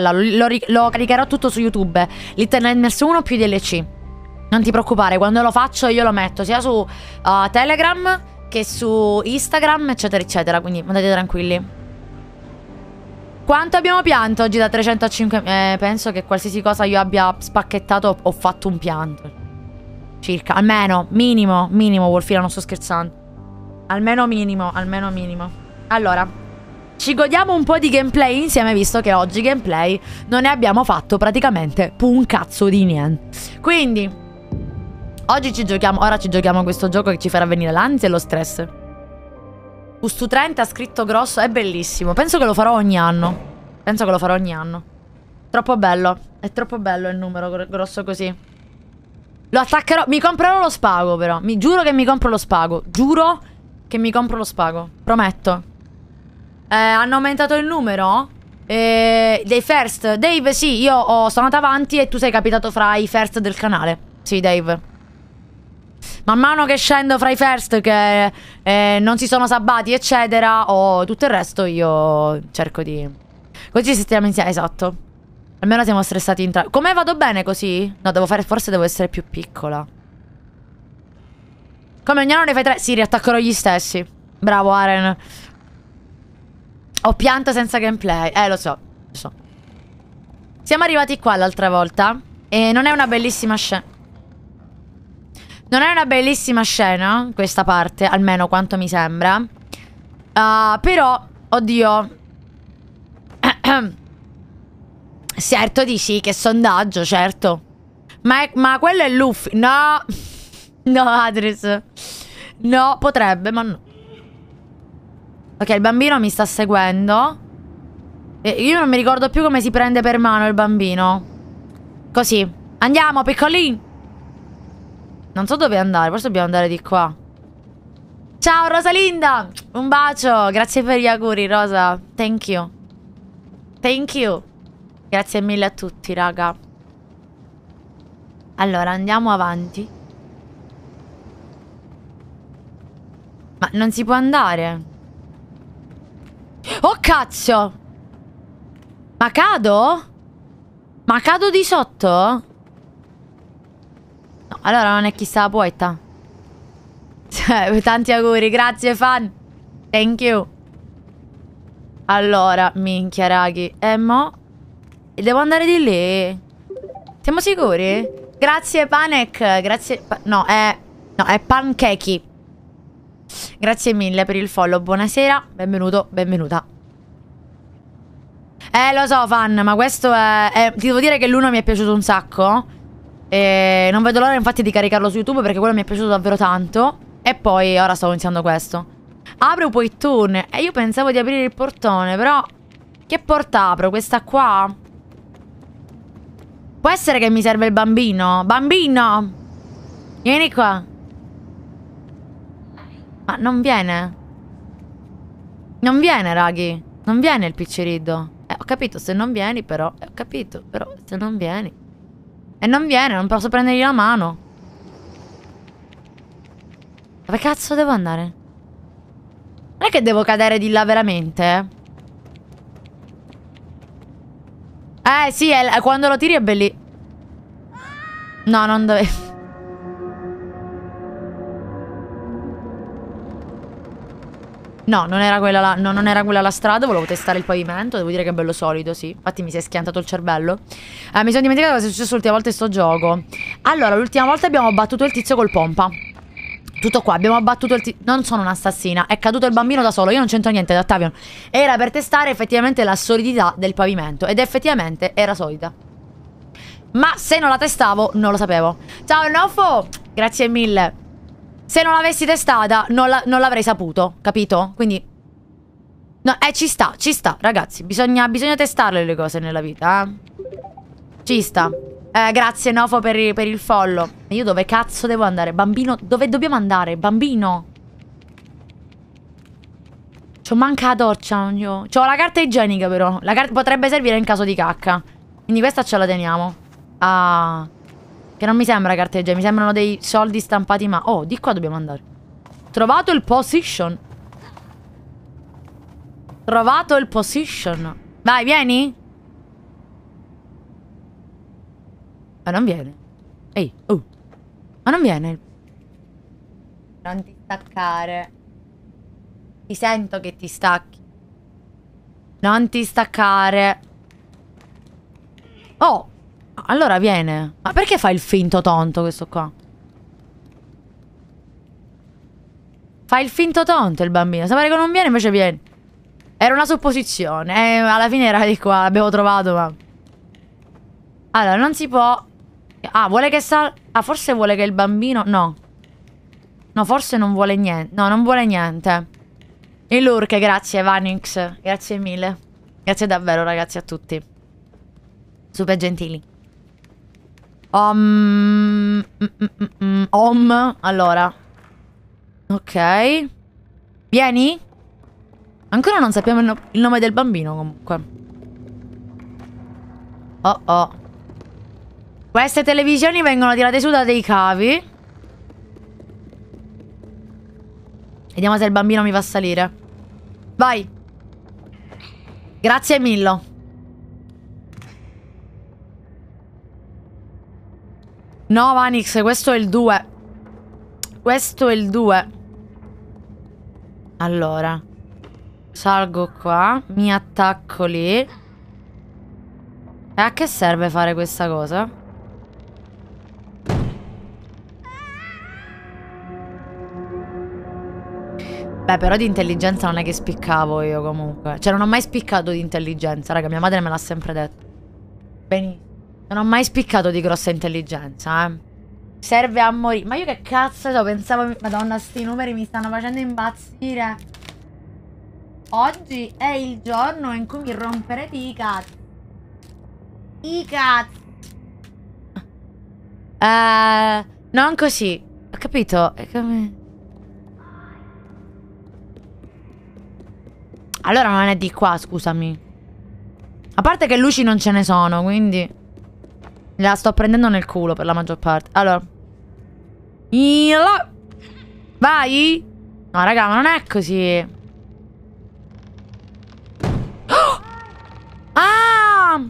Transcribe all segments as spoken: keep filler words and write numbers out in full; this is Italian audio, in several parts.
Lo, lo, lo caricherò tutto su YouTube. Little Nightmares uno più D L C. Non ti preoccupare, quando lo faccio io lo metto sia su uh, Telegram che su Instagram, eccetera, eccetera. Quindi andate tranquilli. Quanto abbiamo pianto oggi da trecento a cinque? Eh, penso che qualsiasi cosa io abbia spacchettato ho fatto un pianto. Circa, almeno, minimo, minimo, Wolfina, non sto scherzando. Almeno minimo, almeno minimo. Allora, ci godiamo un po' di gameplay insieme, visto che oggi gameplay non ne abbiamo fatto praticamente un cazzo di niente. Quindi, oggi ci giochiamo, ora ci giochiamo questo gioco che ci farà venire l'ansia e lo stress. Gusto trenta scritto grosso, è bellissimo. Penso che lo farò ogni anno. Penso che lo farò ogni anno. Troppo bello, è troppo bello il numero grosso così. Lo attaccherò, mi comprerò lo spago però. Mi giuro che mi compro lo spago. Giuro che mi compro lo spago, prometto. Eh, hanno aumentato il numero eh, dei first. Dave, sì, io ho, sono andata avanti e tu sei capitato fra i first del canale. Sì, Dave. Man mano che scendo fra i first che eh, non si sono sabati, eccetera, o tutto il resto io cerco di... Così ci stiamo insieme, esatto. Almeno siamo stressati in tre. Come vado bene così? No, devo fare... Forse devo essere più piccola. Come ogni anno ne fai tre? Sì, riattaccherò gli stessi. Bravo, Aren. Ho pianto senza gameplay. Eh, lo so, lo so. Siamo arrivati qua l'altra volta e non è una bellissima scena. Non è una bellissima scena questa parte, almeno quanto mi sembra. Uh, però, oddio. Certo di sì, che sondaggio, certo. Ma, è, ma quello è Luffy. No. No, Adris. No, potrebbe, ma no. Ok, il bambino mi sta seguendo. E io non mi ricordo più come si prende per mano il bambino. Così. Andiamo, piccolino. Non so dove andare, forse dobbiamo andare di qua. Ciao Rosalinda. Un bacio, grazie per gli auguri, Rosa. Thank you. Thank you. Grazie mille a tutti, raga. Allora, andiamo avanti. Ma non si può andare. Oh cazzo. Ma cado? Ma cado di sotto? No, allora non è chissà la poeta. Cioè, tanti auguri, grazie fan. Thank you. Allora, minchia raghi. E mo? Devo andare di lì. Siamo sicuri? Grazie Panek. Grazie. Pa no, è. No, è Pancakey. Grazie mille per il follow. Buonasera. Benvenuto, benvenuta. Eh, lo so, fan, ma questo è... è ti devo dire che l'uno mi è piaciuto un sacco. E non vedo l'ora infatti di caricarlo su YouTube perché quello mi è piaciuto davvero tanto. E poi ora stavo iniziando questo. Apro poi turn. E io pensavo di aprire il portone, però... Che porta apro? Questa qua? Può essere che mi serve il bambino? Bambino! Vieni qua. Ma non viene. Non viene, raghi. Non viene il picceriddo. Eh, ho capito, se non vieni però. Eh, ho capito, però se non vieni. E non viene, non posso prendergli la mano. Dove cazzo devo andare? Non è che devo cadere di là veramente? Eh, sì, è, quando lo tiri è belli. No, non dove... No, non era quella la, no, non era quella la strada. Volevo testare il pavimento. Devo dire che è bello solido, sì. Infatti mi si è schiantato il cervello. eh, Mi sono dimenticata cosa è successo l'ultima volta in sto gioco. Allora, l'ultima volta abbiamo battuto il tizio col pompa. Tutto qua, abbiamo abbattuto il tizio. Non sono un'assassina. È caduto il bambino da solo. Io non c'entro niente, Dattavion. Era per testare effettivamente la solidità del pavimento. Ed effettivamente era solida. Ma se non la testavo, non lo sapevo. Ciao Nofo, grazie mille. Se non l'avessi testata, non l'avrei saputo, capito? Quindi... No, eh, ci sta, ci sta, ragazzi. Bisogna, bisogna testarle le cose nella vita, eh. Ci sta. Eh, grazie, Nofo, per, il, per il follow. E io dove cazzo devo andare? Bambino, dove dobbiamo andare? Bambino. C'ho manca la doccia, io. C'ho la carta igienica, però. La carta potrebbe servire in caso di cacca. Quindi questa ce la teniamo. Ah... Che non mi sembra carteggia, mi sembrano dei soldi stampati ma... Oh, di qua dobbiamo andare. Trovato il position. Trovato il position. Vai, vieni. Ma non viene. Ehi, oh. Ma non viene. Non ti staccare. Ti sento che ti stacchi. Non ti staccare. Oh. Allora viene. Ma perché fa il finto tonto questo qua? Fa il finto tonto il bambino. Sapere che non viene invece viene. Era una supposizione. Eh, alla fine era di qua. L'abbiamo trovato ma... Allora non si può. Ah vuole che sal... Ah forse vuole che il bambino... No. No forse non vuole niente. No non vuole niente. Il lurk, grazie Vanix. Grazie mille. Grazie davvero ragazzi a tutti. Super gentili. Om... Mm, mm, mm, mm. Om. Allora. Ok. Vieni? Ancora non sappiamo il, no il nome del bambino comunque. Oh oh. Queste televisioni vengono tirate su da dei cavi. Vediamo se il bambino mi fa salire. Vai. Grazie mille. No Vanix, questo è il due. Questo è il due. Allora. Salgo qua. Mi attacco lì. E a che serve fare questa cosa? Beh, però di intelligenza non è che spiccavo io comunque. Cioè, non ho mai spiccato di intelligenza, raga. Mia madre me l'ha sempre detto. Benissimo. Non ho mai spiccato di grossa intelligenza, eh. Serve a morire. Ma io che cazzo so? Pensavo... Madonna, sti numeri mi stanno facendo impazzire. Oggi è il giorno in cui mi romperete i cazzi. I cazzi. Eh... Non così. Ho capito? È come... Allora non è di qua, scusami. A parte che luci non ce ne sono, quindi... La sto prendendo nel culo per la maggior parte. Allora. Vai. No, raga, ma non è così. Oh! Ah!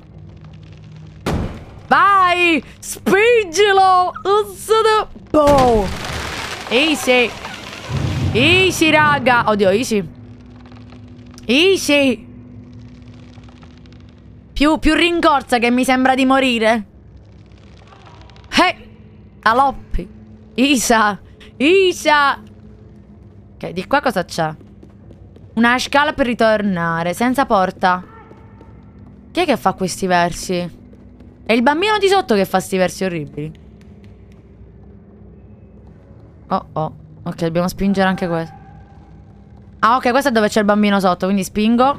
Vai! Spingilo! Boh! Easy. Easy, raga. Oddio, easy. Easy. Più, più rincorsa che mi sembra di morire. Hey! Aloppi. Isa. Isa. Ok, di qua cosa c'è? Una scala per ritornare. Senza porta. Chi è che fa questi versi? È il bambino di sotto che fa sti versi orribili. Oh oh. Ok, dobbiamo spingere anche questo. Ah ok, questo è dove c'è il bambino sotto. Quindi spingo.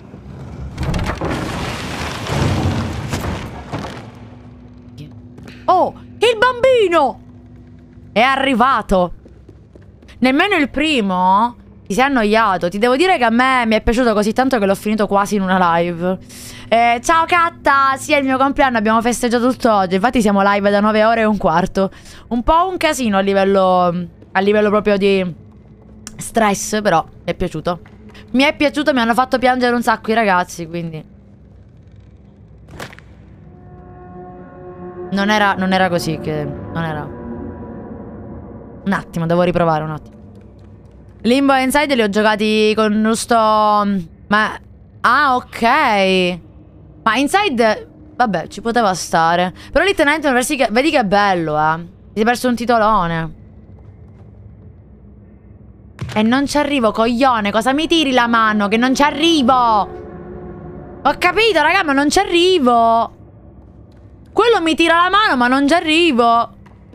Oh, il bambino è arrivato. Nemmeno il primo ti sei annoiato. Ti devo dire che a me mi è piaciuto così tanto che l'ho finito quasi in una live. eh, Ciao Katta. Sì, è il mio compleanno, abbiamo festeggiato tutto oggi. Infatti siamo live da nove ore e un quarto. Un po' un casino a livello A livello proprio di stress, però mi è piaciuto. Mi è piaciuto, mi hanno fatto piangere un sacco i ragazzi, quindi Non era, non era così che... Non era... Un attimo, devo riprovare un attimo. Limbo e Inside li ho giocati con sto... Ma... Ah, ok. Ma Inside... Vabbè, ci poteva stare. Però lì tenente, vedi che è bello, eh. Ti sei perso un titolone. E non ci arrivo, coglione. Cosa mi tiri la mano? Che non ci arrivo. Ho capito, raga, ma non ci arrivo. Quello mi tira la mano, ma non ci arrivo.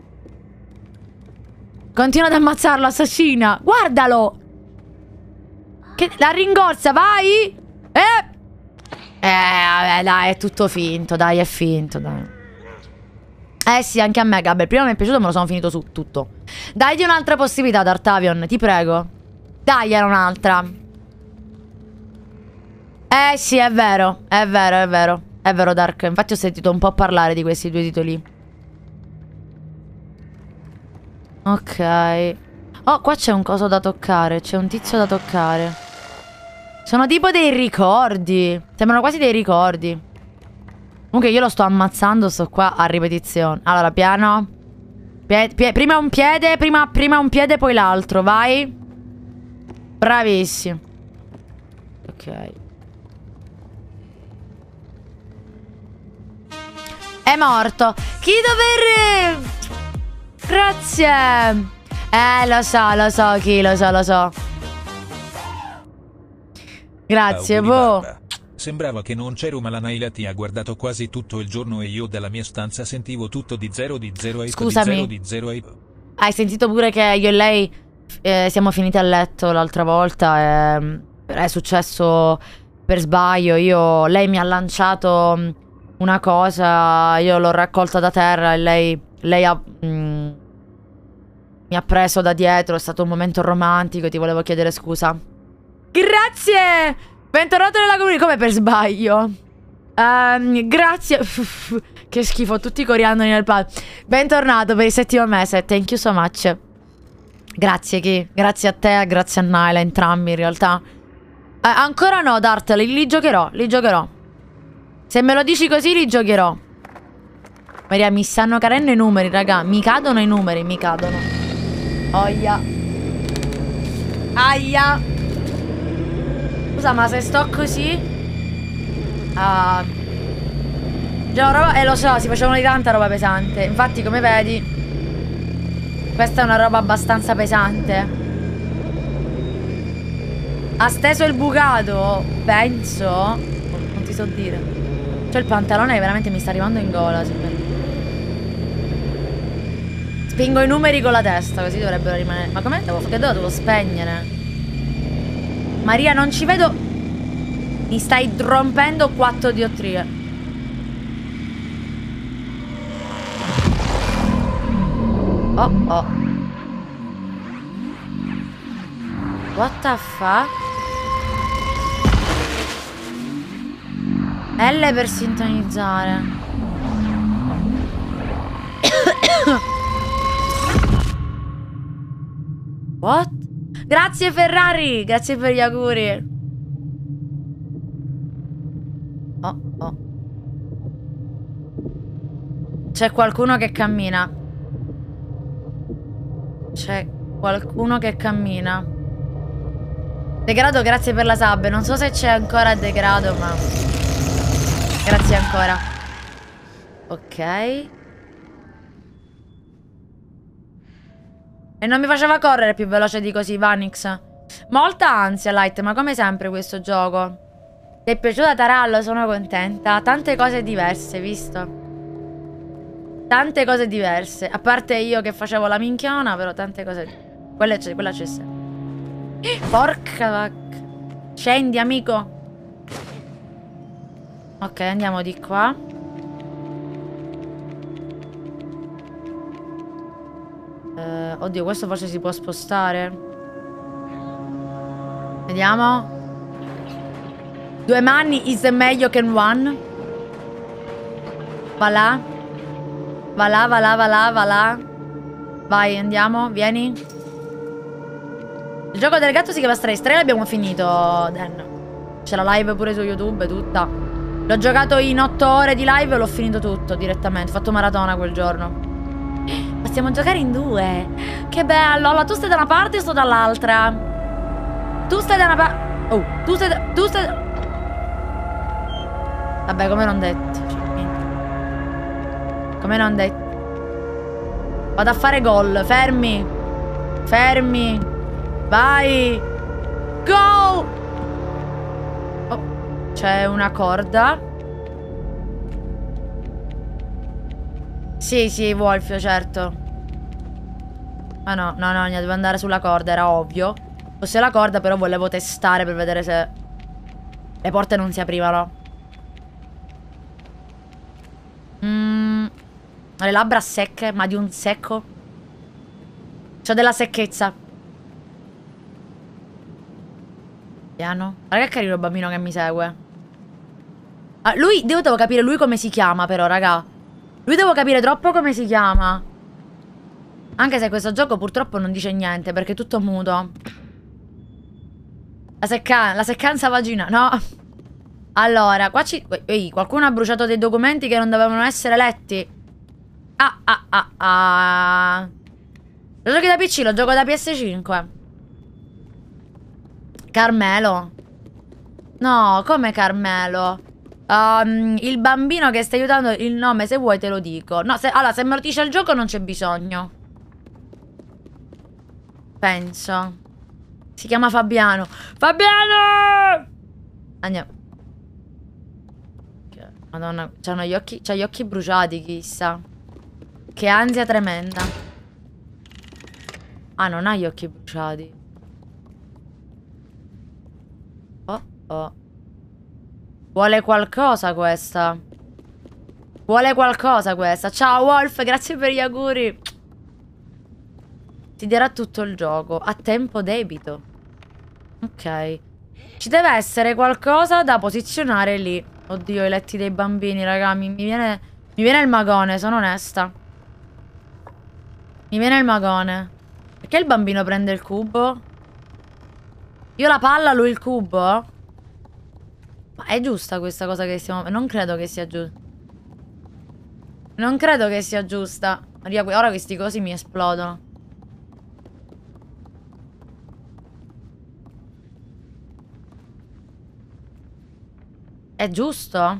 Continua ad ammazzarlo, assassina. Guardalo. Che... La ringorsa, vai. Eh. Eh, vabbè, dai, è tutto finto. Dai, è finto, dai. Eh sì, anche a me, Gabber. Prima mi è piaciuto, me lo sono finito su tutto. Dagli un'altra possibilità ad Artavion, ti prego. Dagliela un'altra. Eh sì, è vero. È vero, è vero. È vero, Dark. Infatti ho sentito un po' parlare di questi due titoli. Ok. Oh, qua c'è un coso da toccare. C'è un tizio da toccare. Sono tipo dei ricordi. Sembrano quasi dei ricordi. Comunque io lo sto ammazzando, sto qua a ripetizione. Allora, piano. Pie pie prima un piede, prima, prima un piede, poi l'altro, vai. Bravissimo. Ok. È morto. Chi dover... Grazie. Eh, lo so, lo so chi, lo so, lo so. Grazie, boh. Sembrava che non c'ero, ma la Naila ti ha guardato quasi tutto il giorno e io dalla mia stanza sentivo tutto di zero, di zero, Scusami. di zero, di zero. Hai sentito pure che io e lei eh, siamo finiti a letto l'altra volta e è successo per sbaglio. Io, lei mi ha lanciato una cosa, io l'ho raccolta da terra e lei, lei ha, mm, mi ha preso da dietro. È stato un momento romantico e ti volevo chiedere scusa. Grazie! Bentornato nella comunità. Come per sbaglio? Um, grazie. Uff, che schifo, tutti i coriandoli nel pad. Bentornato per il settimo mese. Thank you so much. Grazie Chi. Grazie a te, grazie a Naila, entrambi in realtà. Eh, ancora no, Dart, li, li giocherò, li giocherò. Se me lo dici così li giocherò. Maria, mi stanno cadendo i numeri, raga. Mi cadono i numeri, mi cadono. Oia. Aia. Scusa, ma se sto così... Ah... Già, roba... Eh, lo so, si facevano di tanta roba pesante. Infatti, come vedi, questa è una roba abbastanza pesante. Ha steso il bucato, penso... Non ti so dire. Cioè, il pantalone veramente mi sta arrivando in gola, signori. Spingo i numeri con la testa, così dovrebbero rimanere... Ma come devo... Che devo, devo spegnere? Maria, non ci vedo. Mi stai rompendo quattro diottrie. Oh oh. What the fuck? L per sintonizzare. What? Grazie Ferrari, grazie per gli auguri. Oh, oh. C'è qualcuno che cammina. C'è qualcuno che cammina. Degrado, grazie per la sub. Non so se c'è ancora Degrado, ma... Grazie ancora. Ok. E non mi faceva correre più veloce di così, Vanix. Molta ansia, Light, ma come sempre questo gioco. Ti è piaciuta Tarallo? Sono contenta. Tante cose diverse, visto? Tante cose diverse. A parte io che facevo la minchiona, però tante cose... Quella c'è, quella c'è sempre. Porca vacca. Scendi, amico. Ok, andiamo di qua. Uh, oddio, questo forse si può spostare. Vediamo. Due mani is meglio che one. Va là. Va là, va là, va là, va là. Vai, andiamo, vieni. Il gioco del gatto si chiama Stray. Stray l'abbiamo finito, Dan. C'è la live pure su YouTube, tutta. L'ho giocato in otto ore di live e l'ho finito tutto direttamente. Ho fatto maratona quel giorno. Possiamo giocare in due. Che bello. Allora, tu stai da una parte e sto dall'altra. Tu stai da una parte. Oh, tu stai da... Tu stai da... Vabbè, come non detto. Cioè, come non detto. Vado a fare gol. Fermi. Fermi. Vai. Go. Oh, c'è una corda. Sì, sì, Wolfio, certo. Ma no, no, no, devo andare sulla corda, era ovvio. Fosse la corda, però volevo testare per vedere se le porte non si aprivano. Mm, ho le labbra secche, ma di un secco. C'ho della secchezza. Piano. Guarda che carino il bambino che mi segue. Ah, lui, devo, devo capire lui come si chiama però, raga. Lui devo capire troppo come si chiama. Anche se questo gioco purtroppo non dice niente, perché è tutto muto. La secca... La seccanza vagina, no. Allora, qua ci... Ehi, qualcuno ha bruciato dei documenti che non dovevano essere letti. Ah, ah, ah, ah. Lo giochi da P C, lo gioco da P S cinque. Carmelo. No, come Carmelo? Um, il bambino che stai aiutando, il nome, se vuoi te lo dico. No, se... allora, se me lo dice il gioco non c'è bisogno. Penso. Si chiama Fabiano. Fabiano! Andiamo. Madonna, c'hanno gli occhi, c'ha gli occhi bruciati, chissà. Che ansia tremenda. Ah, non ha gli occhi bruciati. Oh, oh. Vuole qualcosa questa. Vuole qualcosa questa. Ciao, Wolf, grazie per gli auguri. Ti dirà tutto il gioco. A tempo debito. Ok. Ci deve essere qualcosa da posizionare lì. Oddio, i letti dei bambini, raga. Mi, mi viene... Mi viene il magone, sono onesta. Mi viene il magone. Perché il bambino prende il cubo? Io la palla, lui il cubo? Ma è giusta questa cosa che stiamo... Non credo che sia giusta. Non credo che sia giusta. Maria, ora questi cosi mi esplodono. È giusto?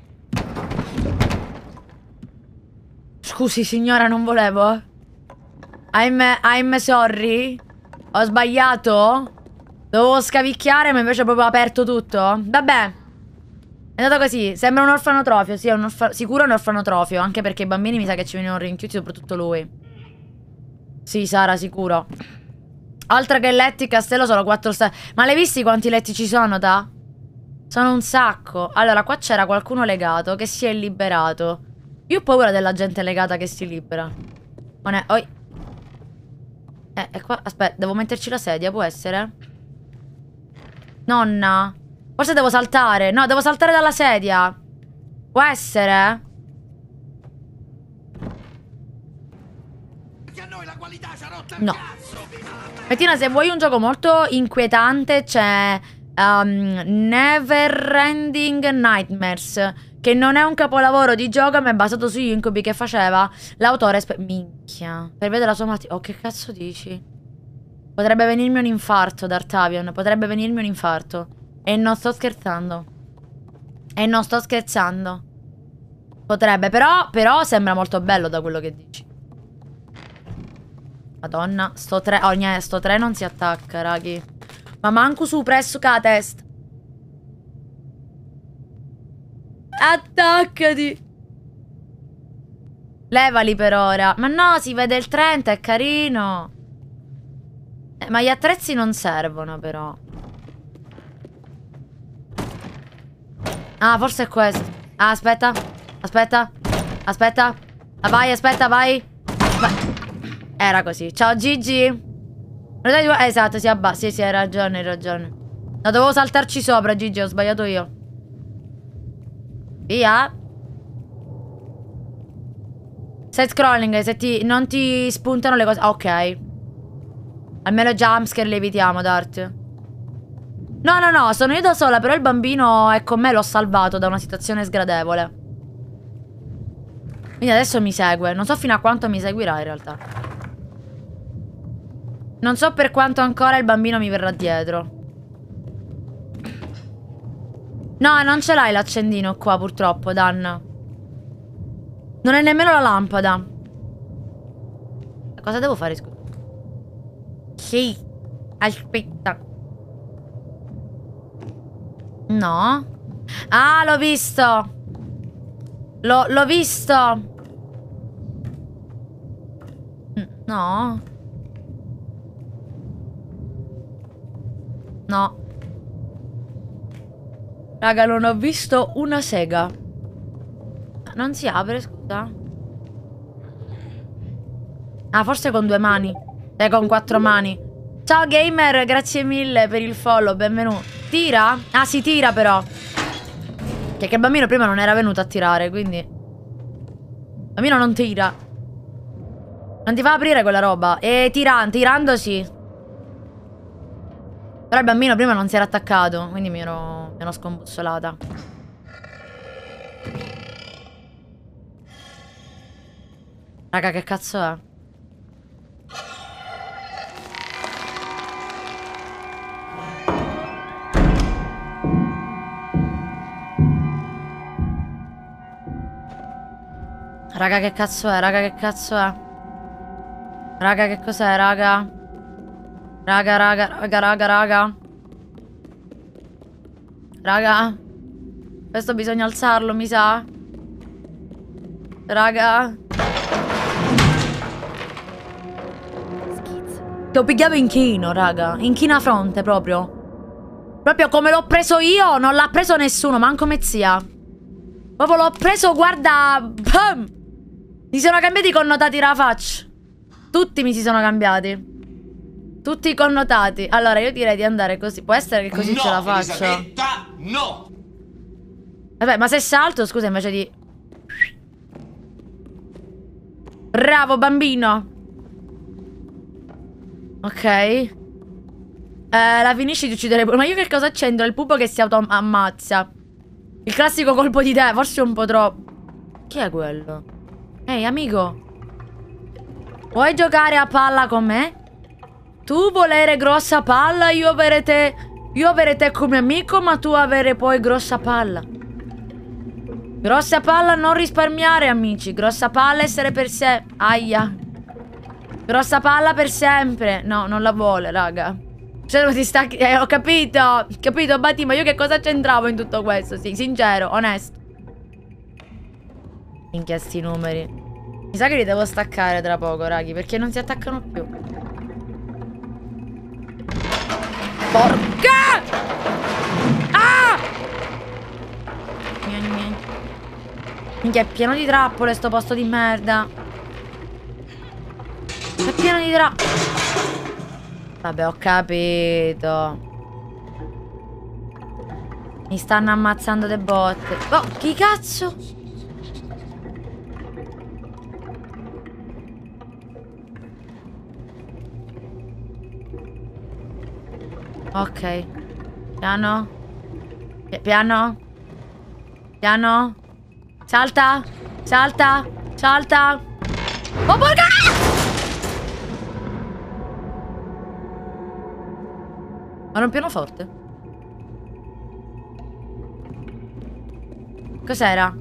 Scusi signora, non volevo. I'm, I'm sorry. Ho sbagliato. Dovevo scavicchiare ma invece ho proprio aperto tutto. Vabbè. È andato così. Sembra un orfanotrofio. Sì, è un orfa sicuro è un orfanotrofio. Anche perché i bambini mi sa che ci venivano rinchiusi, soprattutto lui. Sì, Sara, sicuro. Oltre che letti, castello sono quattro stelle. Ma l'hai visti quanti letti ci sono, ta? Sono un sacco. Allora, qua c'era qualcuno legato che si è liberato. Io ho paura della gente legata che si libera. Non è... Oi. Eh, è qua... Aspetta, devo metterci la sedia, può essere? Nonna. Forse devo saltare. No, devo saltare dalla sedia. Può essere? No. Bettina, se vuoi un gioco molto inquietante c'è... Um, Never Ending Nightmares, che non è un capolavoro di gioco ma è basato sugli incubi che faceva l'autore. Minchia. Per vedere la sua malattia. Oh, che cazzo dici? Potrebbe venirmi un infarto, D'Artavion. Potrebbe venirmi un infarto. E non sto scherzando. E non sto scherzando. Potrebbe, però, però sembra molto bello da quello che dici. Madonna, sto tre... Oh, niente, sto tre non si attacca, raghi. Ma manco su presso che la testa. Attaccati. Levali per ora. Ma no, si vede il trenta, è carino. Eh, ma gli attrezzi non servono però. Ah, forse è questo. Ah, aspetta. Aspetta. Aspetta. Ah, vai, aspetta, vai. vai. Era così. Ciao Gigi. Esatto, si abbassa. Sì, sì, hai ragione, hai ragione. No, dovevo saltarci sopra, Gigi, ho sbagliato io. Via. Stai scrolling, se ti, non ti spuntano le cose. Ok. Almeno jumpscare li evitiamo, Dart. No, no, no, sono io da sola, però il bambino è con me, l'ho salvato da una situazione sgradevole. Quindi adesso mi segue. Non so fino a quanto mi seguirà in realtà. Non so per quanto ancora il bambino mi verrà dietro. No, non ce l'hai l'accendino qua purtroppo, Dan. Non è nemmeno la lampada. Cosa devo fare, scusa? Sì. Aspetta. No. Ah, l'ho visto. L'ho visto. No. No. Raga, non ho visto una sega. Non si apre, scusa. Ah, forse con due mani. E con quattro mani. Ciao gamer, grazie mille per il follow, benvenuto. Tira? Ah, si tira però. Che il bambino prima non era venuto a tirare, quindi il bambino non tira. Non ti fa aprire quella roba. E tira, tirando sì. Però il bambino prima non si era attaccato, quindi mi ero... Mi hanno scombussolata. Raga, che cazzo è? Raga, che cazzo è? Raga, che cazzo è? Raga, che cos'è, raga? Raga, raga, raga, raga, raga. Raga. Questo bisogna alzarlo, mi sa. Raga. L'ho pigliato in chino, raga. In china fronte, proprio. Proprio come l'ho preso io, non l'ha preso nessuno, manco mia zia. Proprio l'ho preso, guarda. Bam! Mi sono cambiati i connotati la faccia. Tutti mi si sono cambiati. Tutti i connotati. Allora io direi di andare così. Può essere che così no, ce la faccio. Elisabetta, no. Vabbè, ma se salto, scusa, invece di... Bravo, bambino. Ok. Eh, la finisci di uccidere... Ma io che cosa c'entro? Il pupo che si autoammazza. Il classico colpo di te. Forse un po' troppo. Chi è quello? Ehi, amico. Vuoi giocare a palla con me? Tu volere grossa palla, io avere te... Io avere te come amico, ma tu avere poi grossa palla. Grossa palla non risparmiare, amici. Grossa palla essere per sé. Aia. Grossa palla per sempre. No, non la vuole, raga. Cioè, ti sta... Eh, ho capito. Capito, Batti, ma io che cosa c'entravo in tutto questo? Sì, sincero, onesto. Minchia sti numeri. Mi sa che li devo staccare tra poco, raghi, perché non si attaccano più. Porca! Ah! Minchia, è pieno di trappole sto posto di merda. È pieno di trappole. Vabbè, ho capito. Mi stanno ammazzando le botte. Oh, chi cazzo? Ok. Piano. Piano. Piano. Salta. Salta. Salta. Oh, porca! Ma non pianoforte? Cos'era?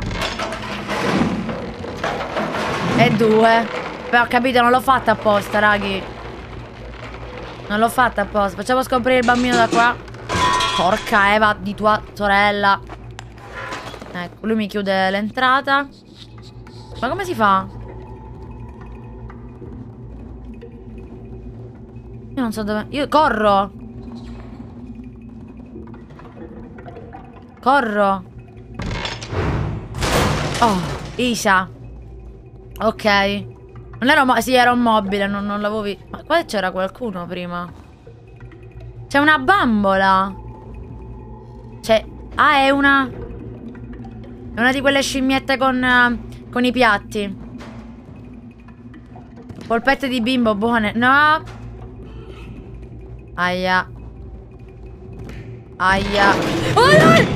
E due. Beh, ho capito, non l'ho fatta apposta, raghi. Non l'ho fatta apposta. Facciamo scoprire il bambino da qua. Porca Eva di tua sorella. Ecco, lui mi chiude l'entrata. Ma come si fa? Io non so dove... Io corro. Corro. Oh, Isa. Ok. Non ero... Mo sì, era un mobile, non, non l'avevo visto. Ma qua c'era qualcuno prima. C'è una bambola. C'è... Ah, è una... È una di quelle scimmiette con... Uh, con i piatti. Polpette di bimbo, buone. No. Aia. Aia. Oh, no!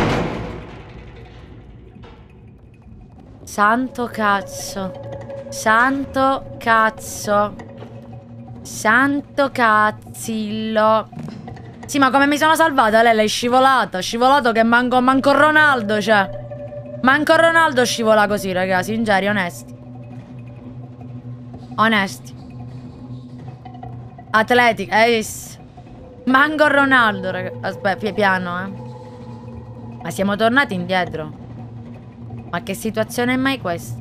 Santo cazzo. Santo cazzo. Santo cazzillo. Sì, ma come mi sono salvata? Lei l'è scivolata. Scivolato che manco, manco Ronaldo, cioè. Manco Ronaldo scivola così, ragazzi. Sinceri, onesti. Onesti. Atletico. Eh, manco Ronaldo, ragazzi. Aspetta, piano, eh. Ma siamo tornati indietro. Ma che situazione è mai questa?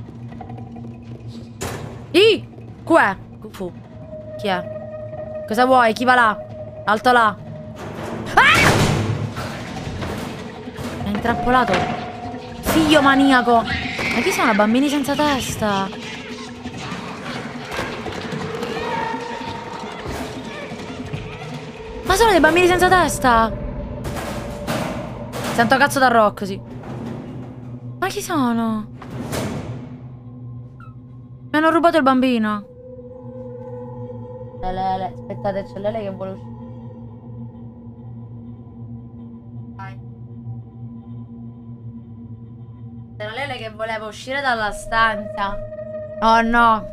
Ih! Qua! Fu. Chi è? Cosa vuoi? Chi va là? Alto là. Ah! Mi ha intrappolato. Figlio maniaco. Ma chi sono? Bambini senza testa. Ma sono dei bambini senza testa. Sento cazzo da rock, sì. Ma chi sono? Mi hanno rubato il bambino. Lele, aspettate, c'è Lele che vuole uscire. che volevo uscire dalla stanza. Oh no.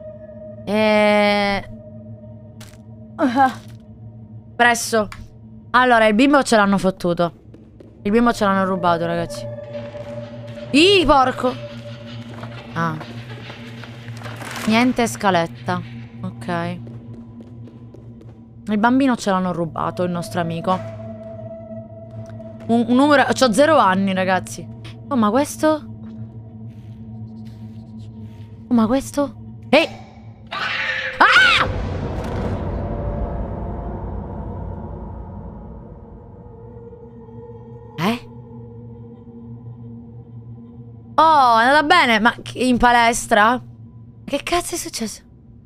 E... Uh, presso. Allora, il bimbo ce l'hanno fottuto. Il bimbo ce l'hanno rubato, ragazzi. Ih, porco. Ah. Niente scaletta. Ok. Il bambino ce l'hanno rubato, il nostro amico. Un, un numero... C'ho zero anni, ragazzi. Oh, ma questo? Oh, ma questo? Ehi! Ah! Eh? Oh, è andata bene. Ma in palestra? Che cazzo è successo?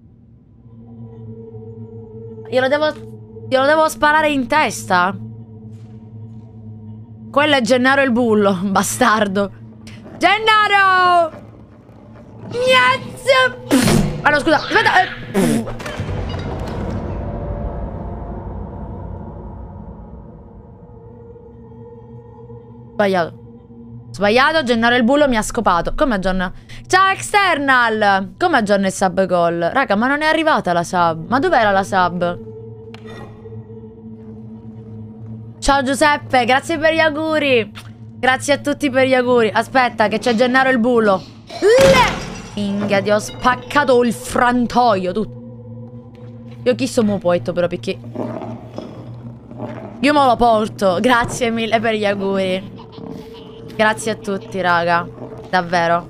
Glielo devo... Glielo devo sparare in testa? Quello è Gennaro il bullo, bastardo. Gennaro! Niente! Ah no, scusa, aspetta. Sbagliato. Sbagliato, Gennaro il bullo mi ha scopato. Come aggiorna? Ciao External! Come aggiorna il sub goal? Raga, ma non è arrivata la sub. Ma dov'era la sub? Ciao Giuseppe, grazie per gli auguri. Grazie a tutti per gli auguri. Aspetta, che c'è Gennaro il bullo. Minchia, ti ho spaccato il frantoio tutto. Io chi sono poetto però perché io me lo porto. Grazie mille per gli auguri. Grazie a tutti, raga. Davvero.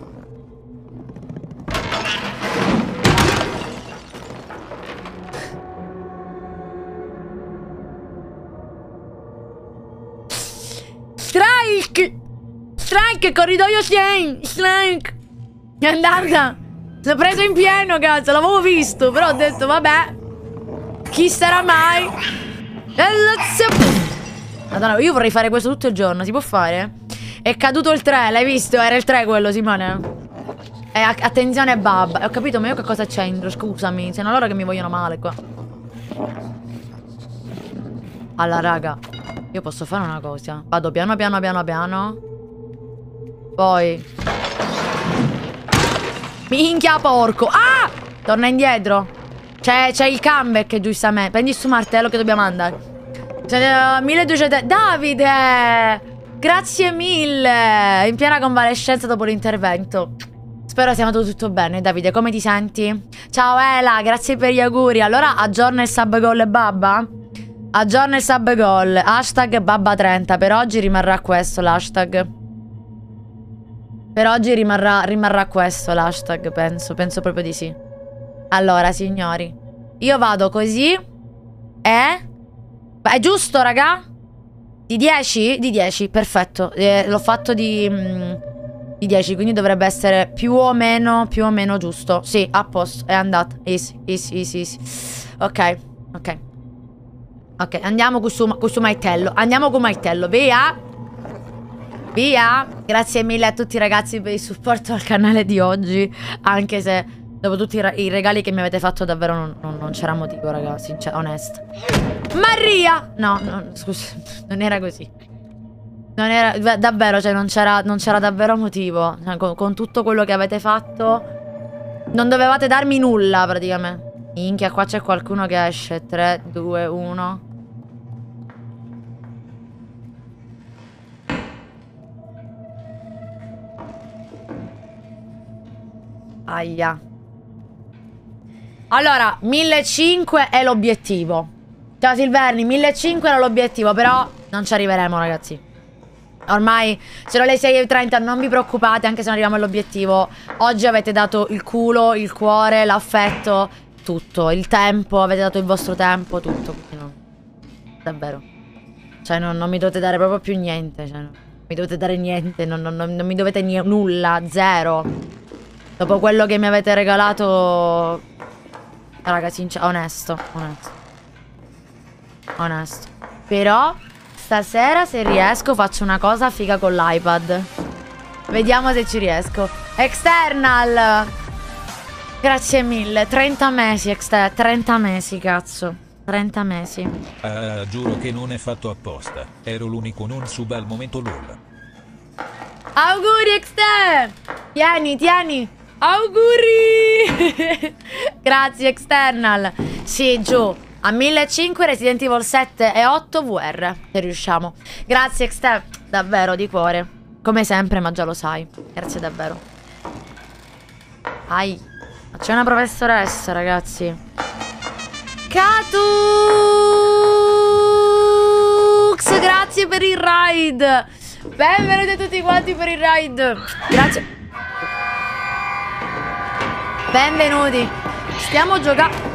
Strike! Strike, corridoio sei! Strike! È andata! L'ho preso in pieno, cazzo, l'avevo visto, però ho detto, vabbè. Chi sarà mai? Madonna, io vorrei fare questo tutto il giorno, si può fare? È caduto il tre, l'hai visto? Era il tre quello, Simone. E attenzione, babba. Ho capito, ma io che cosa c'entro? Scusami, sono loro che mi vogliono male qua. Allora, raga, io posso fare una cosa. Vado piano piano piano piano. Poi minchia porco. Ah! Torna indietro. C'è il comeback, giustamente. Prendi su martello che dobbiamo andare. C'è milleduecento. Davide! Grazie mille. In piena convalescenza dopo l'intervento. Spero sia andato tutto bene. Davide, come ti senti? Ciao Ela, grazie per gli auguri. Allora aggiorna il sub goal e babba? Aggiorna il sub goal. Hashtag babba trenta. Per oggi rimarrà questo l'hashtag. Per oggi rimarrà, rimarrà questo l'hashtag, penso. Penso proprio di sì. Allora, signori, io vado così. E... È giusto, raga? Di dieci? Di dieci, perfetto. eh, L'ho fatto di... Mm, di dieci, quindi dovrebbe essere più o meno... Più o meno giusto. Sì, a posto, è andata. Easy, easy, easy, easy. Ok, ok. Ok, andiamo con su, con su martello. Andiamo con martello, via. Via. Grazie mille a tutti ragazzi per il supporto al canale di oggi. Anche se dopo tutti i regali che mi avete fatto davvero non, non, non c'era motivo, raga, sincero, onesto. Maria! No, no, scusa, non era così. Non era, davvero, cioè non c'era non c'era davvero motivo. Cioè, con, con tutto quello che avete fatto non dovevate darmi nulla praticamente. Minchia, qua c'è qualcuno che esce. tre, due, uno. Aia. Allora, millecinquecento è l'obiettivo. Ciao Silverni, millecinquecento era l'obiettivo, però non ci arriveremo, ragazzi. Ormai sono le sei e trenta, non vi preoccupate, anche se non arriviamo all'obiettivo. Oggi avete dato il culo, il cuore, l'affetto, tutto, il tempo, avete dato il vostro tempo, tutto. No. Davvero. Cioè, non, non mi dovete dare proprio più niente, cioè, non mi dovete dare niente, non, non, non mi dovete nulla, zero. Dopo quello che mi avete regalato... Raga, sincero, onesto, onesto. Onesto. Però stasera se riesco faccio una cosa figa con l'iPad. Vediamo se ci riesco. External. Grazie mille. trenta mesi, External. trenta mesi, cazzo. trenta mesi. Ah, giuro che non è fatto apposta. Ero l'unico non sub al momento lol. Auguri, Exter! Tieni, tieni! Auguri! Grazie, External. Sì, giù. A millecinquecento Resident Evil sette e otto V R. Se riusciamo. Grazie, Exter. Davvero, di cuore. Come sempre, ma già lo sai. Grazie davvero. Ai. C'è una professoressa, ragazzi. Catux! Grazie per il ride. Benvenuti a tutti quanti per il ride. Grazie. Benvenuti. Stiamo giocando.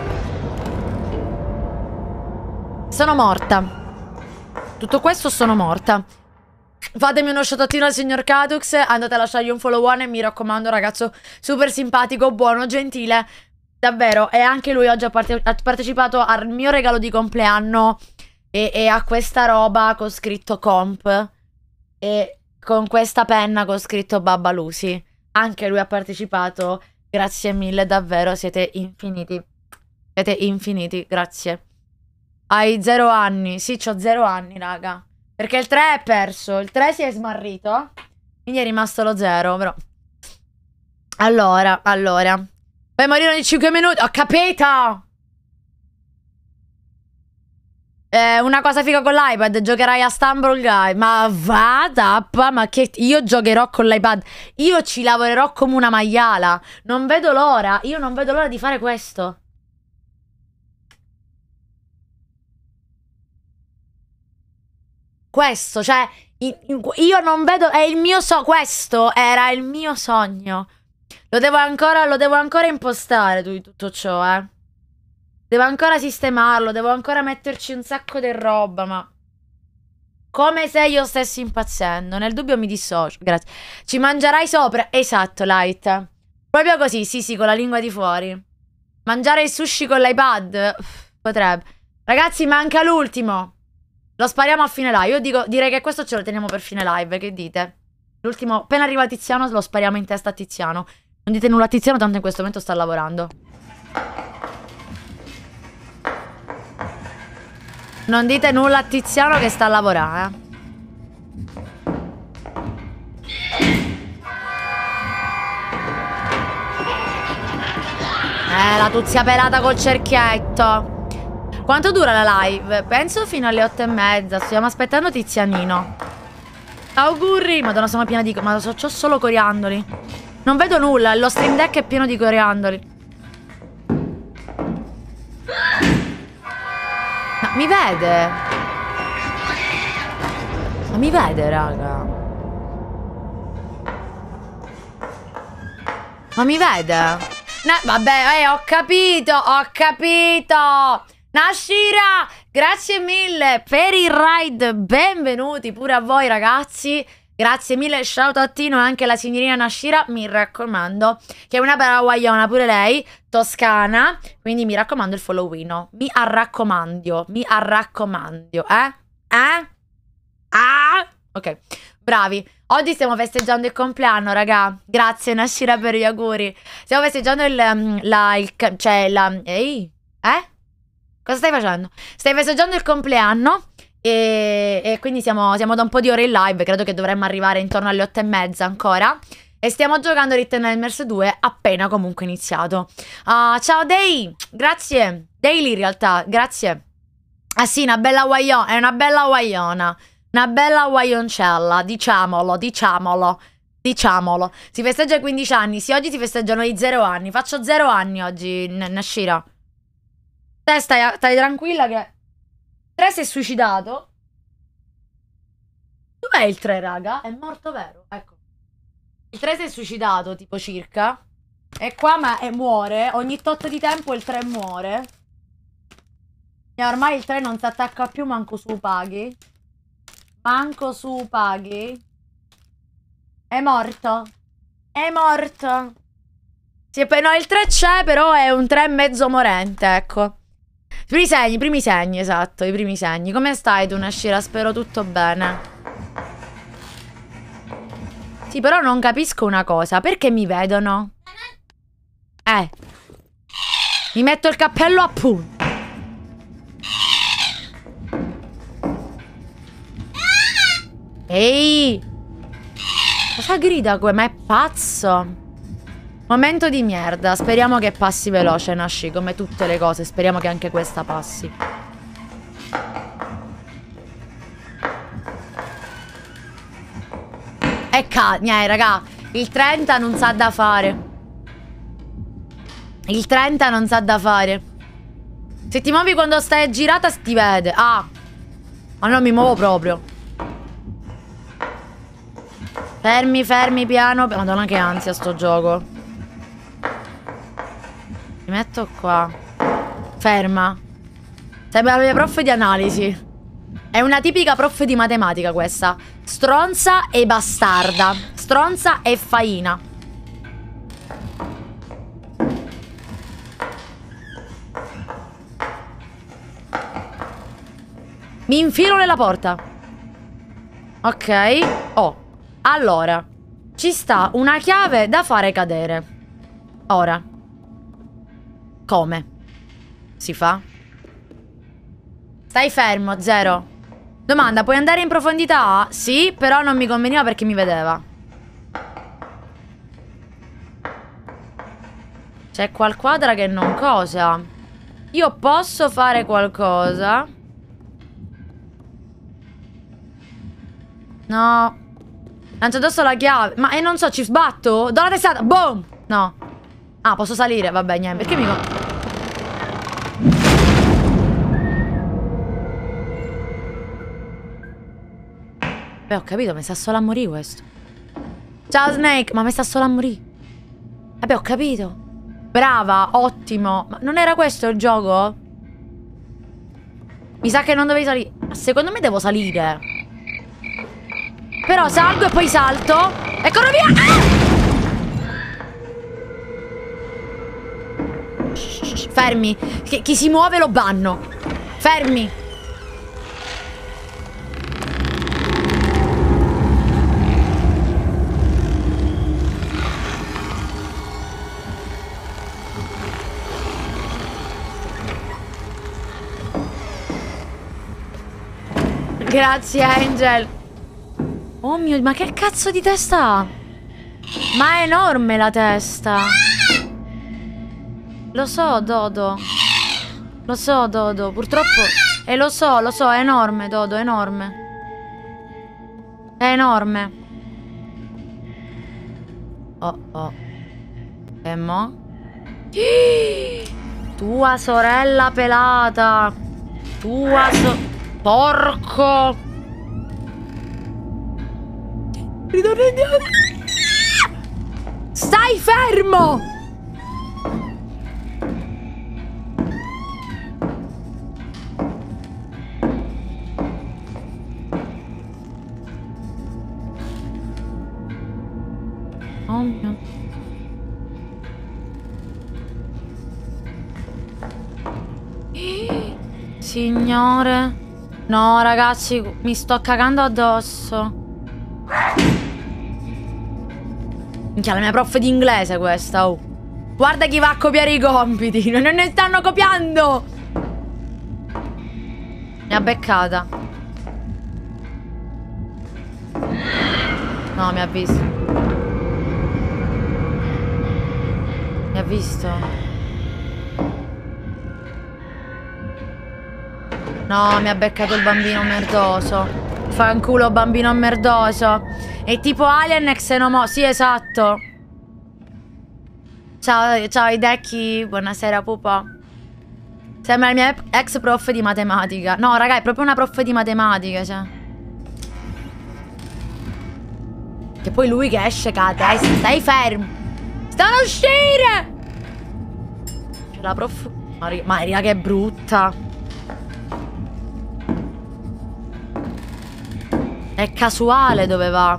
Sono morta. Tutto questo sono morta. Fatemi uno shoutoutino al signor Catux. Andate a lasciargli un follow one. E mi raccomando, ragazzo super simpatico, buono, gentile. Davvero. E anche lui oggi ha, parte ha partecipato al mio regalo di compleanno. E, e a questa roba con scritto comp. E con questa penna con scritto Babba Lucy. Anche lui ha partecipato. Grazie mille, davvero. Siete infiniti. Siete infiniti, grazie. Hai zero anni. Sì, c'ho zero anni, raga. Perché il tre è perso. Il tre si è smarrito. Quindi è rimasto lo zero, però. Allora, allora. Poi morire ogni cinque minuti. Ho capito! Eh, una cosa figa con l'iPad. Giocherai a Stumble Guy. Ma vada, ma che... Io giocherò con l'iPad. Io ci lavorerò come una maiala. Non vedo l'ora. Io non vedo l'ora di fare questo. Questo, cioè, io non vedo, è il mio so, questo era il mio sogno. Lo devo ancora, lo devo ancora impostare tutto ciò, eh. Devo ancora sistemarlo, devo ancora metterci un sacco di roba, ma... Come se io stessi impazzendo. Nel dubbio mi dissocio, grazie. Ci mangerai sopra? Esatto, Light. Proprio così, sì sì, con la lingua di fuori. Mangiare il sushi con l'iPad? Potrebbe. Ragazzi, manca l'ultimo. Lo spariamo a fine live. Io dico, direi che questo ce lo teniamo per fine live. Che dite? L'ultimo, appena arriva Tiziano, lo spariamo in testa a Tiziano. Non dite nulla a Tiziano, tanto in questo momento sta lavorando. Non dite nulla a Tiziano che sta a lavorare, eh. Eh, la tuzia pelata col cerchietto. Quanto dura la live? Penso fino alle otto e mezza. Stiamo aspettando Tizianino. Auguri. Madonna, sono piena di... Ma c'ho solo coriandoli. Non vedo nulla. Lo stream deck è pieno di coriandoli. Ma mi vede? Ma mi vede, raga? Ma mi vede? No, vabbè, eh, ho capito. Ho capito. Nashira, grazie mille per il ride, benvenuti pure a voi ragazzi, grazie mille, shoutoutino anche alla signorina Nashira, mi raccomando, che è una bella guagliona pure lei, toscana, quindi mi raccomando il followino, mi arraccomandio, mi arraccomandio, eh? Eh? Ah! Ok, bravi, oggi stiamo festeggiando il compleanno raga, grazie Nashira per gli auguri, stiamo festeggiando il, la, il, cioè la, ehi, eh? Cosa stai facendo? Stai festeggiando il compleanno e, e quindi siamo, siamo da un po' di ore in live. Credo che dovremmo arrivare intorno alle otto e mezza ancora. E stiamo giocando Little Nightmares due appena comunque iniziato. uh, Ciao Day, grazie. Daily in realtà, grazie. Ah sì, una bella guagliona. È una bella guagliona. Una bella guaglioncella, diciamolo, diciamolo. Diciamolo. Si festeggia i quindici anni. Sì, oggi si festeggiano i zero anni. Faccio zero anni oggi, Nashira. Te stai, stai tranquilla che tre si è suicidato. Dov'è il tre, raga? È morto, vero? Ecco. Il tre si è suicidato, tipo circa. E qua ma e muore. Ogni tot di tempo il tre muore. E ormai il tre non si attacca più manco su paghi. Manco su paghi. È morto. È morto. Sì, no, il tre c'è, però è un tre mezzo morente, ecco. I primi segni, i primi segni, esatto, i primi segni. Come stai tu, Nashira? Spero tutto bene. Sì, però non capisco una cosa. Perché mi vedono? Eh. Mi metto il cappello a punto. Ehi. Cosa grida qua? Ma è pazzo. Momento di merda. Speriamo che passi veloce, Nashi, come tutte le cose. Speriamo che anche questa passi. E cagna, raga. Il trenta non sa da fare. Il trenta non sa da fare. Se ti muovi quando stai girata ti vede. Ah. Ma non mi muovo proprio. Fermi, fermi, piano. Madonna che ansia sto gioco. Mi metto qua. Ferma. Sembra la mia prof di analisi. È una tipica prof di matematica questa. Stronza e bastarda. Stronza e faina. Mi infilo nella porta. Ok. Oh. Allora. Ci sta una chiave da fare cadere. Ora. Come? Si fa? Stai fermo, zero. Domanda, puoi andare in profondità? Sì, però non mi conveniva perché mi vedeva. C'è qualquadra che non cosa. Io posso fare qualcosa. No. Lancio addosso la chiave. Ma e non so, ci sbatto? Do la testata. Boom. No. Ah, posso salire. Vabbè, niente. Perché mi... Beh, ho capito, mi sta solo a morire questo. Ciao Snake, ma mi sta solo a morire. Vabbè, ho capito. Brava, ottimo. Ma non era questo il gioco? Mi sa che non dovevi salire. Secondo me devo salire. Però salgo e poi salto. Eccolo via! Ah! Shh, fermi. Chi, chi si muove lo banno. Fermi. Grazie Angel. Oh mio, ma che cazzo di testa ha? Ma è enorme la testa. Lo so Dodo. Lo so Dodo, purtroppo. E lo so, lo so, è enorme Dodo, è enorme. È enorme. Oh oh. E mo? Tua sorella pelata. Tua so... Porco. Ritorno indietro. Stai fermo. Oh mio. Signore. No, ragazzi, mi sto cagando addosso. Minchia, la mia prof di inglese questa, oh. Guarda chi va a copiare i compiti. Non ne stanno copiando. Mi ha beccata. No, mi ha visto. Mi ha visto. No, mi ha beccato il bambino merdoso. Fanculo bambino merdoso. È tipo Alien e Xenomo. Sì, esatto. Ciao, ciao Hideki. Buonasera pupa. Sembra la mia ex prof di matematica. No, raga, è proprio una prof di matematica, cioè. Che poi lui che esce con la testa. Stai fermo. Stanno a uscire. C'è la prof. Maria, Maria che brutta. È casuale dove va.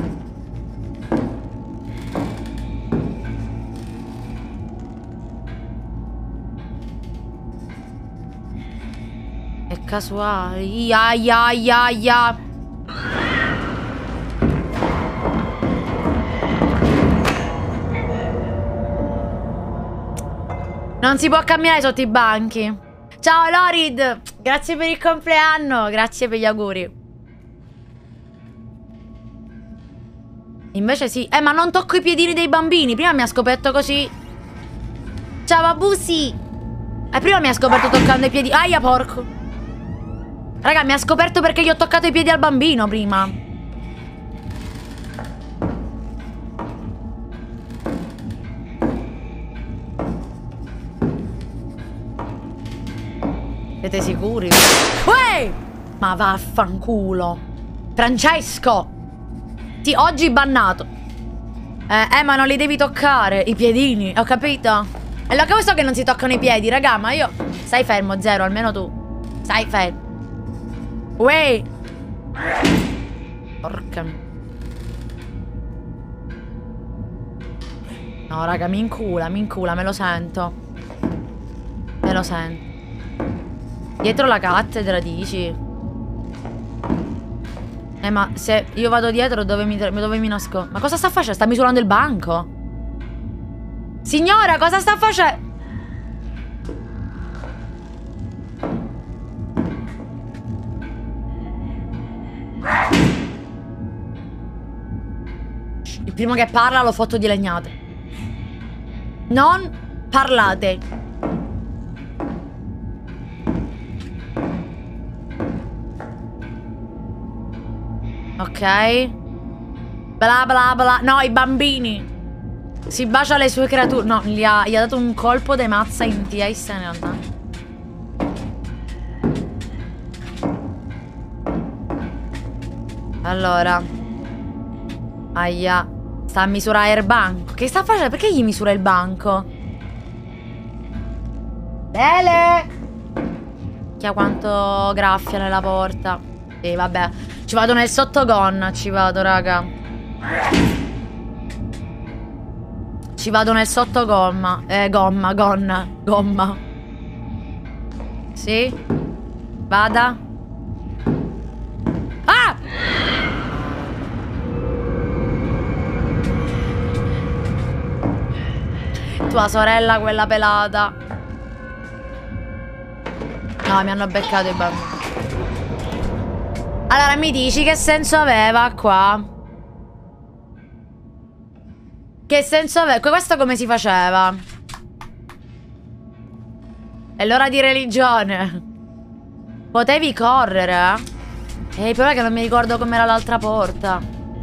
È casuale. Ia, ia, ia, ia. Non si può camminare sotto i banchi. Ciao Lorid. Grazie per il compleanno. Grazie per gli auguri. Invece sì. Eh, ma non tocco i piedini dei bambini. Prima mi ha scoperto così. Ciao, Babusi. E eh, prima mi ha scoperto toccando i piedi. Aia, porco. Raga, mi ha scoperto perché gli ho toccato i piedi al bambino prima. Siete sicuri? Uè! Ma vaffanculo. Francesco. Sì, oggi bannato. Eh, eh, ma non li devi toccare. I piedini, ho capito? E lo che so che non si toccano i piedi, raga, ma io... Stai fermo, Zero, almeno tu. Stai fermo. Uè! Porca... No, raga, mi incula, mi incula, me lo sento. Me lo sento. Dietro la cattedra, dici? Eh, ma se io vado dietro, dove mi, dove mi nascondo? Ma cosa sta facendo? Sta misurando il banco? Signora, cosa sta facendo? Il primo che parla lo fotto di legnate. Non parlate. Ok. Bla bla bla. No, i bambini. Si bacia le sue creature. No, gli ha, gli ha dato un colpo di mazza in T S in realtà. Allora. Aia. Sta a misurare il banco. Che sta facendo? Perché gli misura il banco? Bele! Chi ha quanto graffia nella porta. Sì, vabbè. Ci vado nel sottogonna, ci vado, raga. Ci vado nel sottogomma. Eh, gomma, gonna, gomma. Sì? Vada. Ah! Tua sorella, quella pelata. No, mi hanno beccato i bambini. Allora mi dici che senso aveva qua? Che senso aveva? Questo come si faceva? È l'ora di religione. Potevi correre? Eh, il problema è che non mi ricordo com'era l'altra porta.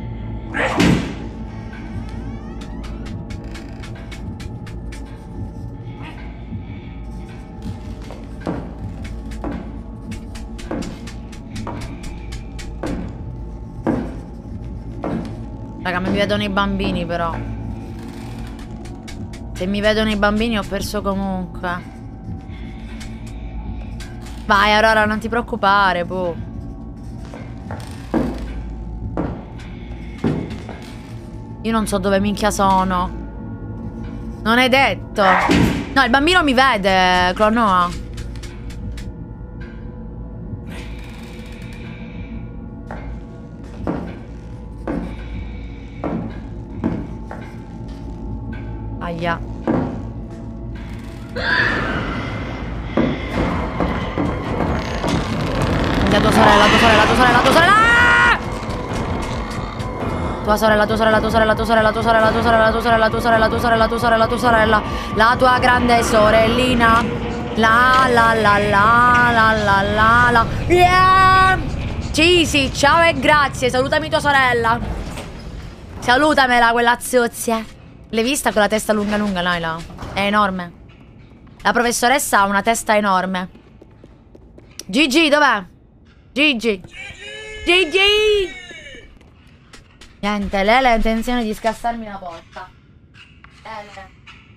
Raga, mi vedono i bambini però. Se mi vedono i bambini ho perso comunque. Vai Aurora, non ti preoccupare, boh. Io non so dove minchia sono. Non è detto. No, il bambino mi vede, Clonoa. Aia. La tua sorella, tua sorella, tua sorella, tua sorella. Tua sorella, tua sorella, tua sorella, tua sorella, tua sorella, tua sorella, tua sorella, tua sorella, tua sorella, tua sorella, tua sorella, la tua grande sorellina. La la la la la la la la. Yeah! Sì, sì, ciao e grazie. Salutami tua sorella. Salutamela quella zozia. L'hai vista con la testa lunga lunga, Naila? È enorme. La professoressa ha una testa enorme. Gigi, dov'è? Gigi. Gigi. Niente, lei ha intenzione di scassarmi la porta. Lele.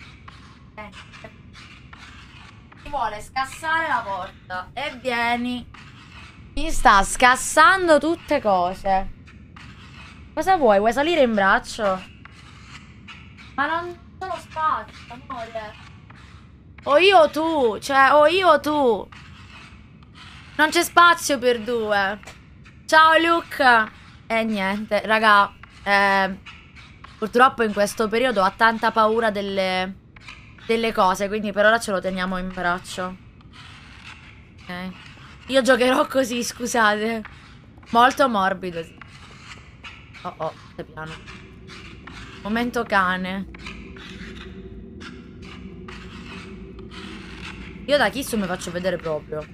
Mi vuole scassare la porta. E vieni. Mi sta scassando tutte cose. Cosa vuoi? Vuoi salire in braccio? Ma non sono spazio, amore. O io o tu. Cioè, o io o tu. Non c'è spazio per due. Ciao, Luke. E niente, raga. Eh, purtroppo in questo periodo ha tanta paura delle, delle cose. Quindi per ora ce lo teniamo in braccio. Ok. Io giocherò così, scusate. Molto morbido, sì. Oh, oh, stai piano. Momento cane. Io da Kiss mi faccio vedere proprio.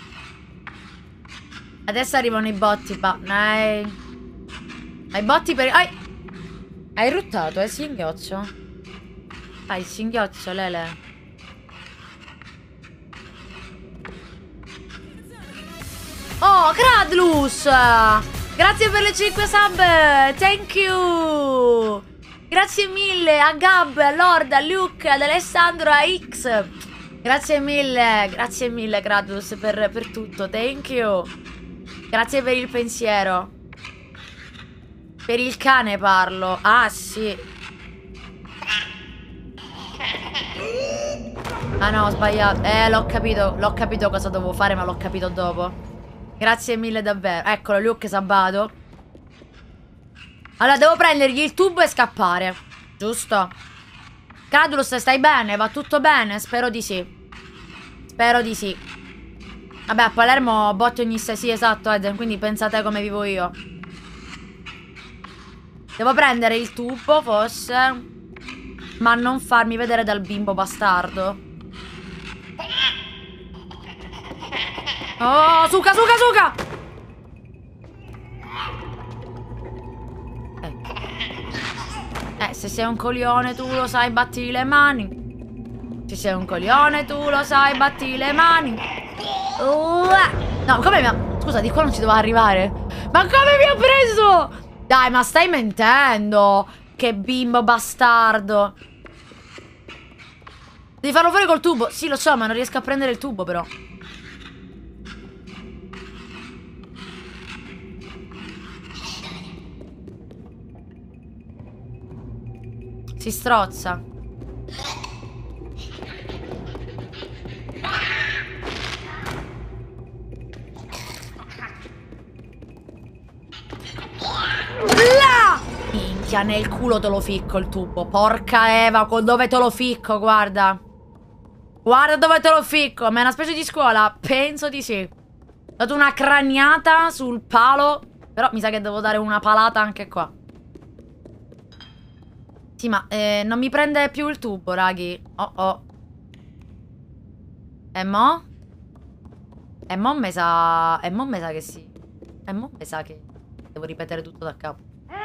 Adesso arrivano i botti, pa. Dai. Hai botti per... Hai... Hai ruttato, eh, singhiozzo? Hai il singhiozzo, Lele. Oh, Cradlus! Grazie per le cinque sub! Thank you! Grazie mille a Gab, a Lord, a Luke, ad Alessandro, a X. Grazie mille, grazie mille, Cradlus, per, per tutto. Thank you. Grazie per il pensiero. Per il cane parlo. Ah, sì. Ah no, ho sbagliato. Eh, l'ho capito. L'ho capito cosa dovevo fare, ma l'ho capito dopo. Grazie mille davvero. Eccolo, Luke Sabato. Allora, devo prendergli il tubo e scappare. Giusto? Cradulus, stai bene? Va tutto bene? Spero di sì. Spero di sì. Vabbè, a Palermo botti ogni sei. Sì, esatto, Eden. Quindi pensate come vivo io. Devo prendere il tubo, forse. Ma non farmi vedere dal bimbo bastardo. Oh, suca, suca, suca! Eh. eh, se sei un coglione tu lo sai, batti le mani. Se sei un coglione tu lo sai, batti le mani. Uh, no, come mi ha... Scusa, di qua non ci doveva arrivare. Ma come mi ha preso? Dai, ma stai mentendo? Che bimbo bastardo. Devi farlo fuori col tubo. Sì, lo so, ma non riesco a prendere il tubo, però. Si strozza. Là! Minchia, nel culo te lo ficco il tubo. Porca Eva, dove te lo ficco, guarda. Guarda dove te lo ficco. Ma è una specie di scuola? Penso di sì. Ho dato una craniata sul palo. Però mi sa che devo dare una palata anche qua. Sì, ma eh, non mi prende più il tubo, raghi. Oh oh. E mo? E mo me sa... E mo me sa che sì. E mo me sa che devo ripetere tutto da capo.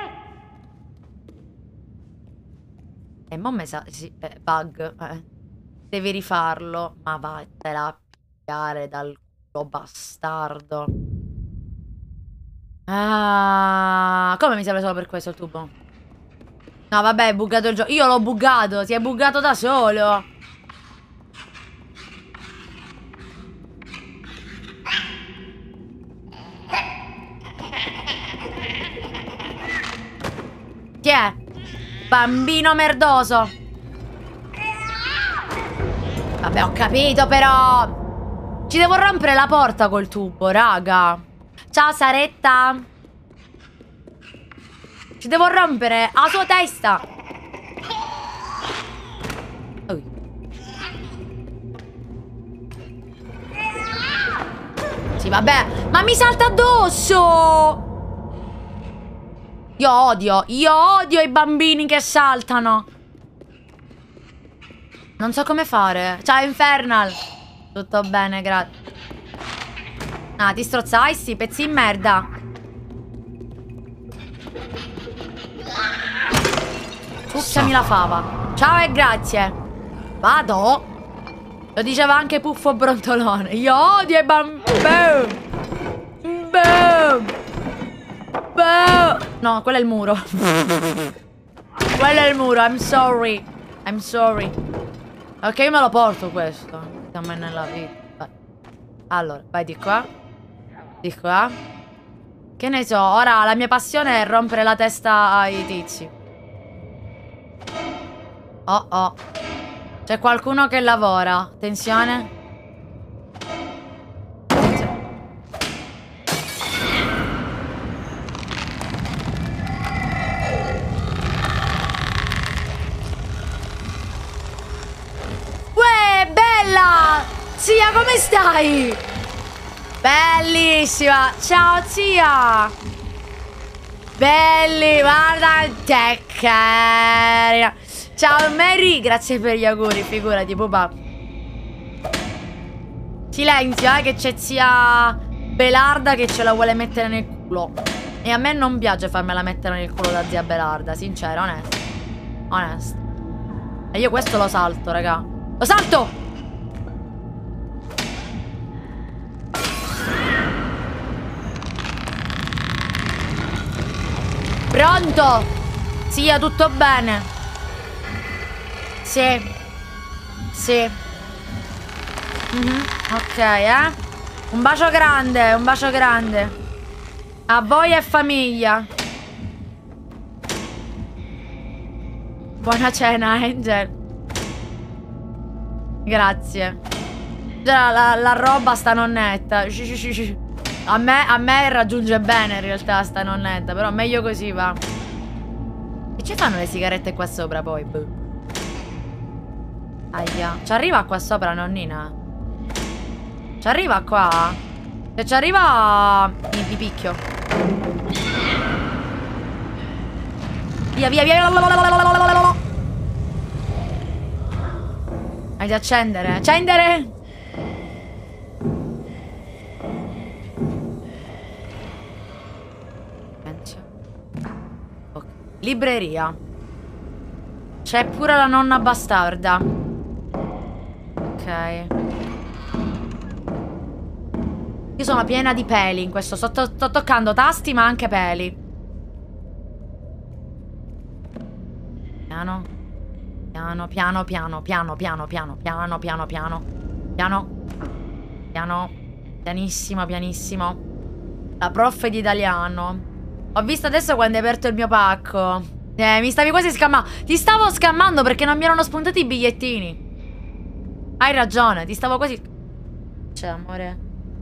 E mo me sa... Sì, eh, bug. Eh. Devi rifarlo. Ma vattela a pigliare dal culo bastardo. Ah, come mi serve solo per questo il tubo? No, vabbè, è buggato il gioco. Io l'ho buggato, si è buggato da solo. Chi è? Bambino merdoso. Vabbè, ho capito, però. Ci devo rompere la porta col tubo, raga. Ciao, Saretta. Ci devo rompere la sua testa. Oh. Sì, vabbè. Ma mi salta addosso. Io odio. Io odio i bambini che saltano. Non so come fare. Ciao, Infernal. Tutto bene, grazie. Ah, ti strozzai, sti pezzi in merda. Succhiami la fava. Ciao e grazie. Vado. Lo diceva anche Puffo Brontolone. Io odio i bambini. Boom. Boom. Boom. No, quello è il muro. Quello è il muro. I'm sorry. I'm sorry. Ok, io me lo porto questo. A me nella vita. Vai. Allora, vai di qua. Di qua. Che ne so, ora la mia passione è rompere la testa ai tizi. Oh oh. C'è qualcuno che lavora. Attenzione. Attenzione. Uè, bella! Zia, come stai? Bellissima. Ciao, zia. Belli, guarda te carina. Ciao Mary, grazie per gli auguri, figurati papà. Silenzio, eh, che c'è zia Belarda che ce la vuole mettere nel culo. E a me non piace farmela mettere nel culo da zia Belarda, sincero, onesto. Onesto. E io questo lo salto, raga. Lo salto! Pronto? Sì, tutto bene. Sì. Sì. Mm-hmm. Ok, eh. Un bacio grande, un bacio grande. A voi e famiglia. Buona cena, Angel. Grazie. Già, la, la roba sta nonnetta. A me, a me raggiunge bene in realtà sta nonnetta. Però meglio così va. E ci fanno le sigarette qua sopra poi? Buh. Aia. Ci arriva qua sopra, nonnina? Ci arriva qua? Se ci arriva mi, mi picchio. Via, via, via. Hai da accendere. Accendere. Okay. Libreria. C'è pure la nonna bastarda. Ok. Io sono piena di peli in questo. Sto, to sto toccando tasti ma anche peli. Piano. Piano, piano, piano, piano, piano, piano, piano, piano, piano. Piano. Piano. Pianissimo, pianissimo. La prof di italiano. Ho visto adesso quando hai aperto il mio pacco. Eh, mi stavi quasi scammando. Ti stavo scammando perché non mi erano spuntati i bigliettini. Hai ragione, ti stavo quasi... C'è, amore.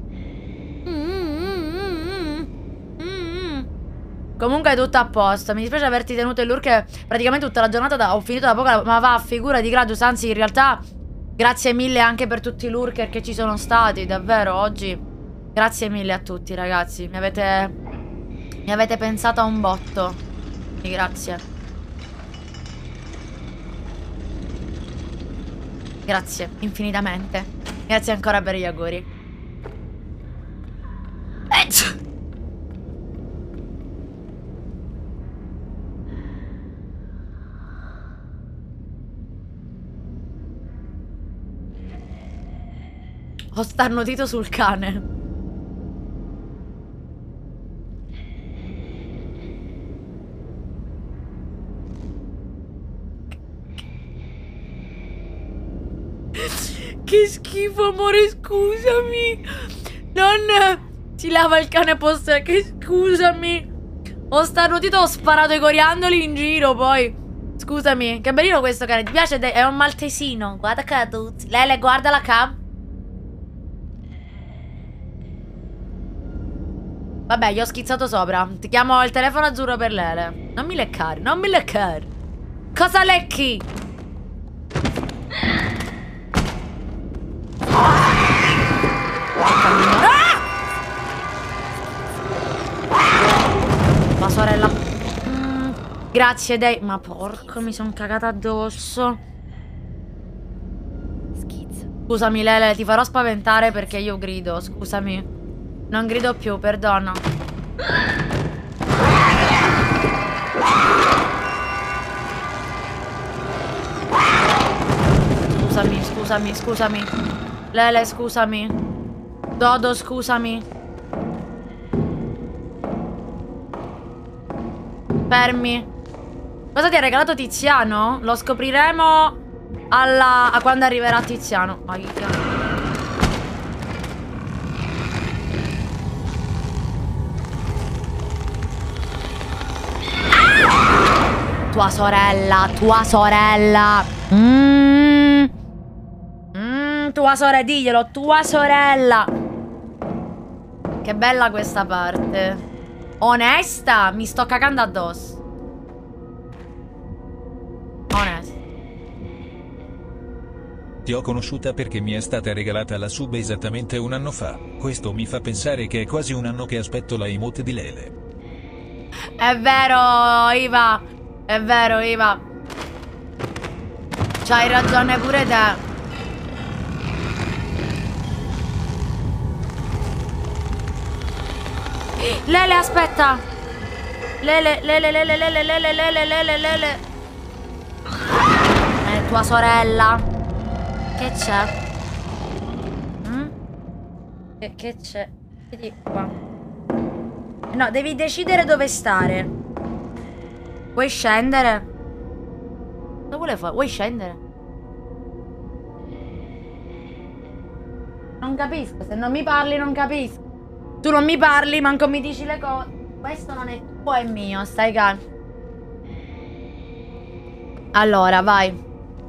Comunque è tutto a posto. Mi dispiace averti tenuto in lurk praticamente tutta la giornata da... Ho finito da poco, ma va, figura di Gradius. Anzi, in realtà, grazie mille anche per tutti i lurker che ci sono stati. Davvero, oggi. Grazie mille a tutti, ragazzi. Mi avete... Mi avete pensato a un botto. Quindi grazie. Grazie, infinitamente. Grazie ancora per gli auguri. Ecc! Ho starnutito sul cane. Che schifo, amore, scusami. Non si lava il cane posta. Che scusami. Ho starnutito, ho sparato i coriandoli in giro poi. Scusami. Che bellino questo cane. Ti piace? È un maltesino. Guarda che tutti. Lele, guarda la cam. Vabbè, gli ho schizzato sopra. Ti chiamo il telefono azzurro per Lele. Non mi leccare, non mi leccare. Cosa lecchi? Ah! Ma sorella. mm, Grazie dei. Ma porco, mi sono cagata addosso. Schizzo. Scusami Lele, ti farò spaventare perché io grido. Scusami. Non grido più, perdona. Scusami, scusami, scusami. Lele, scusami. Dodo, scusami. Fermi. Cosa ti ha regalato Tiziano? Lo scopriremo alla... a quando arriverà Tiziano. Aiuto. Tua sorella, tua sorella. Mmm. Mmm, tua sorella, diglielo, tua sorella. Che bella questa parte. Onesta, mi sto cagando addosso. Onesta. Ti ho conosciuta perché mi è stata regalata la sub esattamente un anno fa. Questo mi fa pensare che è quasi un anno che aspetto la emote di Lele. È vero, Iva. È vero, Iva. C'hai ragione pure te. Lele, aspetta. Lele, Lele, Lele, Lele, Lele, Lele, Lele, Lele. È tua sorella. Che c'è? Mm? Che, che c'è? Vedi qua. No, devi decidere dove stare. Vuoi scendere? Cosa vuole fare? Vuoi scendere? Non capisco, se non mi parli non capisco. Tu non mi parli, manco mi dici le cose. Questo non è tuo, è mio, stai calmo. Allora, vai.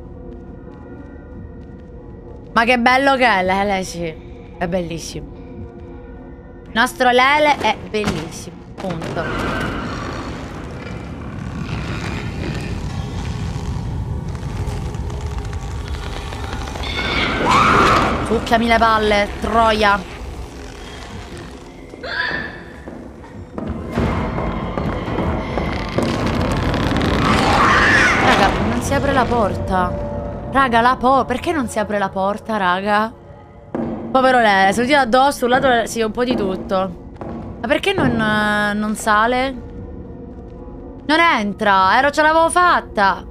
Ma che bello che è, Lele, sì. È bellissimo. Il nostro Lele è bellissimo, punto. Succhiami le palle, troia. Raga, non si apre la porta. Raga, la po... Perché non si apre la porta, raga? Povero Lele, se lo tira addosso, sul lato sì, un po' di tutto. Ma perché non, non sale? Non entra, ero, ce l'avevo fatta.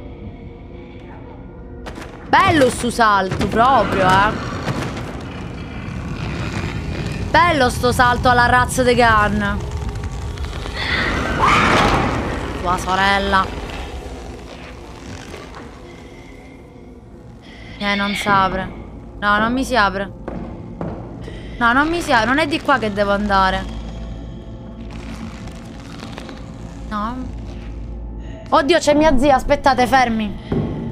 Bello sto salto, proprio, eh. Bello sto salto alla razza de gun. Tua sorella. Eh, non si apre. No, non mi si apre. No, non mi si apre. Non è di qua che devo andare. No. Oddio, c'è mia zia. Aspettate, fermi.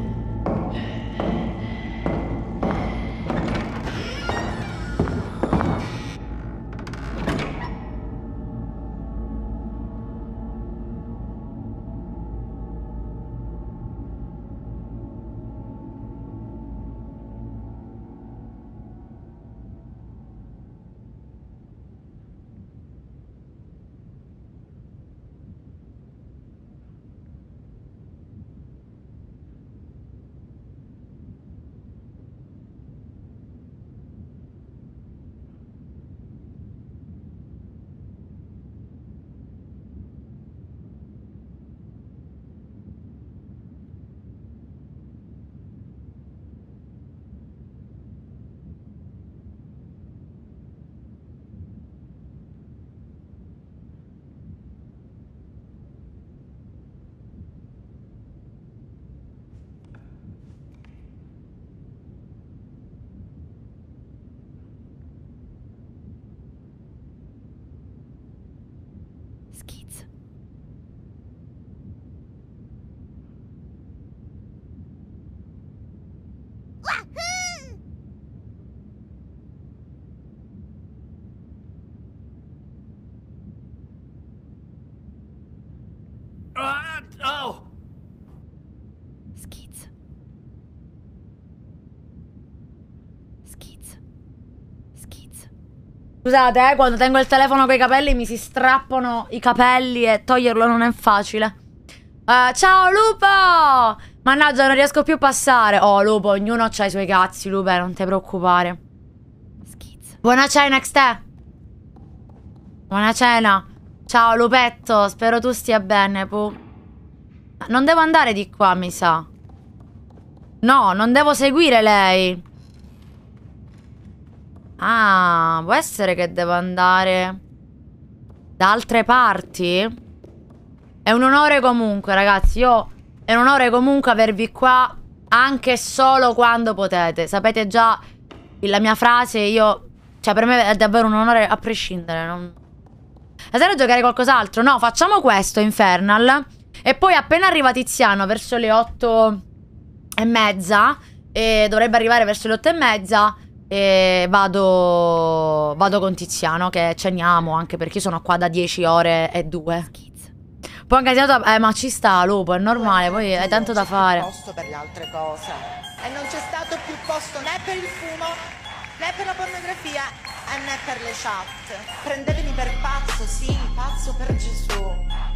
Scusate, eh, quando tengo il telefono con i capelli mi si strappano i capelli e toglierlo non è facile. Uh, ciao Lupo! Mannaggia, non riesco più a passare. Oh, Lupo, ognuno ha i suoi cazzi, Lupo, non ti preoccupare. Schizzo. Buona cena, Xte. Buona cena. Ciao, Lupetto, spero tu stia bene, Pu. Non devo andare di qua, mi sa. No, non devo seguire lei. Ah, può essere che devo andare da altre parti? È un onore comunque, ragazzi. Io è un onore comunque avervi qua, anche solo quando potete. Sapete già la mia frase, io... Cioè, per me è davvero un onore a prescindere. Non... La sera giocare qualcos'altro? No, facciamo questo, Infernal. E poi appena arriva Tiziano, verso le otto e mezza, e dovrebbe arrivare verso le otto e mezza... E vado Vado con Tiziano, che ceniamo, anche perché io sono qua da dieci ore e due. Poi anche se eh, ma ci sta, Lupo, è normale, poi hai tanto da fare. Non c'è posto per le altre cose. E non c'è stato più posto né per il fumo, né per la pornografia, e né per le chat. Prendetemi per pazzo, sì, pazzo per Gesù.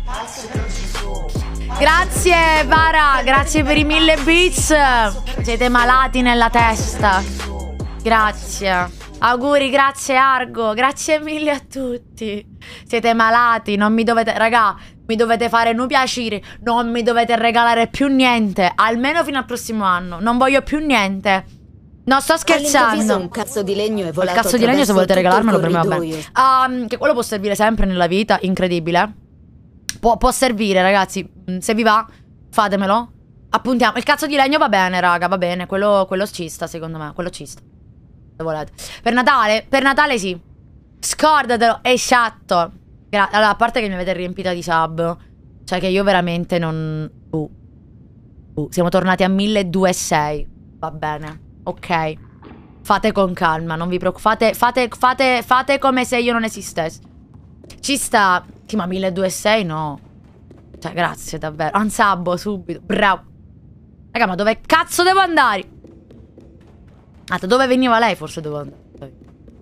Grazie Vara, grazie per i mille bits. Siete malati nella testa. Grazie. Auguri, grazie Argo. Grazie mille a tutti. Siete malati, non mi dovete... Raga, mi dovete fare un piacere. Non mi dovete regalare più niente. Almeno fino al prossimo anno. Non voglio più niente. No, sto scherzando. Un cazzo di legno è volato. Il cazzo di legno, se volete regalarmelo, per me va bene. Um, che quello può servire sempre nella vita. Incredibile. Può, può servire, ragazzi. Se vi va, fatemelo. Appuntiamo. Il cazzo di legno va bene, raga. Va bene. Quello, quello ci sta, secondo me. Quello ci sta. Se volete. Per Natale? Per Natale sì. Scordatelo. Esatto. Gra allora, a parte che mi avete riempita di sub. Cioè che io veramente non... Uh. Uh. Siamo tornati a milleduecentosei. Va bene. Ok. Fate con calma. Non vi preoccupate. Fate, fate, fate come se io non esistessi. Ci sta. Sì, ma milleduecentosei no. Cioè, grazie davvero. Ansabbo subito. Bravo. Raga, ma dove cazzo devo andare? Ah, da dove veniva lei? Forse devo andare.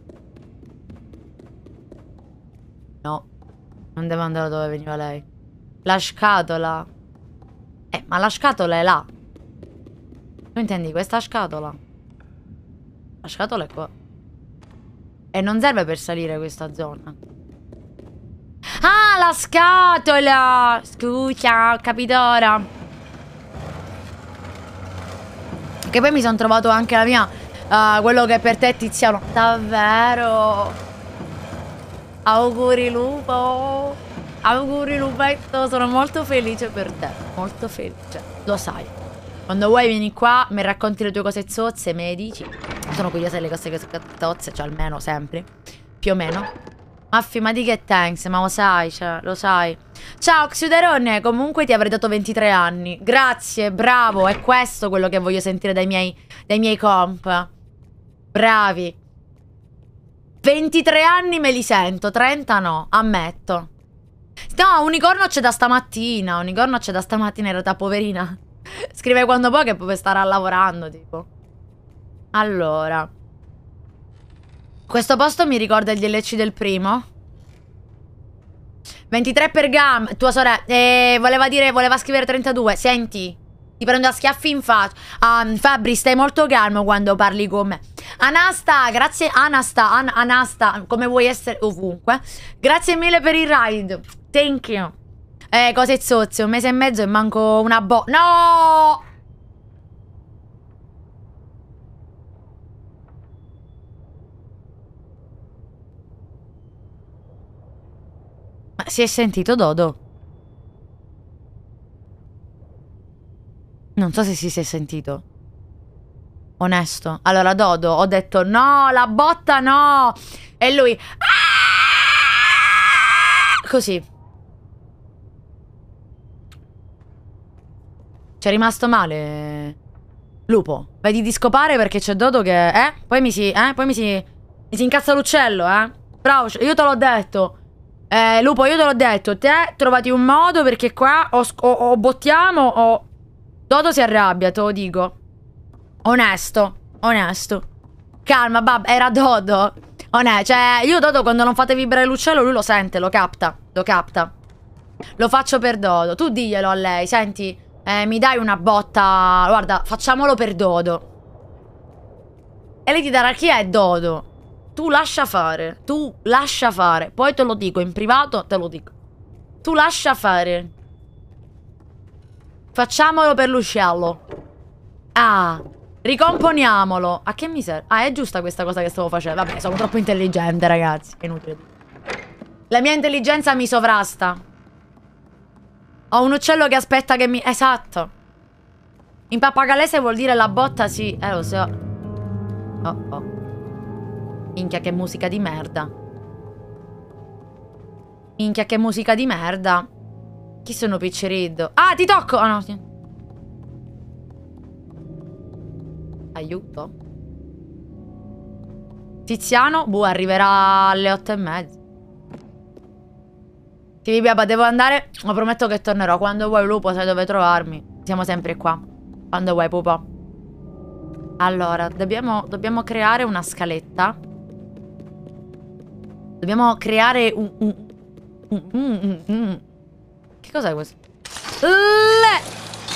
No. Non devo andare dove veniva lei. La scatola. Eh, ma la scatola è là. Tu intendi questa scatola? La scatola è qua. E non serve per salire questa zona. Ah, la scatola! Scusa, ho capito ora. Che poi mi sono trovato anche la mia... Uh, quello che per te è Tiziano. Davvero? Auguri lupo. Auguri lupetto. Sono molto felice per te. Molto felice. Lo sai. Quando vuoi vieni qua, mi racconti le tue cose zozze, me le dici. Sono curiosa delle cose zozze, cioè almeno sempre. Più o meno. Maffi, ma di che thanks? Ma lo sai, cioè, lo sai. Ciao Xiuderone, comunque ti avrei dato ventitré anni. Grazie, bravo. È questo quello che voglio sentire dai miei, dai miei comp. Bravi. ventitré anni me li sento, trenta no, ammetto. No, Unicorno c'è da stamattina. Unicorno c'è da stamattina, in realtà, poverina. Scrive quando può che poi starà lavorando, tipo. Allora. Questo posto mi ricorda il D L C del primo. ventitré per Gam. Tua sorella. Eh, voleva dire, voleva scrivere trentadue. Senti, ti prendo a schiaffi in faccia. um, Fabri, stai molto calmo quando parli con me. Anasta, grazie Anasta An Anasta, come vuoi essere ovunque. Grazie mille per il ride. Thank you. Eh, cose zozze, un mese e mezzo e manco una bo... No! Ma si è sentito Dodo? Non so se si è sentito. Onesto. Allora Dodo, ho detto no, la botta no. E lui ah! Così. C'è rimasto male. Lupo, vedi di scopare perché c'è Dodo che... Eh? Poi mi si... Eh? Poi mi si... Mi si incazza l'uccello, eh? Bravo, io te l'ho detto. Eh, Lupo, io te l'ho detto. Te trovati un modo perché qua o, o, o bottiamo o... Dodo si arrabbia, te lo dico. Onesto, onesto. Calma, bab, era Dodo. Onesto, cioè, io Dodo quando non fate vibrare l'uccello lui lo sente, lo capta. Lo capta. Lo faccio per Dodo. Tu diglielo a lei, senti... Eh, mi dai una botta. Guarda, facciamolo per Dodo. E lei ti darà chi è Dodo. Tu lascia fare. Tu lascia fare. Poi te lo dico in privato, te lo dico. Tu lascia fare. Facciamolo per l'uccello. Ah, ricomponiamolo. A che mi serve? Ah, è giusta questa cosa che stavo facendo. Vabbè, sono troppo intelligente, ragazzi. È inutile. La mia intelligenza mi sovrasta. Ho un uccello che aspetta che mi... Esatto. In pappagalese vuol dire la botta, sì. Eh, lo so. Oh, oh. Minchia, che musica di merda. Minchia, che musica di merda. Chi sono picceriddo? Ah, ti tocco! Ah, no. Aiuto. Tiziano, boh, arriverà alle otto e mezza. Sì, Biaba, devo andare. Ma prometto che tornerò. Quando vuoi, Lupo, sai dove trovarmi. Siamo sempre qua. Quando vuoi, Pupo. Allora, dobbiamo, dobbiamo creare una scaletta. Dobbiamo creare un... un, un, un, un, un. Che cos'è questo? Le...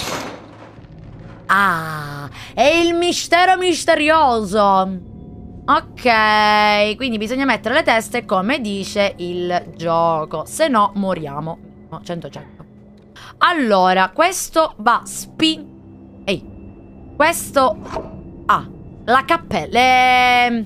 Ah, è il mistero misterioso. Ok, quindi bisogna mettere le teste come dice il gioco. Se no moriamo. No, cento cento. Allora, questo va spin... Ehi. Questo... Ah, la cappella. Le...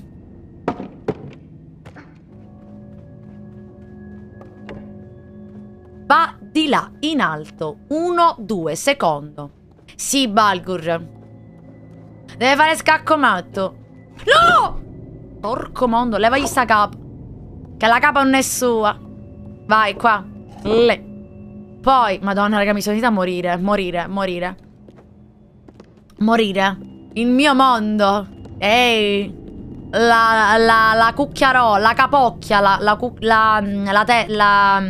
Va di là, in alto. Uno, due, secondo. Sì, Balgur. Deve fare scacco matto. No! Porco mondo, levagli sta capa. Che la capa non è sua. Vai, qua. Le. Poi, madonna, raga, mi sono venuta a morire. Morire, morire. Morire. Il mio mondo. Ehi. La, la, la cucchiarola, la capocchia, la, la, la, la, te, la...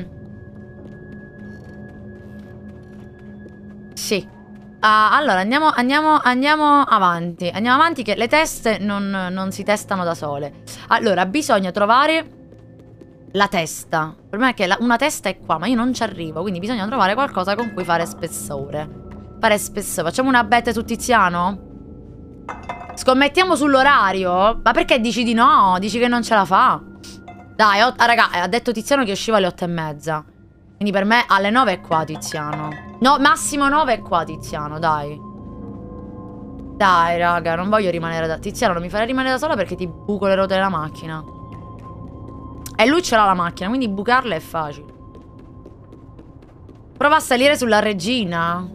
Sì. Uh, allora, andiamo, andiamo, andiamo avanti. Andiamo avanti che le teste non, non si testano da sole. Allora, bisogna trovare la testa. Il problema è che la, una testa è qua, ma io non ci arrivo. Quindi bisogna trovare qualcosa con cui fare spessore. Fare spessore. Facciamo una bet su Tiziano? Scommettiamo sull'orario? Ma perché dici di no? Dici che non ce la fa? Dai, oh, raga, ha detto Tiziano che usciva alle otto e mezza. Quindi per me alle nove è qua Tiziano. No, massimo nove è qua Tiziano, dai. Dai, raga, non voglio rimanere da... Tiziano, non mi farei rimanere da sola perché ti buco le ruote della macchina. E lui ce l'ha la macchina, quindi bucarla è facile. Prova a salire sulla regina.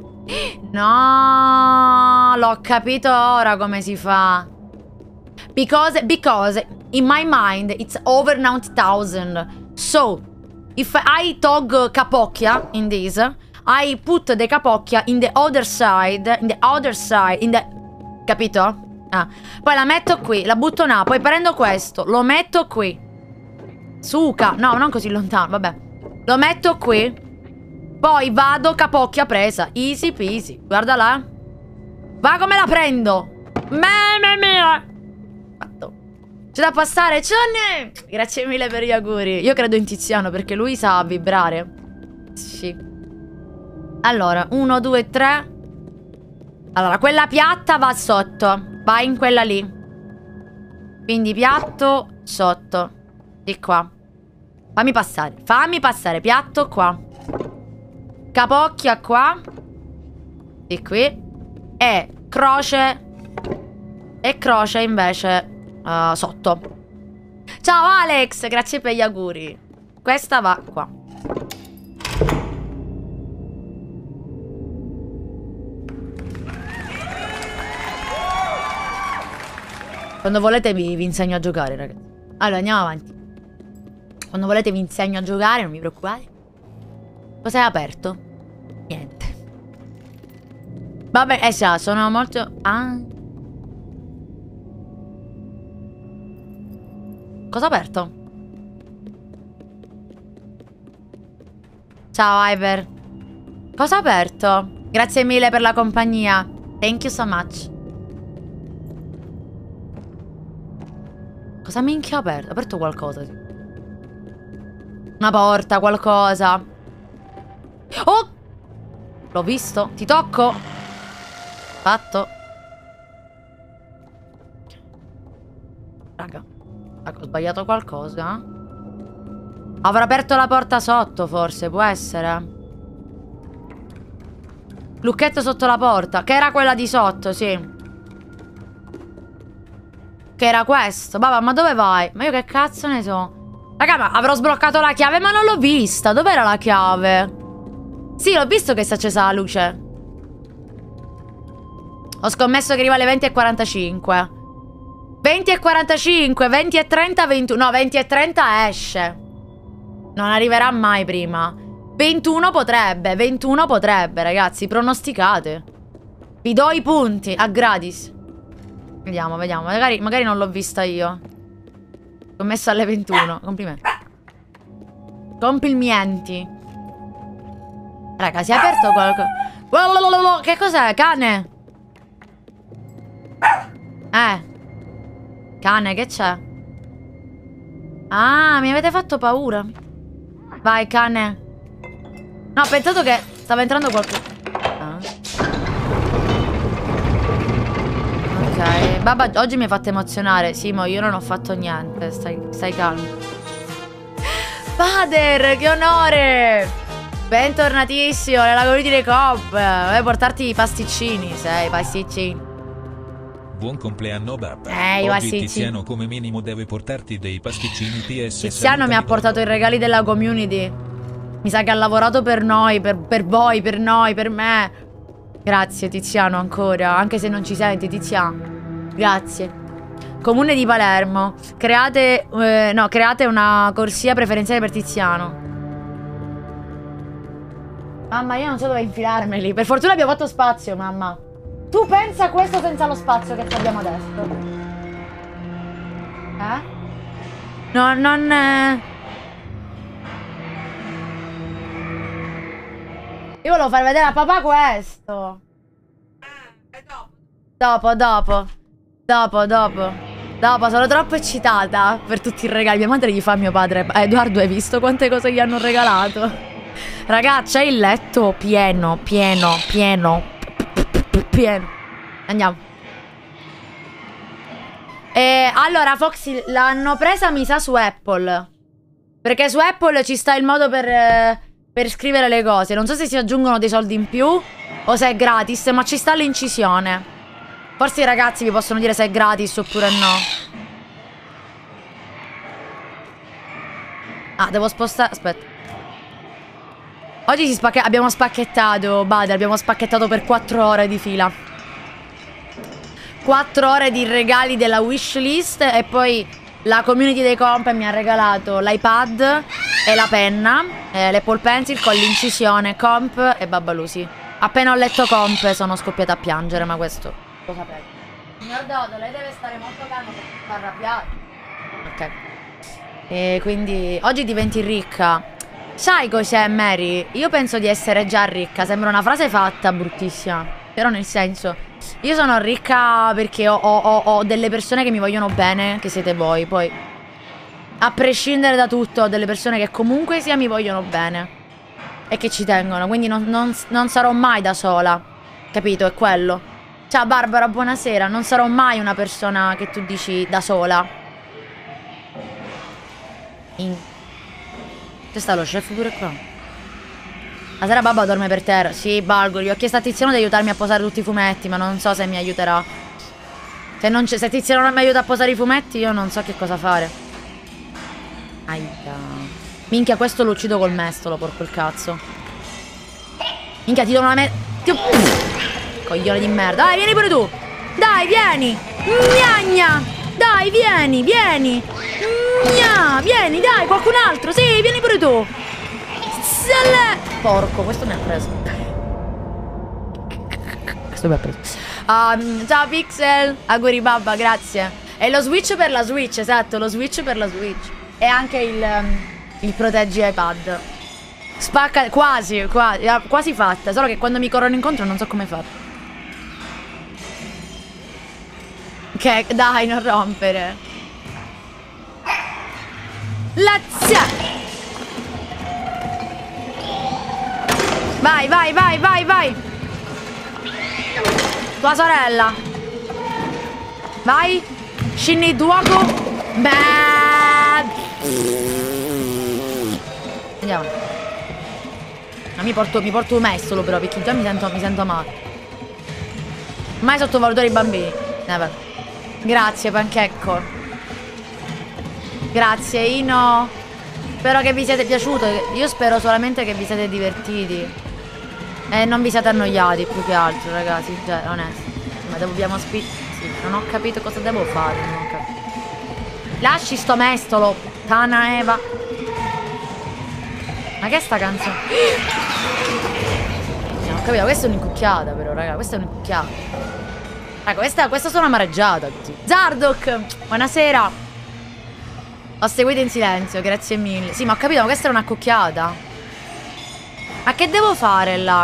No, l'ho capito ora come si fa. Because, because in my mind it's over ninety thousand. So, if I tog capocchia in this, I put the capocchia in the other side, in the other side, in the... Capito? Ah. Poi la metto qui, la butto là, poi prendo questo, lo metto qui. Suca, no, non così lontano, vabbè. Lo metto qui. Poi vado, capocchia presa. Easy peasy, guarda là. Va come la prendo. Mamma mia. Fatto. C'è da passare, Johnny. Grazie mille per gli auguri. Io credo in Tiziano perché lui sa vibrare. Sì. Allora, uno, due, tre. Allora, quella piatta va sotto. Vai in quella lì. Quindi piatto sotto. Di qua. Fammi passare. Fammi passare. Piatto qua. Capocchia qua. Di qui. E croce. E croce invece uh, sotto. Ciao Alex. Grazie per gli auguri. Questa va qua. Quando volete vi, vi insegno a giocare, ragazzi. Allora, andiamo avanti. Quando volete vi insegno a giocare, non vi preoccupate. Cos'è aperto? Niente. Vabbè, eh sì, sono molto... Ah. Cosa aperto? Ciao, Iver. Cosa aperto? Grazie mille per la compagnia. Thank you so much. Cosa minchia ho aperto? Ho aperto qualcosa. Una porta, qualcosa. Oh! L'ho visto. Ti tocco? Fatto. Raga. Raga, ho sbagliato qualcosa. Avrò aperto la porta sotto, forse. Può essere. Lucchetto sotto la porta. Che era quella di sotto, sì. Che era questo. Babà, ma dove vai? Ma io che cazzo ne so? Raga, ma avrò sbloccato la chiave, ma non l'ho vista. Dov'era la chiave? Sì, l'ho visto che si è accesa la luce. Ho scommesso che arriva alle venti e quarantacinque. venti e quarantacinque, venti e trenta, ventuno. No, venti e trenta esce. Non arriverà mai prima. ventuno potrebbe, ventuno potrebbe, ragazzi. Pronosticate. Vi do i punti a gratis. Vediamo, vediamo. Magari, magari non l'ho vista io. L'ho messa alle ventuno. Complimenti. Complimenti. Raga, si è aperto qualcosa. Che cos'è? Cane? Eh. Cane, che c'è? Ah, mi avete fatto paura. Vai, cane. No, ho pensato che stava entrando qualcuno. Ah. Ok. Babba, oggi mi hai fatto emozionare. Simo, io non ho fatto niente. Stai, stai calmo. Pader, che onore! Bentornatissimo nella community dei Coop. Vuoi portarti i pasticcini? Sei, pasticcini. Buon compleanno babba. Eh, Oggi Tiziano come minimo deve portarti dei pasticcini P S. Tiziano mi ha portato i regali della community. Mi sa che ha lavorato per noi, per, per voi, per noi, per me. Grazie Tiziano ancora. Anche se non ci senti Tiziano. Grazie. Comune di Palermo. Create, eh, no, create una corsia preferenziale per Tiziano. Mamma, io non so dove infilarmeli. Per fortuna abbiamo fatto spazio, mamma. Tu pensa a questo senza lo spazio che abbiamo adesso. Eh? No, non... Eh... Io volevo far vedere a papà questo. Eh, dopo. Dopo, dopo. Dopo, dopo. Dopo, sono troppo eccitata per tutti i regali. Mia madre gli fa a mio padre. Eh, Edoardo, hai visto quante cose gli hanno regalato? Raga, c'è il letto pieno, pieno, pieno. Pieno. Andiamo. E allora Foxy l'hanno presa mi sa su Apple. Perché su Apple ci sta il modo per, eh, per scrivere le cose. Non so se si aggiungono dei soldi in più o se è gratis, ma ci sta l'incisione. Forse i ragazzi vi possono dire se è gratis oppure no. Ah, devo spostare. Aspetta. Oggi si spacche... abbiamo spacchettato, Bader, abbiamo spacchettato per quattro ore di fila. quattro ore di regali della wishlist e poi la community dei comp mi ha regalato l'iPad e la penna, eh, l'Apple Pencil con l'incisione comp e Babbalusi. Appena ho letto comp sono scoppiata a piangere, ma questo lo sapete. Signor Dodo, lei deve stare molto calmo perché si fa arrabbiare. Ok. E quindi oggi diventi ricca. Sai cos'è, Mary? Io penso di essere già ricca. Sembra una frase fatta, bruttissima. Però nel senso, io sono ricca perché ho, ho, ho, ho delle persone che mi vogliono bene, che siete voi. Poi, a prescindere da tutto, ho delle persone che comunque sia mi vogliono bene e che ci tengono. Quindi non, non, non sarò mai da sola. Capito? È quello. Ciao Barbara, buonasera. Non sarò mai una persona che tu dici da sola. In... C'è sta lo chef pure qua. La sera babba dorme per terra. Sì, Balgo, gli ho chiesto a Tiziano di aiutarmi a posare tutti i fumetti, ma non so se mi aiuterà. Se, non se Tiziano non mi aiuta a posare i fumetti, io non so che cosa fare. Aia. Minchia, questo lo uccido col mestolo, porco il cazzo. Minchia, ti do una me... Ti... Coglione di merda. Dai, vieni pure tu. Dai, vieni. Gnagna. Dai, vieni, vieni. Gna, vieni, dai, qualcun altro. Sì, vieni pure tu. Zelle. Porco, questo mi ha preso. Questo mi ha preso. Um, ciao Pixel. Auguri babba, grazie. E lo switch per la Switch, esatto, lo switch per la Switch. E anche il, um, il proteggi iPad. Spacca, quasi, quasi, quasi fatta. Solo che quando mi corrono incontro non so come fare. Che, dai, non rompere. Lazia. Vai, vai, vai, vai, vai. Tua sorella. Vai. Scinni duoco. Beh. Andiamo. Ma mi porto, mi porto un mestolo però, perché già mi sento, mi sento male. Mai sottovalutare i bambini. Never. Grazie, Panchecco. Grazie, Ino. Spero che vi siate piaciuto. Io spero solamente che vi siate divertiti. E non vi siate annoiati, più che altro, ragazzi. Cioè, onesto. Ma dobbiamo spi... Sì, non ho capito cosa devo fare. Non ho capito. Lasci sto mestolo, puttana Eva. Ma che è sta canzone? Non ho capito, questa è un'incucchiata però, raga. Questa è un'incucchiata. Ecco, questa, questa sono amareggiata. Zardok, buonasera. Ho seguito in silenzio, grazie mille. Sì, ma ho capito, ma questa era una cucchiata. Ma che devo fare là?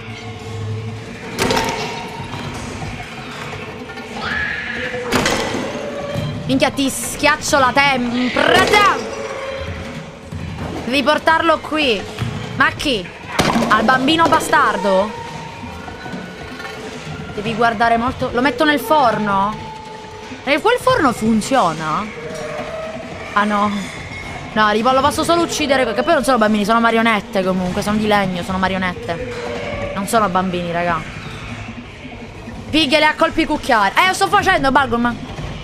Minchia, ti schiaccio la tempra. Devi portarlo qui. Ma chi? Al bambino bastardo? Devi guardare molto... Lo metto nel forno? E quel forno funziona? Ah no. No, lo posso solo uccidere. Che poi non sono bambini, sono marionette comunque. Sono di legno, sono marionette. Non sono bambini, raga. Pigliali a colpi cucchiari. Eh, lo sto facendo, Balgum.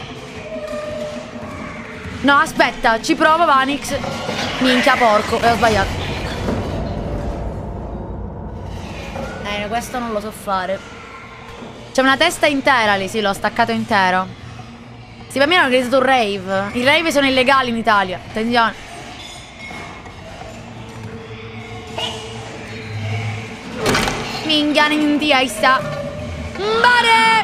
No, aspetta, ci provo, Vanix. Minchia, porco. E ho sbagliato. Eh, questo non lo so fare. C'è una testa intera lì, sì, l'ho staccato intero. Sì, per me hanno organizzato un rave. I rave sono illegali in Italia. Attenzione. Minchia, in India sta. Mare!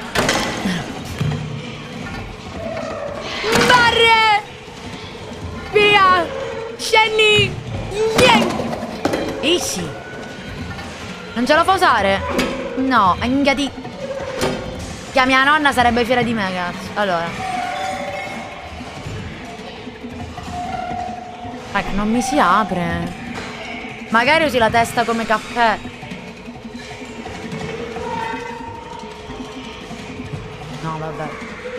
Mare! Via! Scendi! Niente! Easy! Non ce la fa usare? No, ingati. Chiami la nonna, sarebbe fiera di me, cazzo. Allora. Raga, non mi si apre. Magari usi la testa come caffè. No, vabbè.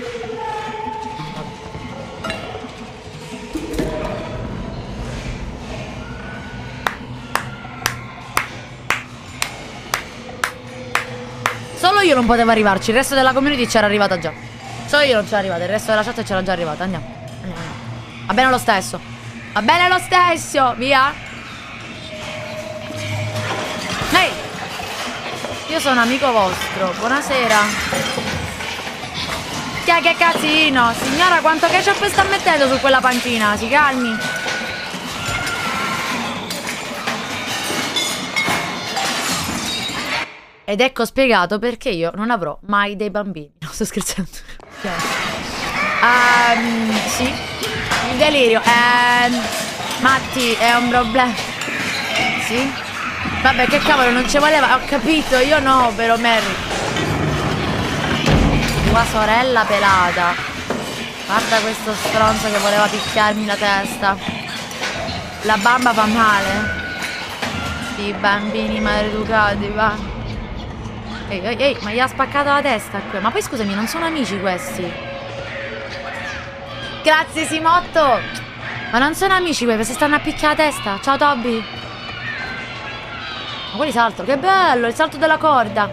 Solo io non potevo arrivarci, il resto della community c'era arrivata già. Solo io non c'era arrivata, il resto della chat c'era già arrivata. Andiamo. Andiamo. Va bene lo stesso. Va bene lo stesso. Via. Ehi. Io sono amico vostro. Buonasera. Che, che cazzino. Signora, quanto ketchup sta mettendo su quella panchina? Si calmi. Ed ecco spiegato perché io non avrò mai dei bambini. No, sto scherzando. um, sì. Il delirio. Um, Matti, è un problema. Sì. Vabbè, che cavolo, non ci voleva. Ho capito, io no, però Mary. Tua sorella pelata. Guarda questo stronzo che voleva picchiarmi la testa. La bamba fa male. I bambini maleducati, va. Ehi, ehi, ehi, ma gli ha spaccato la testa qui. Ma poi scusami, non sono amici questi. Grazie Simotto. Ma non sono amici questi, se stanno a picchiare la testa. Ciao Toby. Ma quelli saltano, che bello, il salto della corda.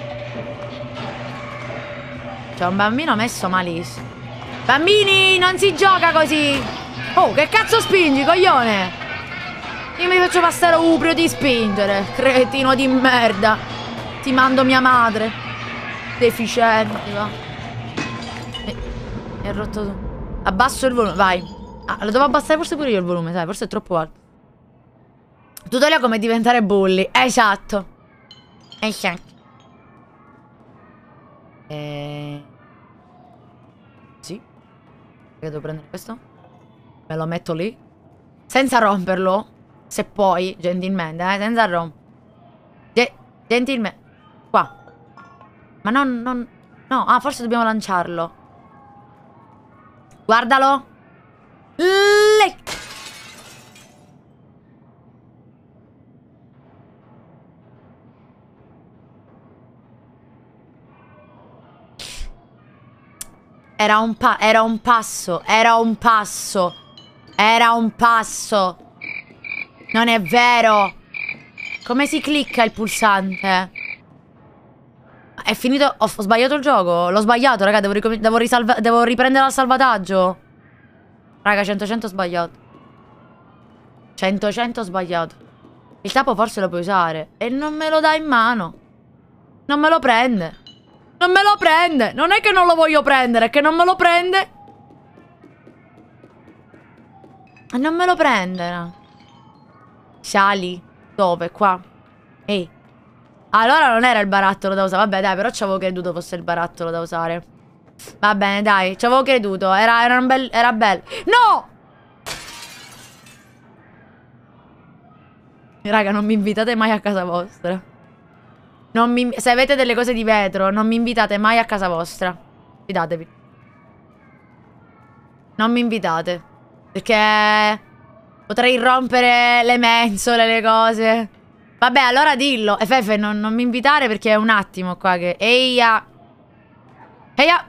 C'è un bambino messo malissimo. Bambini, non si gioca così. Oh, che cazzo spingi, coglione? Io mi faccio passare ubrio di spingere. Cretino di merda. Ti mando mia madre. Deficiente, va. Mi è rotto tu. Abbasso il volume, vai. Ah, lo devo abbassare forse pure io il volume, sai, forse è troppo alto. Tutorial come diventare bully. Esatto. Esatto. E... Sì. Devo prendere questo. Me lo metto lì. Senza romperlo. Se puoi, gentilmente, eh, senza rompere. Ge gentilmente. Qua. Ma non, non... No, ah, forse dobbiamo lanciarlo. Guardalo. Lei. Era un pa... Era un passo. Era un passo. Era un passo. Non è vero. Come si clicca il pulsante? È finito. Ho, ho sbagliato il gioco. L'ho sbagliato, raga. Devo, devo, devo riprendere al salvataggio. Raga, cento cento sbagliato. cento cento sbagliato. Il capo forse lo puoi usare. E non me lo dà in mano. Non me lo prende. Non me lo prende. Non è che non lo voglio prendere, è che non me lo prende. E non me lo prende, no. Sali. Dove? Qua. Ehi. Allora non era il barattolo da usare. Vabbè dai, però ci avevo creduto fosse il barattolo da usare. Va bene dai, ci avevo creduto. Era, era, un bel, era bello. No! Raga, non mi invitate mai a casa vostra. Non mi, se avete delle cose di vetro, non mi invitate mai a casa vostra. Fidatevi. Non mi invitate. Perché potrei rompere le mensole, le cose. Vabbè, allora dillo. E Fefe, non, non mi invitare perché è un attimo qua che... Eia. Eia.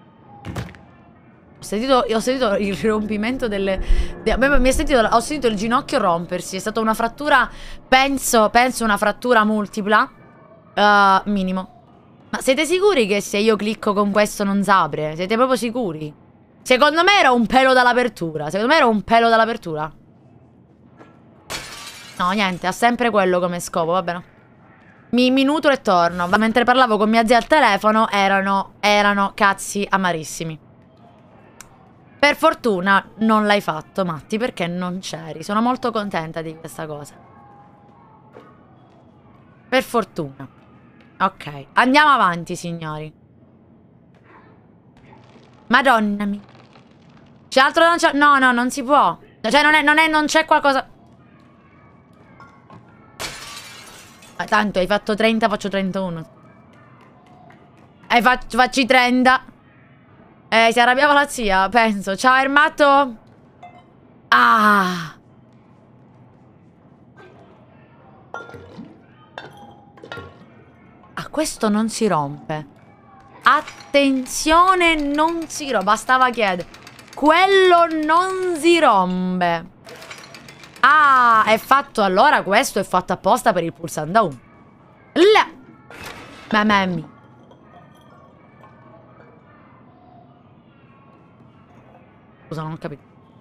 Ho sentito, ho sentito il rompimento delle... De, mi è sentito, ho sentito il ginocchio rompersi. È stata una frattura, penso, penso una frattura multipla. Uh, minimo. Ma siete sicuri che se io clicco con questo non si apre? Siete proprio sicuri? Secondo me era un pelo dall'apertura. Secondo me era un pelo dall'apertura. No, niente, ha sempre quello come scopo, vabbè no. Mi, mi nutro e torno. Mentre parlavo con mia zia al telefono erano, erano cazzi amarissimi. Per fortuna non l'hai fatto, Matti, perché non c'eri. Sono molto contenta di questa cosa. Per fortuna. Ok, andiamo avanti, signori. Madonna mia. C'è altro non c'è? No, no, non si può. Cioè, non è, non è, non c'è qualcosa... Ma tanto hai fatto trenta, faccio trentuno. E faccio, facci trenta. Eh, si arrabbiava la zia, penso. Ciao, Ermato. Ah. Ah, questo non si rompe. Attenzione, non si rompe. Bastava chiedere. Quello non si rompe. Ah, è fatto allora. Questo è fatto apposta per il pulsante da uno. Là. Mamma mia. Scusa, non ho capito.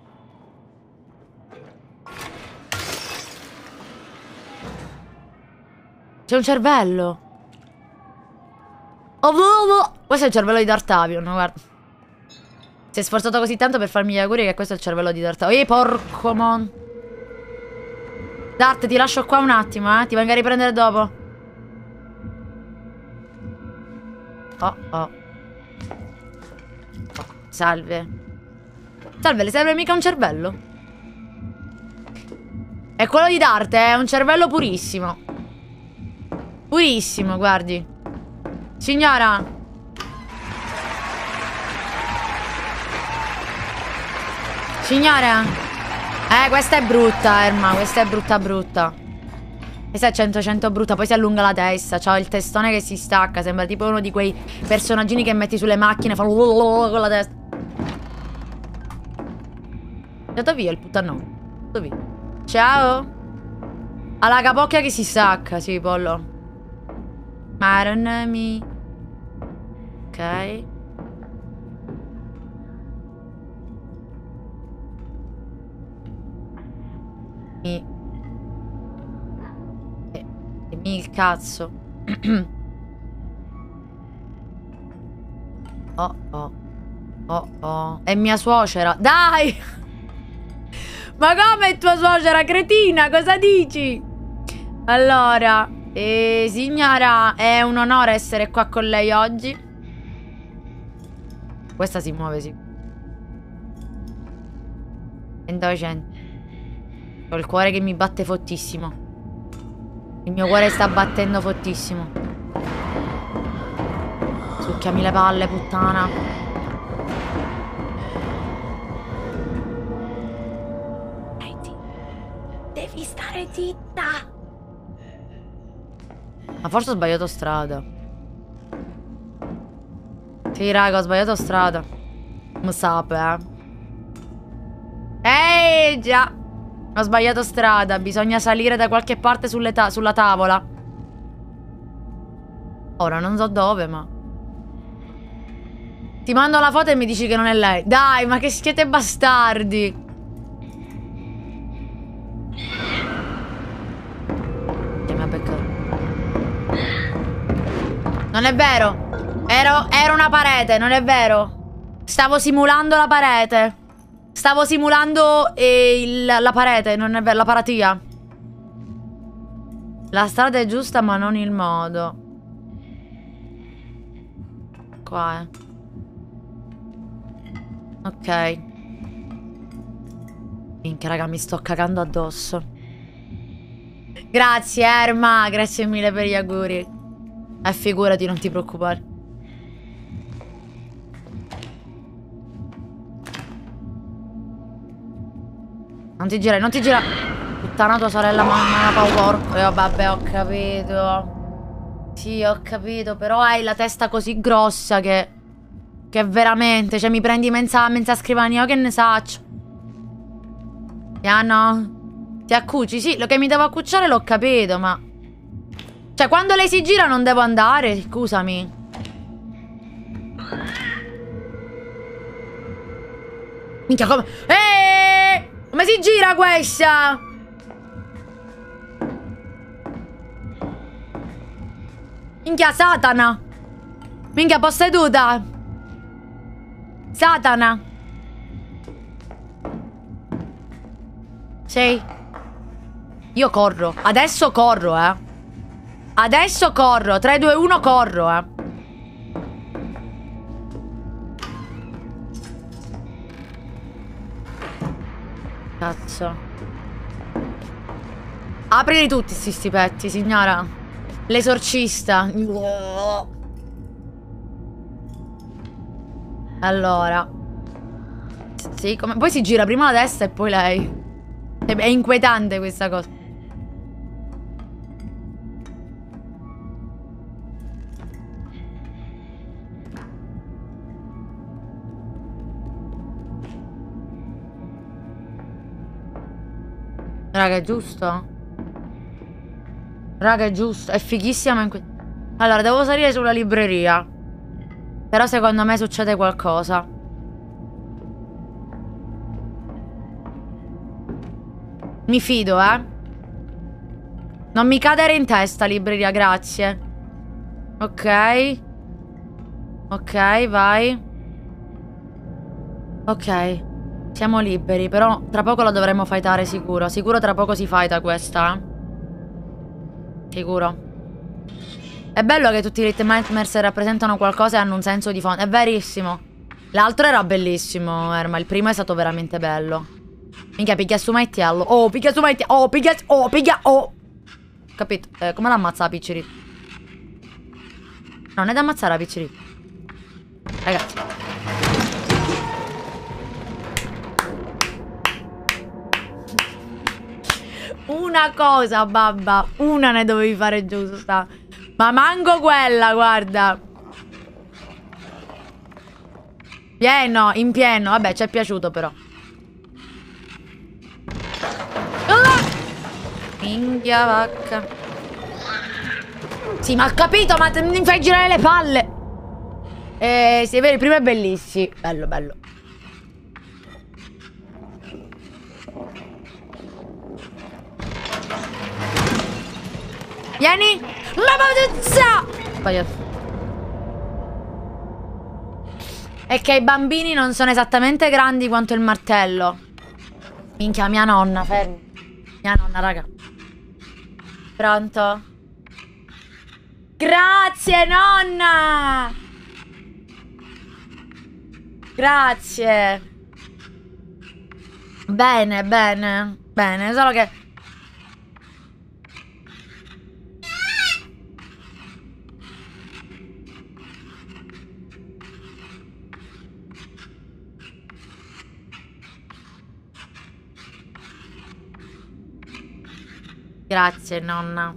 C'è un cervello. Oh, oh, oh. Questo è il cervello di D'Artavion, guarda. Si è sforzato così tanto per farmi gli auguri che questo è il cervello di D'Artavion. Ehi, porco mon. Dart, ti lascio qua un attimo, eh. Ti vengo a riprendere dopo. Oh, oh. Oh. Salve. Salve, le serve mica un cervello? È quello di Dart, è un cervello purissimo. Purissimo, guardi. Signora. Signora. Eh, questa è brutta, Erma. Questa è brutta brutta. Questa è cento cento brutta. Poi si allunga la testa. C'ha il testone che si stacca. Sembra tipo uno di quei personaggini che metti sulle macchine. Fa con la testa. È andato via il puttanone. È andato via. Ciao. Ha la capocchia che si stacca. Sì, pollo. Maronami. Ok. Mi. Eh, mi il cazzo. Oh oh. Oh oh. È mia suocera. Dai! Ma come è tua suocera, cretina? Cosa dici? Allora, eh, signora, è un onore essere qua con lei oggi. Questa si muove, sì. centocento. Ho il cuore che mi batte fottissimo. Il mio cuore sta battendo fottissimo. Succhiami le palle, puttana. Devi stare zitta. Ma forse ho sbagliato strada. Sì, raga, ho sbagliato strada. Mi sape, eh. Ehi, già. Ho sbagliato strada. Bisogna salire da qualche parte sulle ta sulla tavola. Ora non so dove, ma... Ti mando la foto e mi dici che non è lei. Dai, ma che siete bastardi. Che mi ha beccato. Non è vero. Ero, era una parete, non è vero. Stavo simulando la parete. Stavo simulando eh, il, la parete, non è vero, la paratia. La strada è giusta ma non il modo. Qua, eh. Ok. Minchia, raga, mi sto cagando addosso. Grazie, Erma. Grazie mille per gli auguri. E eh, figurati, non ti preoccupare. Non ti girare, non ti girare. puttana tua sorella mamma la pau porco. E oh, vabbè, ho capito. Sì, ho capito. Però hai la testa così grossa che... Che veramente... Cioè mi prendi mensa, mensa scrivania, che ne saccio. Piano. Ti accucci? Sì, lo che mi devo accucciare l'ho capito, ma... Cioè, quando lei si gira non devo andare, scusami. Minchia, come... Eeeh! Come si gira questa? Minchia, Satana. Minchia, posseduta. Satana. Sì. Io corro. Adesso corro, eh. Adesso corro. tre, due, uno, corro, eh. Cazzo. Aprili tutti sti stipetti, signora. L'esorcista. Allora. Sì, come... Poi si gira prima la testa e poi lei. È inquietante questa cosa. Raga, è giusto? Raga, è giusto. È fighissima in que... Allora, devo salire sulla libreria. Però secondo me succede qualcosa. Mi fido, eh. Non mi cadere in testa, libreria, grazie. Ok. Ok, vai. Ok. Siamo liberi, però tra poco la dovremmo fightare sicuro. Sicuro tra poco si fighta questa, eh? Sicuro. È bello che tutti i Little Nightmares rappresentano qualcosa e hanno un senso di fondo. È verissimo. L'altro era bellissimo, Erma. Il primo è stato veramente bello. Minchia, picchia su Maitiello. Oh, picchia su Maitiello. Oh, picchia. Oh, picchia. Oh. Capito? Eh, come l'ammazza la Piccirit? Non è da ammazzare la Piccirit. Ragazzi. Una cosa, babba. Una ne dovevi fare giusta. Ma manco quella, guarda. Pieno, in pieno. Vabbè, ci è piaciuto però. Ah! Minchia vacca. Sì, ma ho capito, ma mi fai girare le palle. Eh, sì, è vero, il primo è bellissimo. Bello, bello. Vieni. Mamma sbagliato. È che i bambini non sono esattamente grandi quanto il martello. Minchia, mia nonna, fermi. Mia nonna, raga. Pronto? Grazie, nonna! Grazie. Bene, bene. Bene, solo che... Grazie, nonna.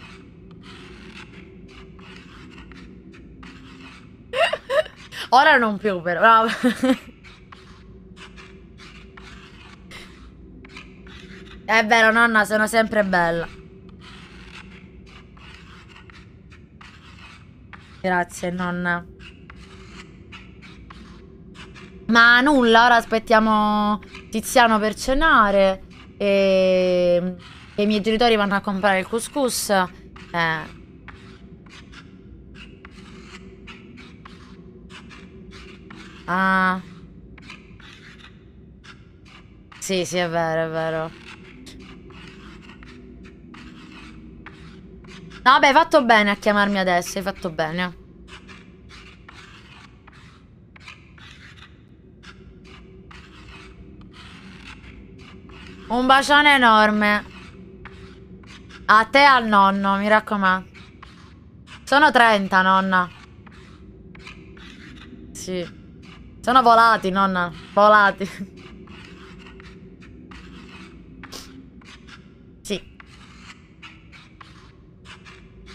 Ora non più, però. È vero, nonna, sono sempre bella. Grazie, nonna. Ma nulla, ora aspettiamo Tiziano per cenare. E... e i miei genitori vanno a comprare il couscous. Eh... Ah. Sì, sì, è vero, è vero. No, vabbè, hai fatto bene a chiamarmi adesso, hai fatto bene. Un bacione enorme. A te e al nonno, mi raccomando. Sono trenta, nonna. Sì. Sono volati, nonna. Volati.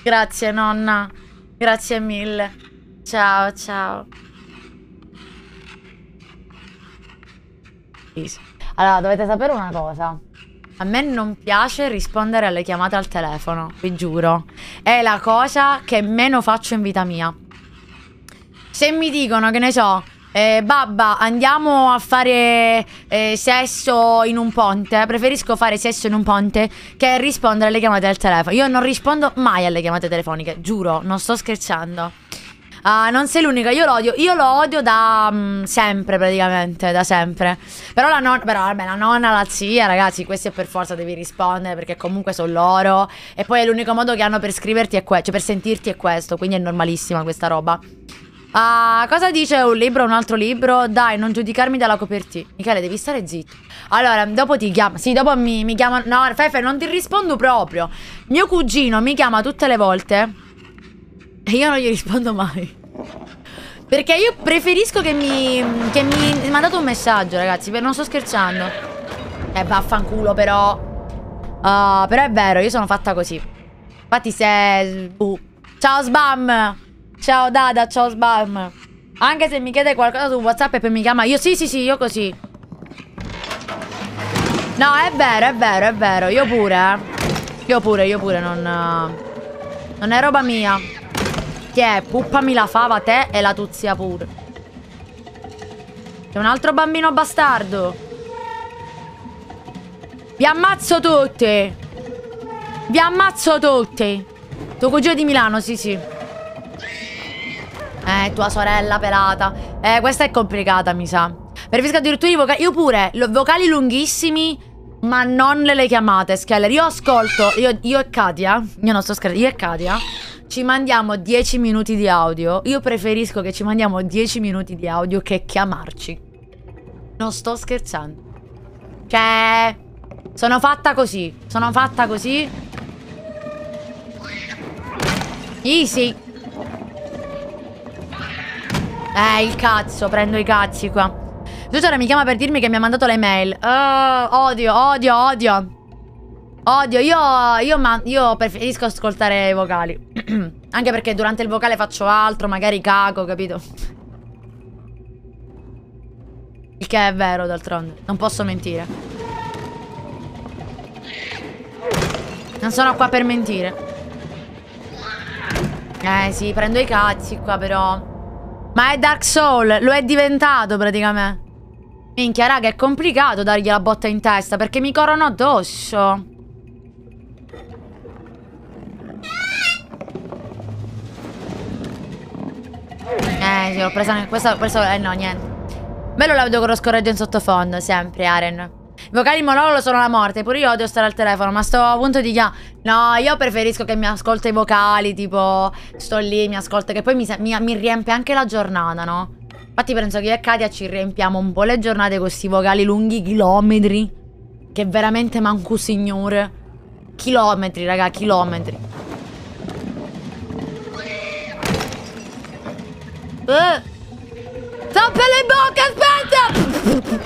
Grazie, nonna. Grazie mille. Ciao, ciao. Allora, dovete sapere una cosa. A me non piace rispondere alle chiamate al telefono, vi giuro. È la cosa che meno faccio in vita mia. Se mi dicono, che ne so, eh, babba, andiamo a fare eh, sesso in un ponte, preferisco fare sesso in un ponte che rispondere alle chiamate al telefono. Io non rispondo mai alle chiamate telefoniche, giuro, non sto scherzando. Uh, non sei l'unica, io lo odio. Io lo odio da um, sempre, praticamente, da sempre. Però la nonna, però vabbè, la nonna, la zia, ragazzi, questi è per forza devi rispondere, perché comunque sono loro. E poi è l'unico modo che hanno per scriverti è questo, cioè per sentirti è questo. Quindi è normalissima questa roba. Uh, cosa dice un libro, un altro libro? Dai, non giudicarmi dalla copertina. Michele, devi stare zitto. Allora, dopo ti chiama. Sì, dopo mi, mi chiama. No, Fefe, non ti rispondo proprio. Mio cugino mi chiama tutte le volte e io non gli rispondo mai. Perché io preferisco che mi Che mi, mi ha dato un messaggio, ragazzi. Non sto scherzando. Eh, vaffanculo, però uh, però è vero, io sono fatta così. Infatti se uh. Ciao Sbam. Ciao Dada, ciao Sbam. Anche se mi chiede qualcosa su WhatsApp e poi mi chiama, io sì sì sì, io così. No, è vero, è vero, è vero. Io pure, eh. Io pure, io pure, non Non è roba mia. Che è? Puppami la fava te e la tuzia pure. C'è un altro bambino bastardo. Vi ammazzo tutti. Vi ammazzo tutti. Tuo cugino di Milano, sì sì. Eh, tua sorella pelata. Eh, questa è complicata, mi sa. Preferisco addirittura i vocali. Io pure, lo, vocali lunghissimi, ma non le chiamate, Scheller. Io ascolto, io, io e Katia. Io non sto scherzando, io e Katia ci mandiamo dieci minuti di audio. Io preferisco che ci mandiamo dieci minuti di audio che chiamarci. Non sto scherzando. Cioè, sono fatta così. Sono fatta così. Easy. Eh, il cazzo, prendo i cazzi qua. Giusto, mi chiama per dirmi che mi ha mandato le mail. uh, Odio, odio, odio. Odio, io, io, ma, io preferisco ascoltare i vocali. Anche perché durante il vocale faccio altro, magari cago, capito? Il che è vero, d'altronde. Non posso mentire. Non sono qua per mentire. Eh sì, prendo i cazzi qua però. Ma è Dark Soul, lo è diventato praticamente. Minchia, raga, è complicato dargli la botta in testa perché mi corrono addosso. Eh sì, l'ho presa. Questo, questo, eh no, niente. Bello l'audio con lo scorreggio in sottofondo, sempre, Aren. I vocali monologo sono la morte. Pure io odio stare al telefono, ma sto a punto di chiamare. No, io preferisco che mi ascolta i vocali. Tipo, sto lì, mi ascolta. Che poi mi, mi, mi riempie anche la giornata, no? Infatti penso che io e Katia ci riempiamo un po' le giornate con questi vocali lunghi chilometri. Che veramente manco signore. Chilometri, raga, chilometri. Eh. Tappa le bocche, aspetta!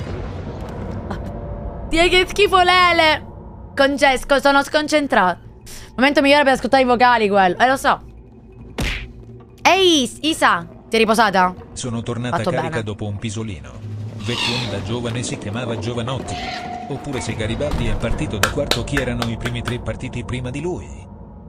Dio, che schifo Lele. Concesco, sono sconcentrato. Momento migliore per ascoltare i vocali quello. Eh, lo so. Ehi, Isa, ti è riposata? Sono tornata Fatto carica bene. dopo un pisolino. Vecchione da giovane si chiamava Giovanotti. Oppure se Garibaldi è partito da quarto, chi erano i primi tre partiti prima di lui?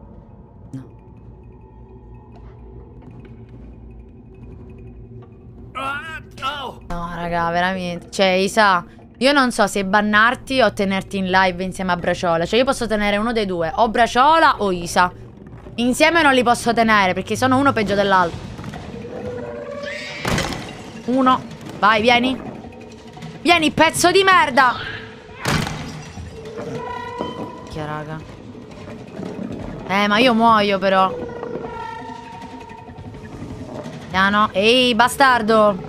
No, raga, veramente. Cioè, Isa, io non so se bannarti o tenerti in live insieme a Braciola. Cioè, io posso tenere uno dei due, o Braciola o Isa. Insieme non li posso tenere perché sono uno peggio dell'altro. Uno. Vai, vieni. Vieni, pezzo di merda. Che raga. Eh, ma io muoio però. Piano. Ehi, bastardo.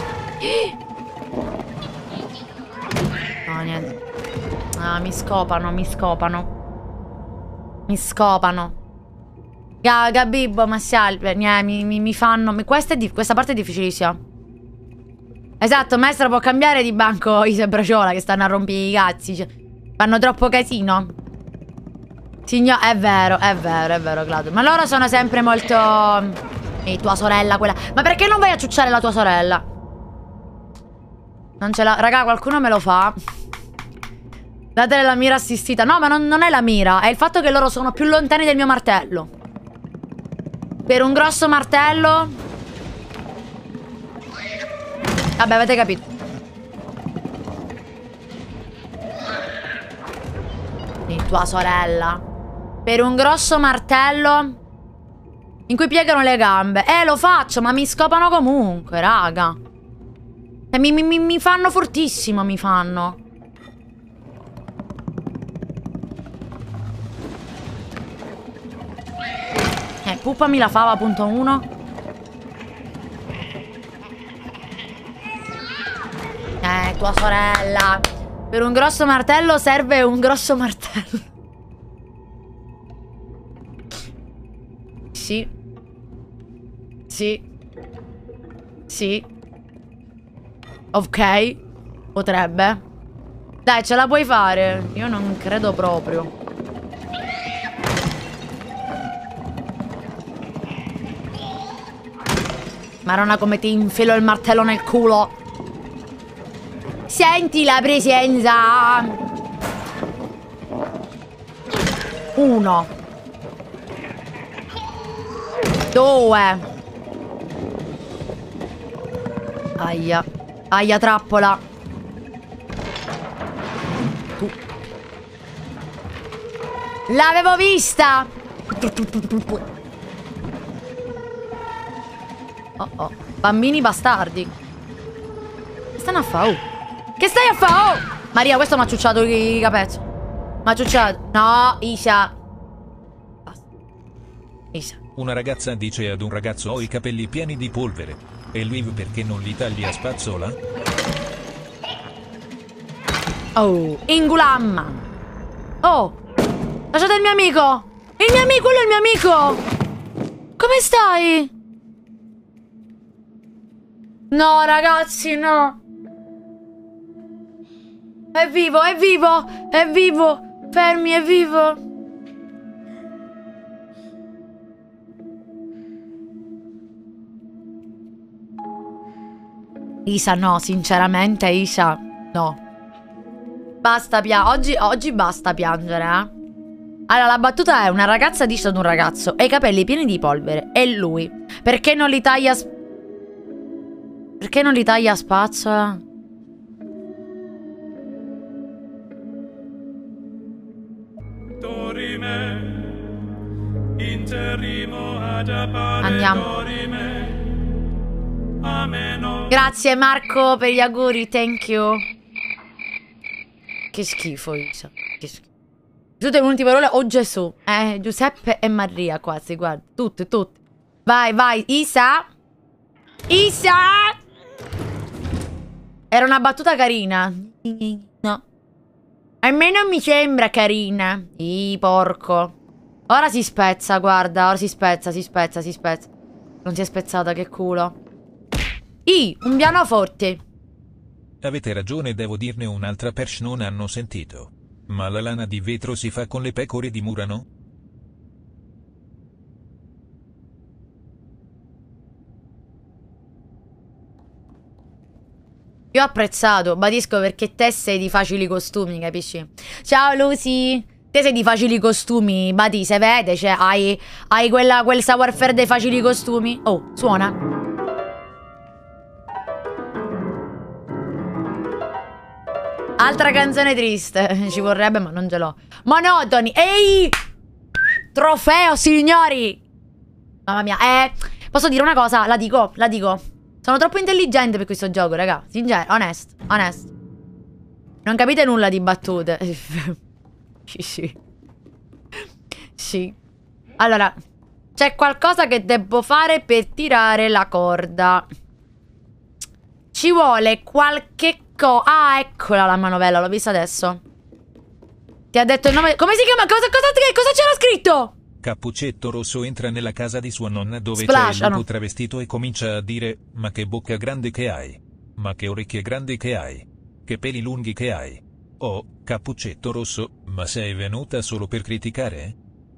No, niente. Ah, mi scopano, mi scopano. Mi scopano. Ga, Gabibbo, ma salve. Niente, mi, mi, mi fanno. Mi, questa, è di, questa parte è difficilissima. Esatto, maestra può cambiare di banco Isa e Braciola che stanno a rompere i cazzi. Cioè, fanno troppo casino. Signor, è vero, è vero, è vero, Claudio. Ma loro sono sempre molto... Ehi, tua sorella, quella... Ma perché non vai a ciucciare la tua sorella? Non ce l'ha... Raga, qualcuno me lo fa. Datele la mira assistita. No, ma non, non è la mira. È il fatto che loro sono più lontani del mio martello. Per un grosso martello... Vabbè, avete capito. Sì, tua sorella. Per un grosso martello in cui piegano le gambe. Eh, lo faccio, ma mi scopano comunque, raga. E mi, mi, mi fanno fortissimo, mi fanno. Eh, puppami la fava, punto uno. Eh, tua sorella. Per un grosso martello serve un grosso martello. Sì. Sì. Sì. Ok. Potrebbe. Dai, ce la puoi fare. Io non credo proprio. Maronna, come ti infilo il martello nel culo. Senti la presenza. Uno. Due. Aia. Aia, trappola. Tu. L'avevo vista. Oh oh. Bambini bastardi. Che stanno a fa'? Oh. Che stai a fa'? Oh. Maria, questo mi ha ciucciato i capezzi. Mi ha ciucciato. No, Isa. Basta. Isa. Una ragazza dice ad un ragazzo: ho i capelli pieni di polvere. E lui perché non li tagli a spazzola? Oh, Ingulamma. Oh, lasciate il mio amico. Il mio amico, quello è il mio amico. Come stai? No, ragazzi, no. È vivo, è vivo, è vivo. Fermi, è vivo. Isa, no, sinceramente, Isa, no. Basta piangere. Oggi, oggi basta piangere, eh. Allora, la battuta è: una ragazza dice ad un ragazzo: ha i capelli pieni di polvere. E lui: perché non li taglia... Perché non li taglia a spazzola? Andiamo. Grazie Marco per gli auguri, thank you. Che schifo, Isa. Che schifo. Tutte le ultime parole, oh Gesù. Eh, Giuseppe e Maria quasi, guarda. Tutte, tutte. Vai, vai, Isa. Isa. Era una battuta carina. No. A me non mi sembra carina. Ih, porco. Ora si spezza, guarda. Ora si spezza, si spezza, si spezza. Non si è spezzata, che culo. Ih, un pianoforte. Avete ragione, devo dirne un'altra perch non hanno sentito. Ma la lana di vetro si fa con le pecore di Murano? Io ho apprezzato, badisco perché te sei di facili costumi, capisci? Ciao Lucy. Te sei di facili costumi, Badi, se vede, cioè hai, hai quella, quel savoir-faire dei facili costumi. Oh, suona. Altra canzone triste. Ci vorrebbe, ma non ce l'ho. Monotoni. Ehi! Trofeo, signori! Mamma mia. Eh, posso dire una cosa? La dico, la dico. Sono troppo intelligente per questo gioco, raga. Sincero, onesto, onesto. Non capite nulla di battute. Sì, sì. Sì. Allora, c'è qualcosa che devo fare per tirare la corda. Ci vuole qualche... Ah, eccola la manovella, l'ho vista adesso. Ti ha detto il nome... Come si chiama? Cosa, cosa, cosa c'era scritto? Cappuccetto Rosso entra nella casa di sua nonna dove Splash, c'è il lupo no. travestito e comincia a dire: ma che bocca grande che hai. Ma che orecchie grandi che hai. Che peli lunghi che hai. Oh, Cappuccetto rosso, ma sei venuta solo per criticare?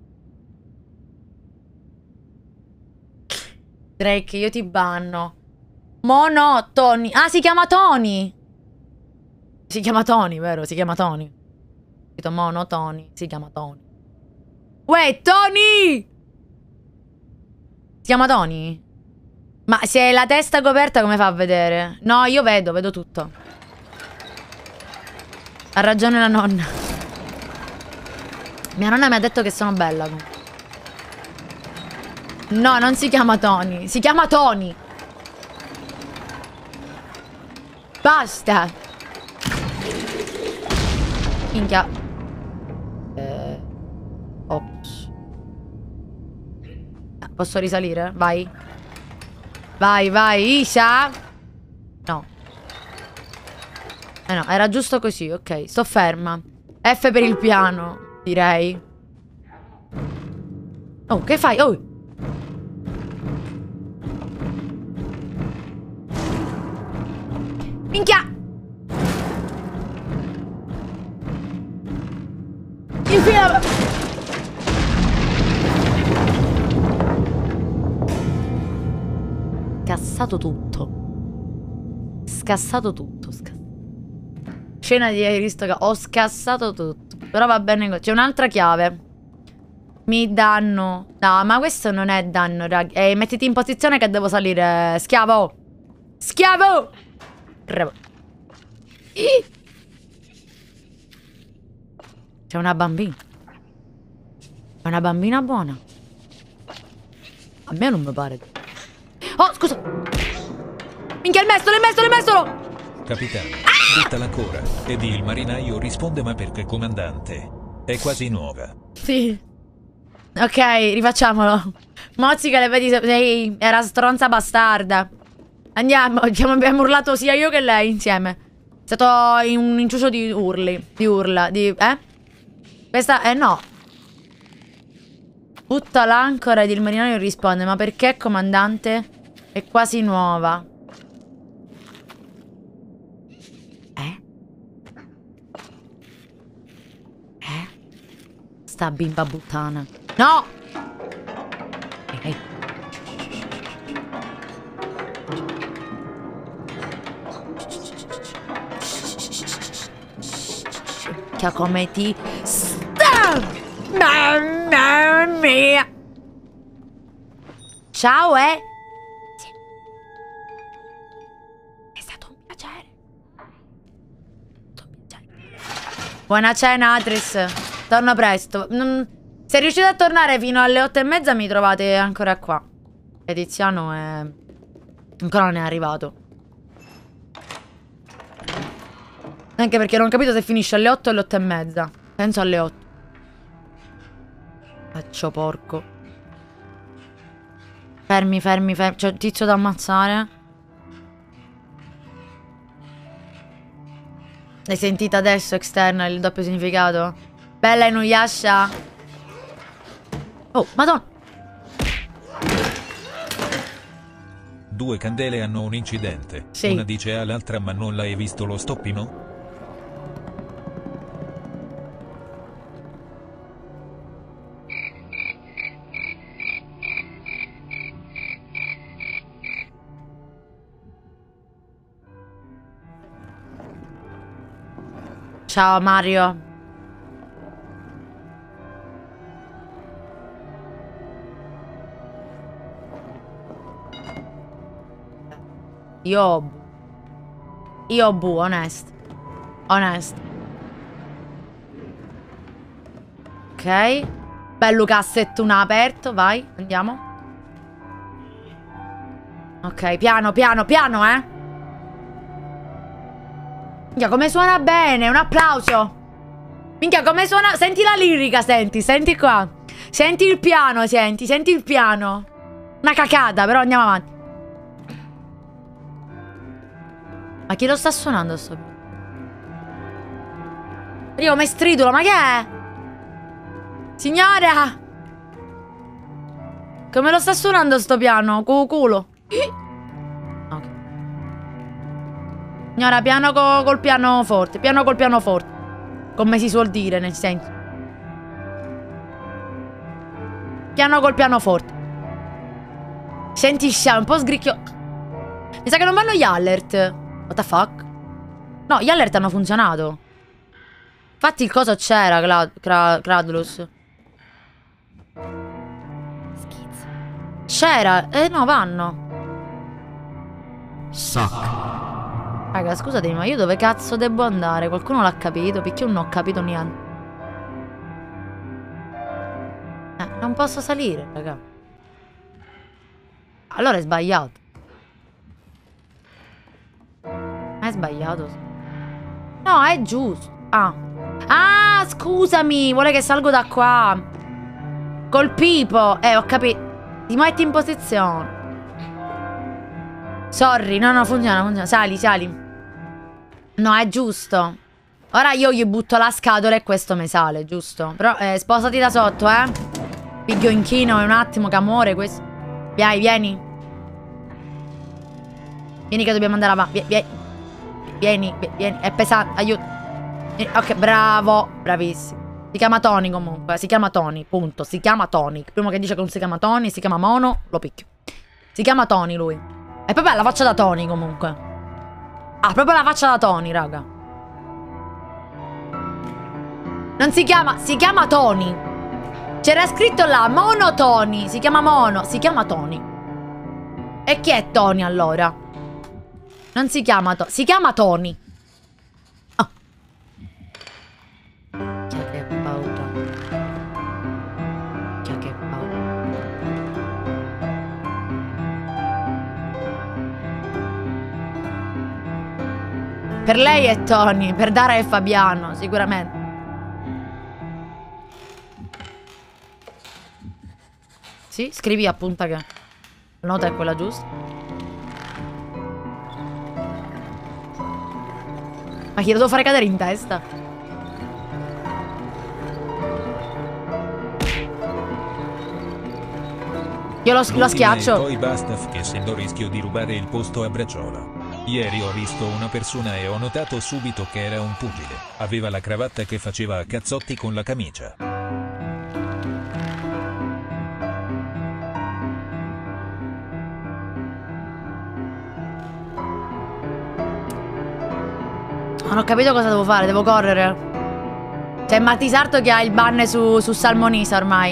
Drake, io ti banno. Mono, Tony. Ah, si chiama Tony. Si chiama Tony, vero? Si chiama Tony. Mono, Tony. Si chiama Tony. Uè, Tony! Si chiama Tony? Ma se hai la testa coperta come fa a vedere? No, io vedo, vedo tutto. Ha ragione la nonna. Mia nonna mi ha detto che sono bella. No, non si chiama Tony. Si chiama Tony. Basta. Minchia. Eh. Ops. Posso risalire? Vai. Vai, vai, Isa. No. Eh no, era giusto così, ok. Sto ferma. F per il piano, direi. Oh, che fai? Oh. Minchia! Infila! Scassato tutto. Scassato tutto. Scass Scena di Aristoca. Ho scassato tutto. Però va bene. C'è un'altra chiave. Mi danno. No, ma questo non è danno, ragazzi. Eh, mettiti in posizione che devo salire. Schiavo. Schiavo. C'è una bambina. È una bambina buona. A me non mi pare. Oh, scusa. Minchia, il mestolo, il mestolo, il mestolo. Capitano, buttala ancora. Ed il marinaio risponde: ma perché comandante? È quasi nuova. Sì. Ok, rifacciamolo. Mozzica, le vedi, sei, era stronza bastarda. Andiamo, abbiamo urlato sia io che lei insieme. È stato in un inciucio di urli. Di urla, di... Eh? Questa... Eh no. Butta l'ancora ed il marinaio risponde: ma perché, comandante? È quasi nuova. Eh? Eh? Sta bimba buttana. No! Ehi, ehi. Come ti sta? Mamma mia. Ciao, eh. Sì. È stato un piacere. È stato un piacere. Buona cena, Atris. Torno presto. Non... Se riuscite a tornare fino alle otto e mezza mi trovate ancora qua. E Tiziano è... ancora non è arrivato. Anche perché non ho capito se finisce alle otto o alle otto e mezza. Penso alle otto. Faccio porco. Fermi, fermi, fermi. C'è un tizio da ammazzare. L'hai sentita adesso, esterna, il doppio significato? Bella Inuyasha. Oh, madonna. Due candele hanno un incidente. Sì. Una dice all'altra: ma non l'hai visto lo stoppino? Ciao Mario. Io Io bu, onest. Onest. Ok. Bello cassettone aperto, vai, andiamo. Ok, piano, piano, piano, eh. Minchia, come suona bene, un applauso. Minchia, come suona... Senti la lirica, senti, senti qua. Senti il piano, senti, senti il piano. Una cacata, però andiamo avanti. Ma chi lo sta suonando sto? Io come stridulo, ma che è? Signora! Come lo sta suonando sto piano? Culo. Ok. Signora, piano co col pianoforte. Piano col pianoforte. Come si suol dire, nel senso. Piano col pianoforte. Senti, siamo un po' sgricchio. Mi sa che non vanno gli alert. What the fuck? No, gli alert hanno funzionato. Infatti il coso c'era, Cradulus. C'era. Eh no, vanno. Suck. Raga, scusatemi, ma io dove cazzo devo andare? Qualcuno l'ha capito? Perché io non ho capito niente. Eh, non posso salire, raga. Allora è sbagliato. Ma è sbagliato? No, è giusto. Ah. Ah, scusami. Vuole che salgo da qua. Col pipo. Eh, ho capito. Ti metti in posizione. Sorry, no, no, funziona, funziona. Sali, sali. No, è giusto. Ora io gli butto la scatola e questo mi sale, giusto? Però, eh, sposati da sotto, eh. Piglio inchino un attimo, che amore, questo. Vieni, vieni. Vieni che dobbiamo andare avanti. Vieni, vieni, vieni. È pesante, aiuto. Vieni. Ok, bravo, bravissimo. Si chiama Tony comunque, si chiama Tony, punto. Si chiama Tony. Prima che dice che non si chiama Tony, si chiama Mono, lo picchio. Si chiama Tony lui. E proprio la faccia da Tony comunque. Ah, proprio la faccia da Tony, raga. Non si chiama, si chiama Tony. C'era scritto là, Mono Tony. Si chiama Mono, si chiama Tony. E chi è Tony allora? Non si chiama Tony, si chiama Tony. Oh. Che paura. Che che paura. Per lei è Tony, per Dara è Fabiano, sicuramente. Sì, scrivi appunto che la nota è quella giusta. Ma chi lo devo fare cadere in testa? Io lo, lo schiaccio. E poi basta, che sento rischio di rubare il posto a Bracciola. Ieri ho visto una persona e ho notato subito che era un pugile. Aveva la cravatta che faceva a cazzotti con la camicia. Non ho capito cosa devo fare, devo correre. C'è Mattisarto che ha il ban su, su Salmonisa ormai.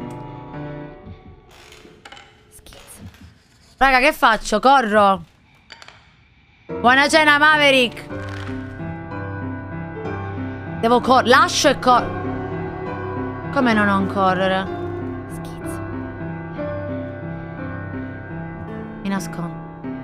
Schizzo. Raga, che faccio? Corro. Buona cena, Maverick. Devo correre. Lascio e corro. Come no non correre? Schizzo. Mi nascondo.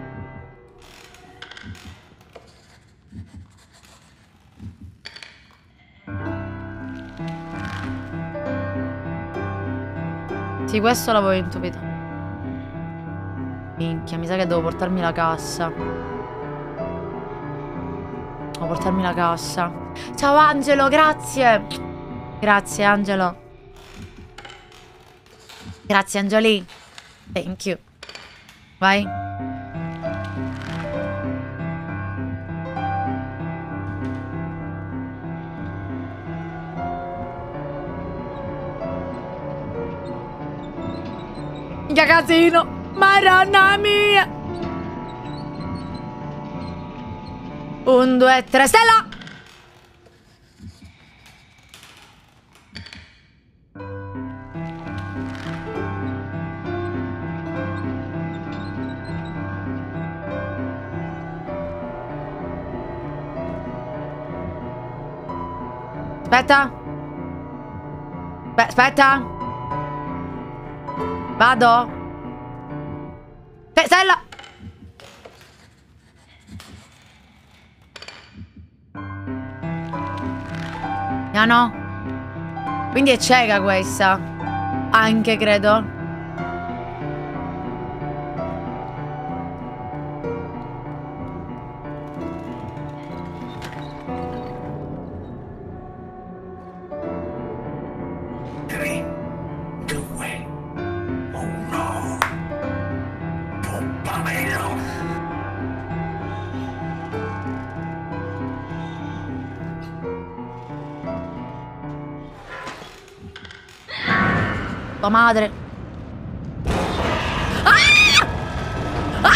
Sì, questo l'avevo intuito. Minchia, mi sa che devo portarmi la cassa. Devo portarmi la cassa. Ciao Angelo, grazie. Grazie Angelo. Grazie Angeli. Thank you. Vai. Minchia casino. Maronna mia. Un, due, tre, stella. Aspetta. Beh, aspetta. Vado. Ste- stella. No, no. Quindi è cieca questa. Anche, credo. tre, due, uno. Pompamelo. Tua madre. Ah! Ah!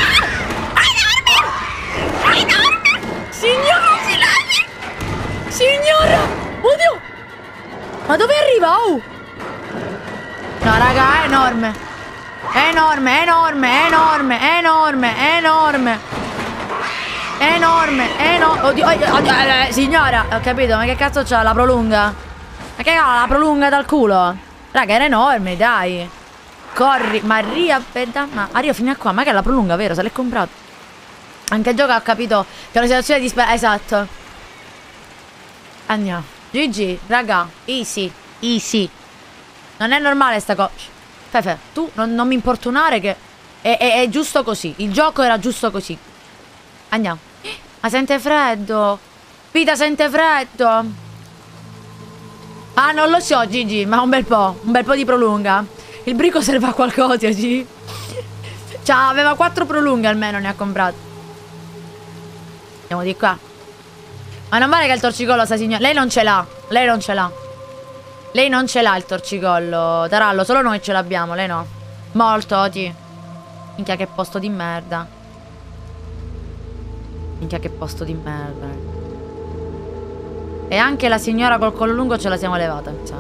È enorme! È enorme! Signora, silenzi! Signora! Oddio! Ma dove arriva? Oh! No, raga, è enorme. È enorme, è enorme, è enorme, è enorme, è enorme. È enorme, è enorme. Oddio, oddio, oddio, eh, signora, ho capito, ma che cazzo c'ha la prolunga? Ma che ha la prolunga dal culo? Raga, era enorme, dai. Corri, Maria, ma arrivo fino a qua, ma che è la prolunga, vero? Se l'è comprato. Anche il gioco ha capito che è una situazione di spera. Esatto. Andiamo. G G, raga, easy, easy. Non è normale sta cosa. Fefe, tu non, non mi importunare che è, è, è giusto così. Il gioco era giusto così. Andiamo. Ma sente freddo. Vita sente freddo. Ah, non lo so, Gigi, ma un bel po'. Un bel po' di prolunga. Il brico serve a qualcosa, Gigi. Cioè, aveva quattro prolunghe almeno, ne ha comprate. Andiamo di qua. Ma non vale che il torcicollo sta signora. Lei non ce l'ha. Lei non ce l'ha. Lei non ce l'ha il torcicollo. Tarallo, solo noi ce l'abbiamo, lei no. Molto, Oti. Minchia che posto di merda. Minchia che posto di merda. E anche la signora col collo lungo ce la siamo levata, cioè.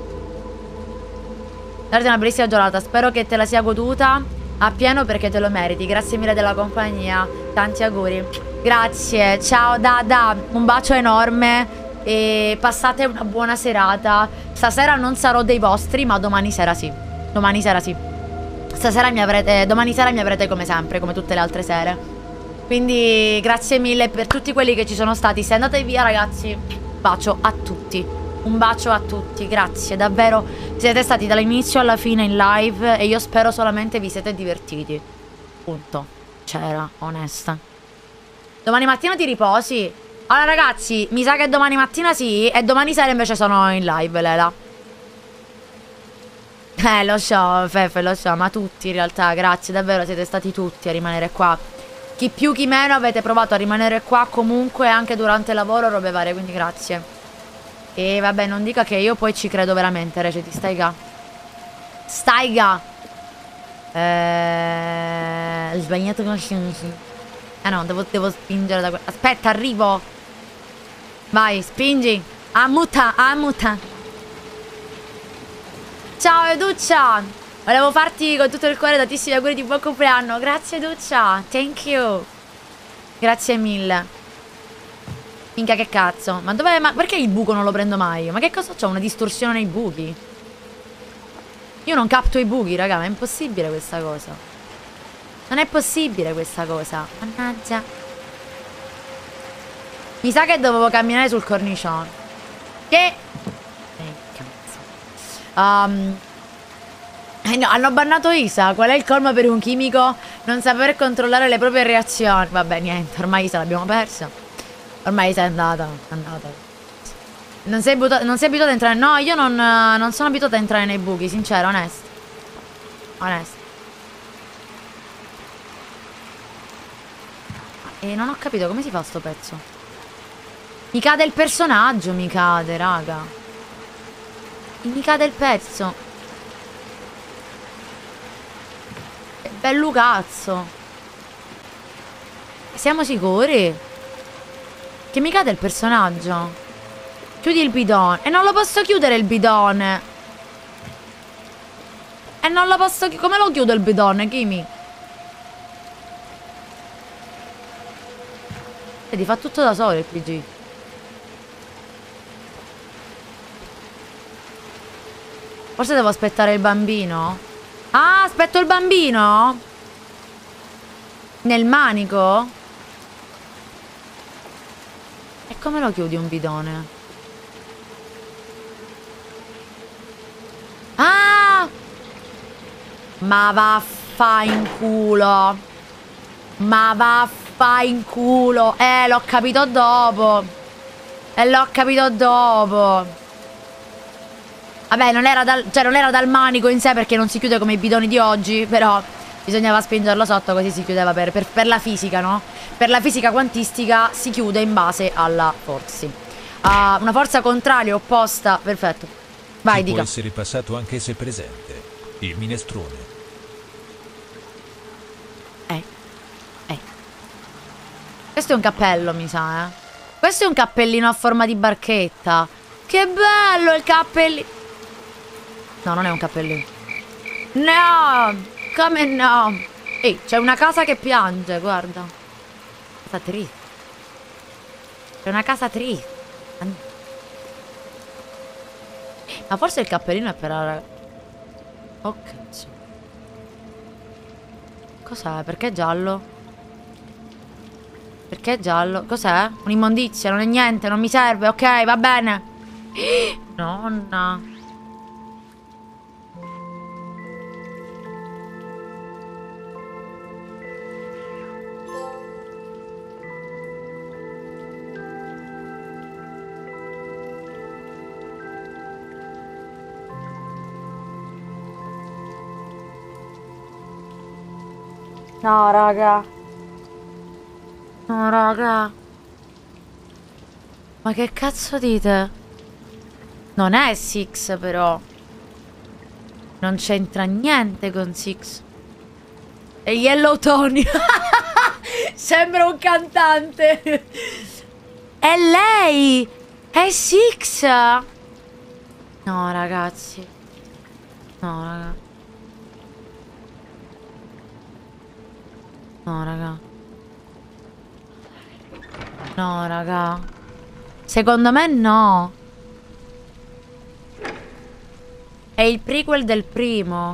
Date una bellissima giornata. Spero che te la sia goduta appieno perché te lo meriti. Grazie mille della compagnia. Tanti auguri. Grazie. Ciao Dada. Un bacio enorme. E passate una buona serata. Stasera non sarò dei vostri, ma domani sera sì. Domani sera sì. Stasera mi avrete. Domani sera mi avrete come sempre, come tutte le altre sere. Quindi grazie mille per tutti quelli che ci sono stati. Se andate via, ragazzi, bacio a tutti. Un bacio a tutti, grazie. Davvero siete stati dall'inizio alla fine in live e io spero solamente vi siete divertiti. Punto. C'era, onesta. Domani mattina ti riposi? Allora ragazzi, mi sa che domani mattina sì. E domani sera invece sono in live, Lela. Eh, lo so, Fefe, lo so. Ma tutti in realtà, grazie. Davvero siete stati tutti a rimanere qua. Chi più, chi meno avete provato a rimanere qua comunque anche durante il lavoro, robe varie. Quindi grazie. E vabbè, non dica che io poi ci credo veramente, Receti. Stai ga. Stai ga. Eh... Ho sbagliato con... Eh no, devo, devo spingere da qua. Aspetta, arrivo. Vai, spingi. Ammuta, ammuta. Ciao Educcia. Volevo farti con tutto il cuore tantissimi auguri di buon compleanno. Grazie Educcia. Thank you. Grazie mille. Minchia che cazzo. Ma dov'è? Ma perché il buco non lo prendo mai? Ma che cosa c'ho? Una distorsione nei buchi? Io non capto i buchi, raga. Ma è impossibile questa cosa. Non è possibile questa cosa. Mannaggia. Mi sa che dovevo camminare sul cornicione. Che... Eh, cazzo. Um... Eh no, hanno bannato Isa. Qual è il colmo per un chimico? Non saper controllare le proprie reazioni. Vabbè, niente. Ormai Isa l'abbiamo persa. Ormai Isa è andata. È andata. Non sei, non sei abituata a entrare... No, io non, non sono abituata a entrare nei buchi. Sincero, onesto. Onesto. E non ho capito come si fa sto pezzo. Mi cade il personaggio, mi cade, raga. Mi cade il pezzo. È bello cazzo. Siamo sicuri? Che mi cade il personaggio. Chiudi il bidone. E non lo posso chiudere il bidone. E non lo posso... Come lo chiudo il bidone, Kimi? Vedi, fa tutto da solo il P G. Forse devo aspettare il bambino. Ah, aspetto il bambino? Nel manico? E come lo chiudi un bidone? Ah! Ma vaffa in culo. Ma vaffa in culo. Eh, l'ho capito dopo. E l'ho capito dopo. Vabbè, non era, dal, cioè non era dal manico in sé perché non si chiude come i bidoni di oggi. Però bisognava spingerlo sotto, così si chiudeva per, per, per la fisica, no? Per la fisica quantistica si chiude in base alla forza. Uh, una forza contraria opposta. Perfetto. Vai, Ci dica. può essere passato anche se presente. Il minestrone. Eh. Eh. Questo è un cappello, mi sa, eh. Questo è un cappellino a forma di barchetta. Che bello il cappellino. No, non è un cappellino. No! Come no? Ehi, c'è una casa che piange, guarda. Casa triste. C'è una casa triste. Ma forse il cappellino è per... Oh, cazzo. Cos'è? Perché è giallo? Perché è giallo? Cos'è? Un'immondizia, non è niente, non mi serve. Ok, va bene. Nonna. No, raga. No, raga. Ma che cazzo dite? Non è Six, però. Non c'entra niente con Six. E Yellow Tony. Sembra un cantante. È lei. È Six. No, ragazzi. No, raga. No, raga. No, raga. Secondo me no. È il prequel del primo.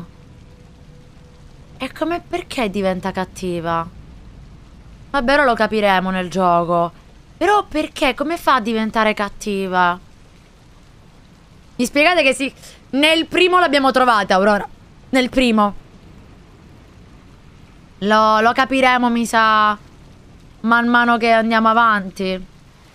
E come perché diventa cattiva? Vabbè, ora lo capiremo nel gioco. Però perché? Come fa a diventare cattiva? Mi spiegate che sì. Nel primo l'abbiamo trovata, Aurora. Nel primo. Lo, lo capiremo, mi sa, man mano che andiamo avanti.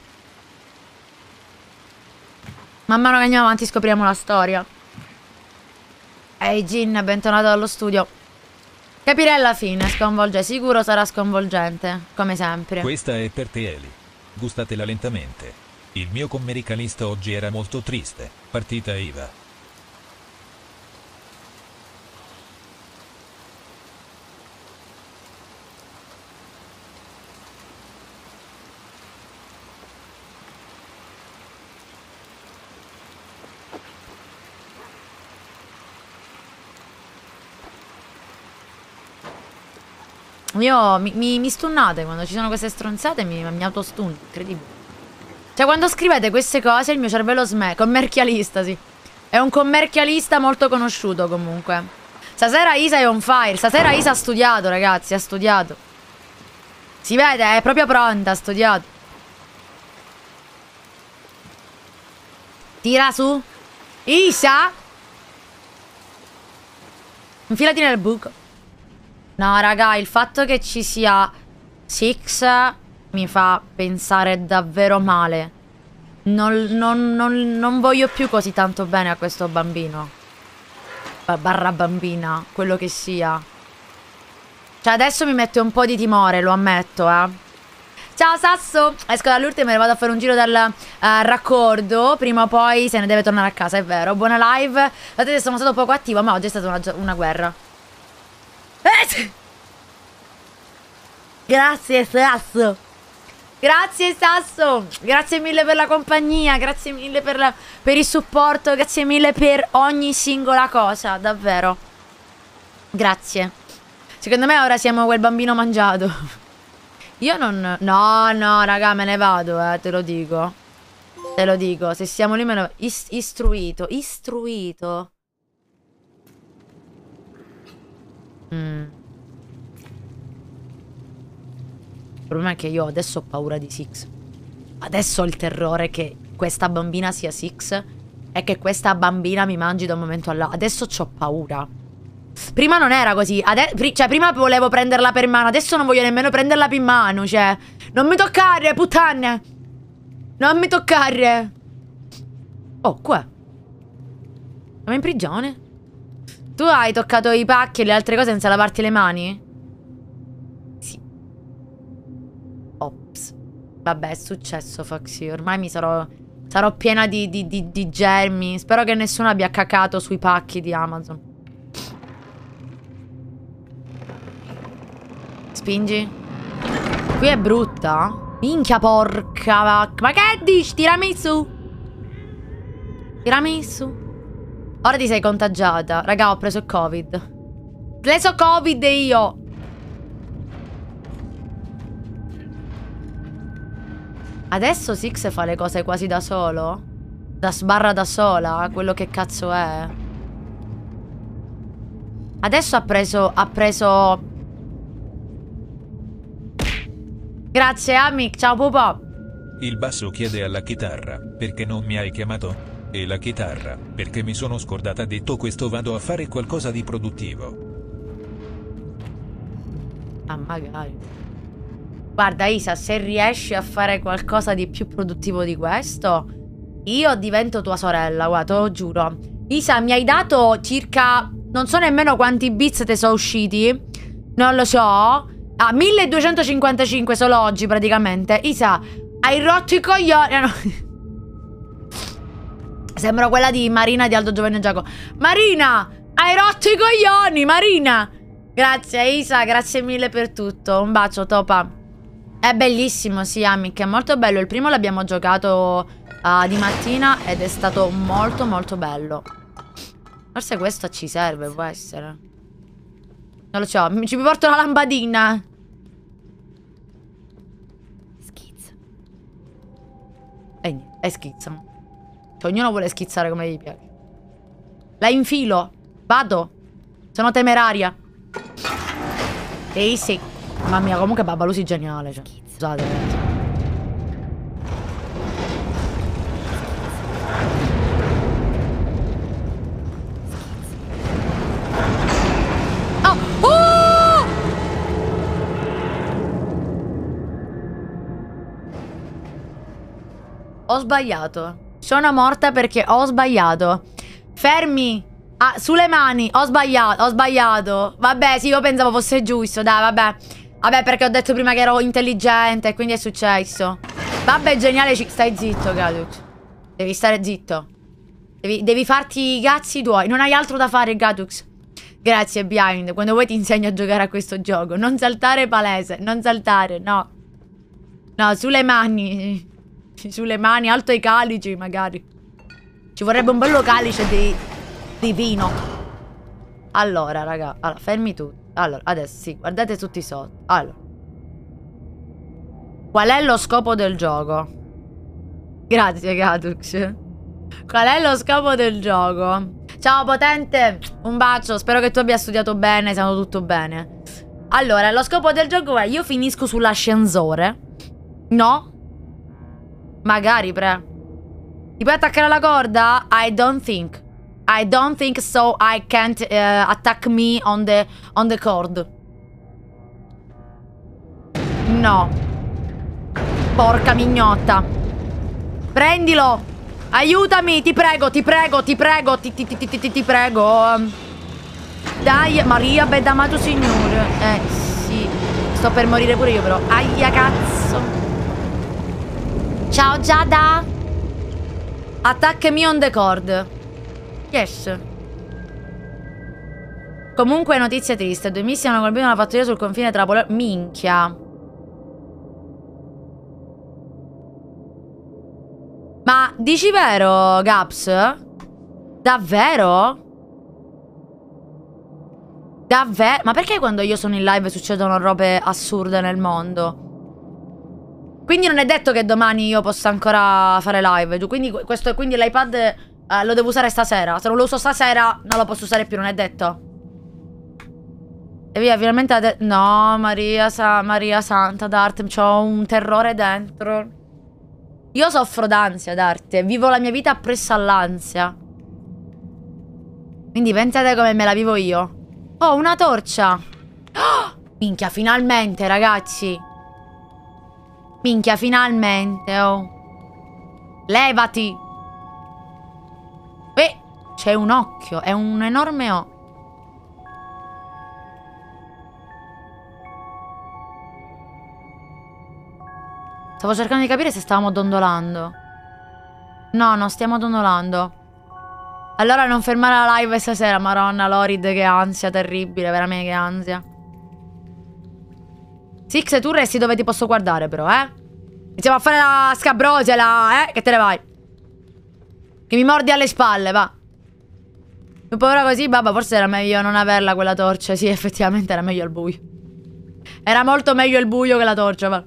Man mano che andiamo avanti scopriamo la storia. Ehi, Jin, bentornato allo studio. Capirei alla fine, sconvolge. Sicuro sarà sconvolgente, come sempre. Questa è per te, Eli. Gustatela lentamente. Il mio commercialista oggi era molto triste. Partita I V A. Io mi, mi, mi stunnate quando ci sono queste stronzate, mi, mi autostun, incredibile. Cioè quando scrivete queste cose il mio cervello sme. Commercialista, sì. È un commercialista molto conosciuto comunque. Stasera Isa è on fire. Stasera Isa ha studiato, ragazzi, ha studiato. Si vede, è proprio pronta, ha studiato. Tira su. Isa. Infilati nel buco. No, raga, il fatto che ci sia Six mi fa pensare davvero male. Non, non, non, non voglio più così tanto bene a questo bambino. Barra bambina, quello che sia. Cioè, adesso mi mette un po' di timore, lo ammetto, eh. Ciao, Sasso! Esco dall'ultima e me ne vado a fare un giro dal uh, raccordo. Prima o poi se ne deve tornare a casa, è vero. Buona live. Guardate, sono stato poco attivo, ma oggi è stata una, una guerra. Eh! Grazie Sasso. Grazie Sasso. Grazie mille per la compagnia. Grazie mille per, la, per il supporto. Grazie mille per ogni singola cosa. Davvero. Grazie. Secondo me ora siamo quel bambino mangiato. Io non... No, no, raga, me ne vado, eh, te lo dico. Te lo dico. Se siamo lì me ne... Is istruito. Istruito. Mm. Il problema è che io adesso ho paura di Six. Adesso ho il terrore che questa bambina sia Six e che questa bambina mi mangi da un momento all'altro. Adesso c'ho paura. Prima non era così. Ade pri cioè, prima volevo prenderla per mano. Adesso non voglio nemmeno prenderla per mano. Cioè, non mi toccare, puttane. Non mi toccare. Oh, qua. Siamo in prigione. Tu hai toccato i pacchi e le altre cose senza lavarti le mani? Sì. Ops. Vabbè, è successo, Foxy. Ormai mi sarò Sarò piena di, di, di, di germi. Spero che nessuno abbia cacato sui pacchi di Amazon. Spingi. Qui è brutta. Minchia porca vacca. Ma che dici? Tirami su. Tirami su. Ora ti sei contagiata. Raga, ho preso il Covid. Ho preso Covid io. Adesso Six fa le cose quasi da solo? Da sbarra da sola? Quello che cazzo è? Adesso ha preso... Ha preso... Grazie Amic, ciao Pupo. Il basso chiede alla chitarra, perché non mi hai chiamato? E la chitarra, perché mi sono scordata. Detto questo vado a fare qualcosa di produttivo. Ah, magari. Guarda Isa, se riesci a fare qualcosa di più produttivo di questo, io divento tua sorella, guarda, te lo giuro. Isa, mi hai dato circa... Non so nemmeno quanti bits te sono usciti. Non lo so. Ah, milleduecentocinquantacinque solo oggi praticamente. Isa, hai rotto i coglioni. No. Sembra quella di Marina di Aldo Giovanni e Giacomo. Marina, hai rotto i coglioni, Marina. Grazie Isa, grazie mille per tutto. Un bacio, topa. È bellissimo, sì, Amic, è molto bello. Il primo l'abbiamo giocato uh, di mattina ed è stato molto molto bello. Forse questo ci serve, può essere. Non lo so, ci porto una lampadina. Schizza. E niente, è schizza. Cioè, ognuno vuole schizzare come gli piace. La infilo. Vado. Sono temeraria. Ehi sì. Mamma mia, comunque Babbalusi geniale, cioè. Scusate, ragazzi. Oh! Oh! Ho sbagliato. Sono morta perché ho sbagliato. Fermi. Ah, sulle mani. Ho sbagliato. Ho sbagliato. Vabbè, sì, io pensavo fosse giusto. Dai, vabbè. Vabbè, perché ho detto prima che ero intelligente e quindi è successo. Vabbè, geniale, stai zitto, Gadux. Devi stare zitto. Devi, devi farti i cazzi tuoi. Non hai altro da fare, Gadux. Grazie, Behind. Quando vuoi ti insegno a giocare a questo gioco. Non saltare palese. Non saltare, no. No, sulle mani. Sulle mani, alto i calici, magari. Ci vorrebbe un bello calice di, di vino. Allora, raga. Allora, fermi tutti. Allora, adesso sì, guardate tutti sotto. Allora, qual è lo scopo del gioco? Grazie, Gadux. Qual è lo scopo del gioco? Ciao, potente. Un bacio, spero che tu abbia studiato bene, sia tutto bene. Allora, lo scopo del gioco è: io finisco sull'ascensore. No? Magari, pre. Ti puoi attaccare alla corda? I don't think. I don't think so. I can't uh, attack me on the on the cord. No. Porca mignotta. Prendilo. Aiutami, ti prego, ti prego, ti prego, ti, ti, ti, ti, ti, ti prego. Dai, Maria, bedamato signore. Eh, sì. Sto per morire pure io, però. Aia, cazzo. Ciao, Giada. Attack me on the cord. Yes. Comunque notizie triste. Due missili hanno colpito una fattoria sul confine tra Polonia... Minchia. Ma dici vero, Gaps? Davvero? Davvero? Ma perché quando io sono in live succedono robe assurde nel mondo? Quindi non è detto che domani io possa ancora fare live. Quindi, questo, quindi l'iPad eh, lo devo usare stasera. Se non lo uso stasera non lo posso usare più, non è detto. E via, finalmente... No, Maria, sa Maria Santa d'arte, c'ho un terrore dentro. Io soffro d'ansia d'arte. Vivo la mia vita appresso all'ansia. Quindi pensate come me la vivo io. Oh, una torcia. Oh, minchia, finalmente, ragazzi. Minchia, finalmente, oh. Levati. Eh, c'è un occhio. È un enorme occhio. Stavo cercando di capire se stavamo dondolando. No, non stiamo dondolando. Allora non fermare la live stasera, maronna Lorid, che ansia terribile, veramente che ansia. Six, tu resti dove ti posso guardare però, eh? Iniziamo a fare la scabrosia, la... eh? Che te ne vai? Che mi mordi alle spalle, va. Più povera così, babà, forse era meglio non averla quella torcia. Sì, effettivamente era meglio al buio. Era molto meglio il buio che la torcia, va.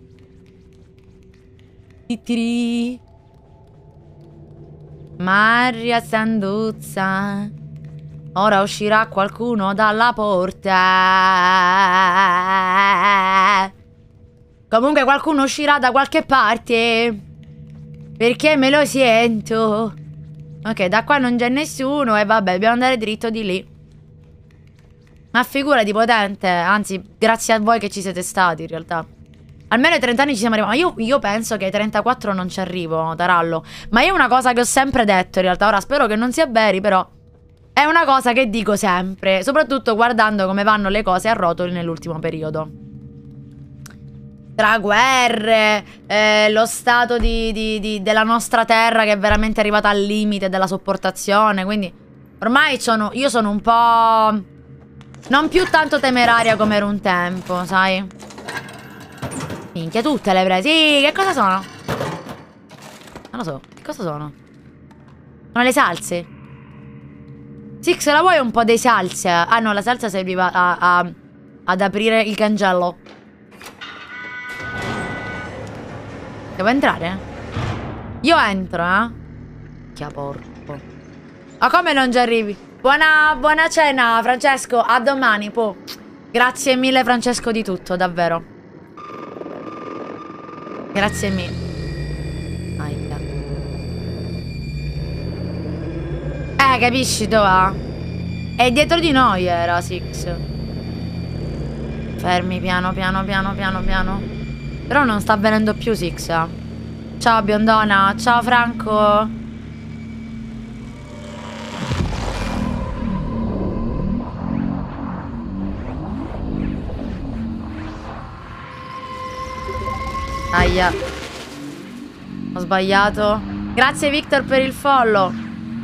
Titiri. Maria Sanduzza. Ora uscirà qualcuno dalla porta. Comunque qualcuno uscirà da qualche parte. Perché me lo sento. Ok, da qua non c'è nessuno. E vabbè, dobbiamo andare dritto di lì. Ma figurati, potente. Anzi, grazie a voi che ci siete stati in realtà. Almeno ai trenta anni ci siamo arrivati. Ma io, io penso che ai trentaquattro non ci arrivo, Tarallo. Ma io una cosa che ho sempre detto in realtà. Ora spero che non sia veri, però è una cosa che dico sempre, soprattutto guardando come vanno le cose a rotoli nell'ultimo periodo. Tra guerre, eh, lo stato di, di, di, della nostra terra che è veramente arrivata al limite della sopportazione. Quindi ormai sono, io sono un po' non più tanto temeraria come ero un tempo, sai? Minchia, tutte le prese. Sì, che cosa sono? Non lo so, che cosa sono? Sono le salse. Six, la vuoi un po' di salsa? Ah no, la salsa serviva a, a, ad aprire il cancello. Devo entrare? Io entro, eh? Che porco. Ma come non ci arrivi? Buona, buona cena, Francesco. A domani, po'. Grazie mille, Francesco, di tutto, davvero. Grazie mille. Aia. Eh, capisci dove? E dietro di noi era Six. Fermi, piano, piano, piano, piano, piano. Però non sta avvenendo più Six. Ciao biondona, ciao Franco. Aia. Ho sbagliato. Grazie Victor per il follow.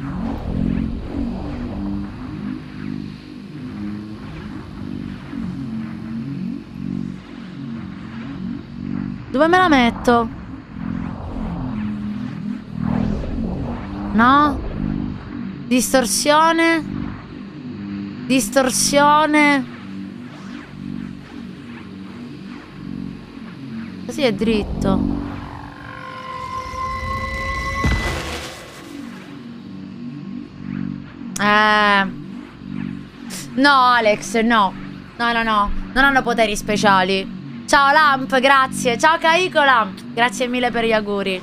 Dove me la metto? No? Distorsione? Distorsione? Così è dritto. Eh. No, Alex, no. No, no, no. Non hanno poteri speciali. Ciao Lamp, grazie. Ciao Caicola. Grazie mille per gli auguri.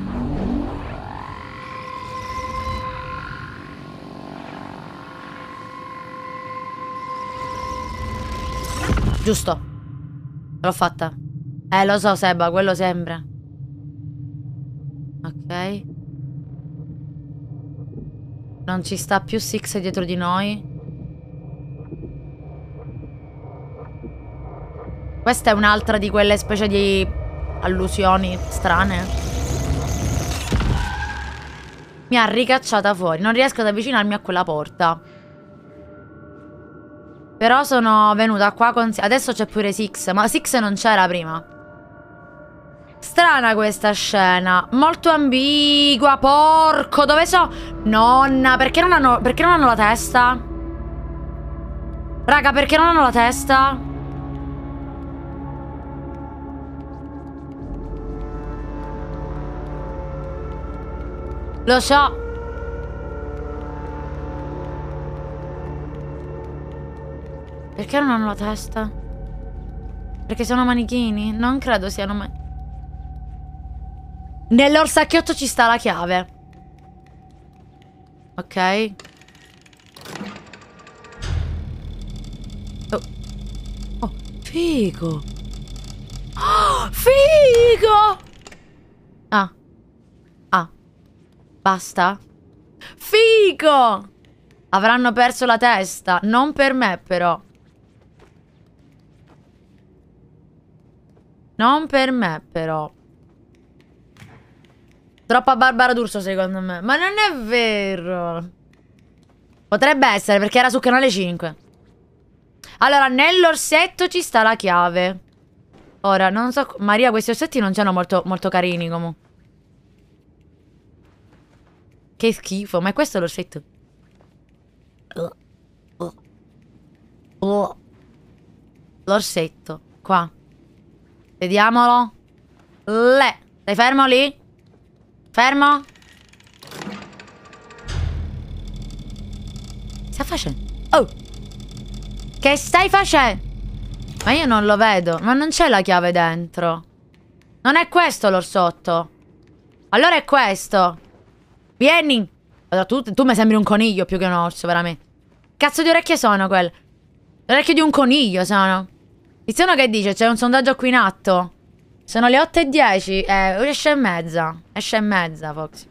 Giusto. L'ho fatta. Eh, lo so, Seba, quello sembra. Ok. Non ci sta più Six dietro di noi. Questa è un'altra di quelle specie di allusioni strane. Mi ha ricacciata fuori. Non riesco ad avvicinarmi a quella porta. Però sono venuta qua con... Adesso c'è pure Six. Ma Six non c'era prima. Strana questa scena. Molto ambigua. Porco, dove so? Nonna, perché non hanno... Perché non hanno la testa? Raga, perché non hanno la testa? Lo so. Perché non hanno la testa? Perché sono manichini? Non credo siano mai... Nell'orsacchiotto ci sta la chiave. Ok. Oh, oh figo. Oh, figo. Ah. Ah. Basta? Figo! Avranno perso la testa. Non per me, però. Non per me, però. Troppa Barbara D'Urso secondo me. Ma non è vero. Potrebbe essere perché era su canale cinque. Allora, nell'orsetto ci sta la chiave. Ora, non so... Maria, questi orsetti non sono molto, molto carini comunque. Che schifo, ma è questo l'orsetto? L'orsetto, qua. Vediamolo. Le. Stai fermo lì? Fermo. Che sta facendo? Oh! Che stai facendo? Ma io non lo vedo. Ma non c'è la chiave dentro. Non è questo l'orsotto. Allora è questo. Vieni. Allora, tu, tu mi sembri un coniglio più che un orso, veramente. Cazzo di orecchie sono quelle? Le orecchie di un coniglio sono. Tiziano che dice? C'è un sondaggio qui in atto. Sono le otto e dieci. Eh, esce e mezza. Esce e mezza, Foxy.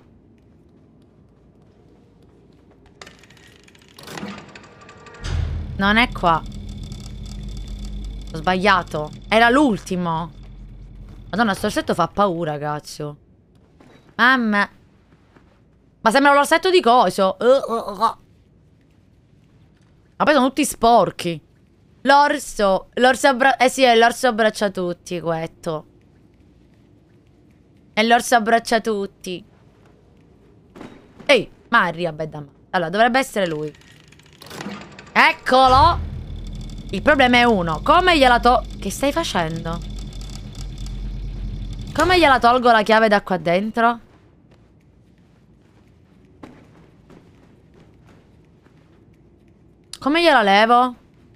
Non è qua. Ho sbagliato. Era l'ultimo. Madonna, sto orsetto fa paura, cazzo. Mamma. Ma sembra l'orsetto di coso. Uh, uh, uh. Ma poi sono tutti sporchi. L'orso. L'orso abbraccia... Eh sì, è l'orso abbraccia tutti, questo. E l'orso abbraccia tutti. Ehi, Maria, bella. Allora, dovrebbe essere lui. Eccolo. Il problema è uno. Come gliela to... Che stai facendo? Come gliela tolgo la chiave da qua dentro? Come gliela levo?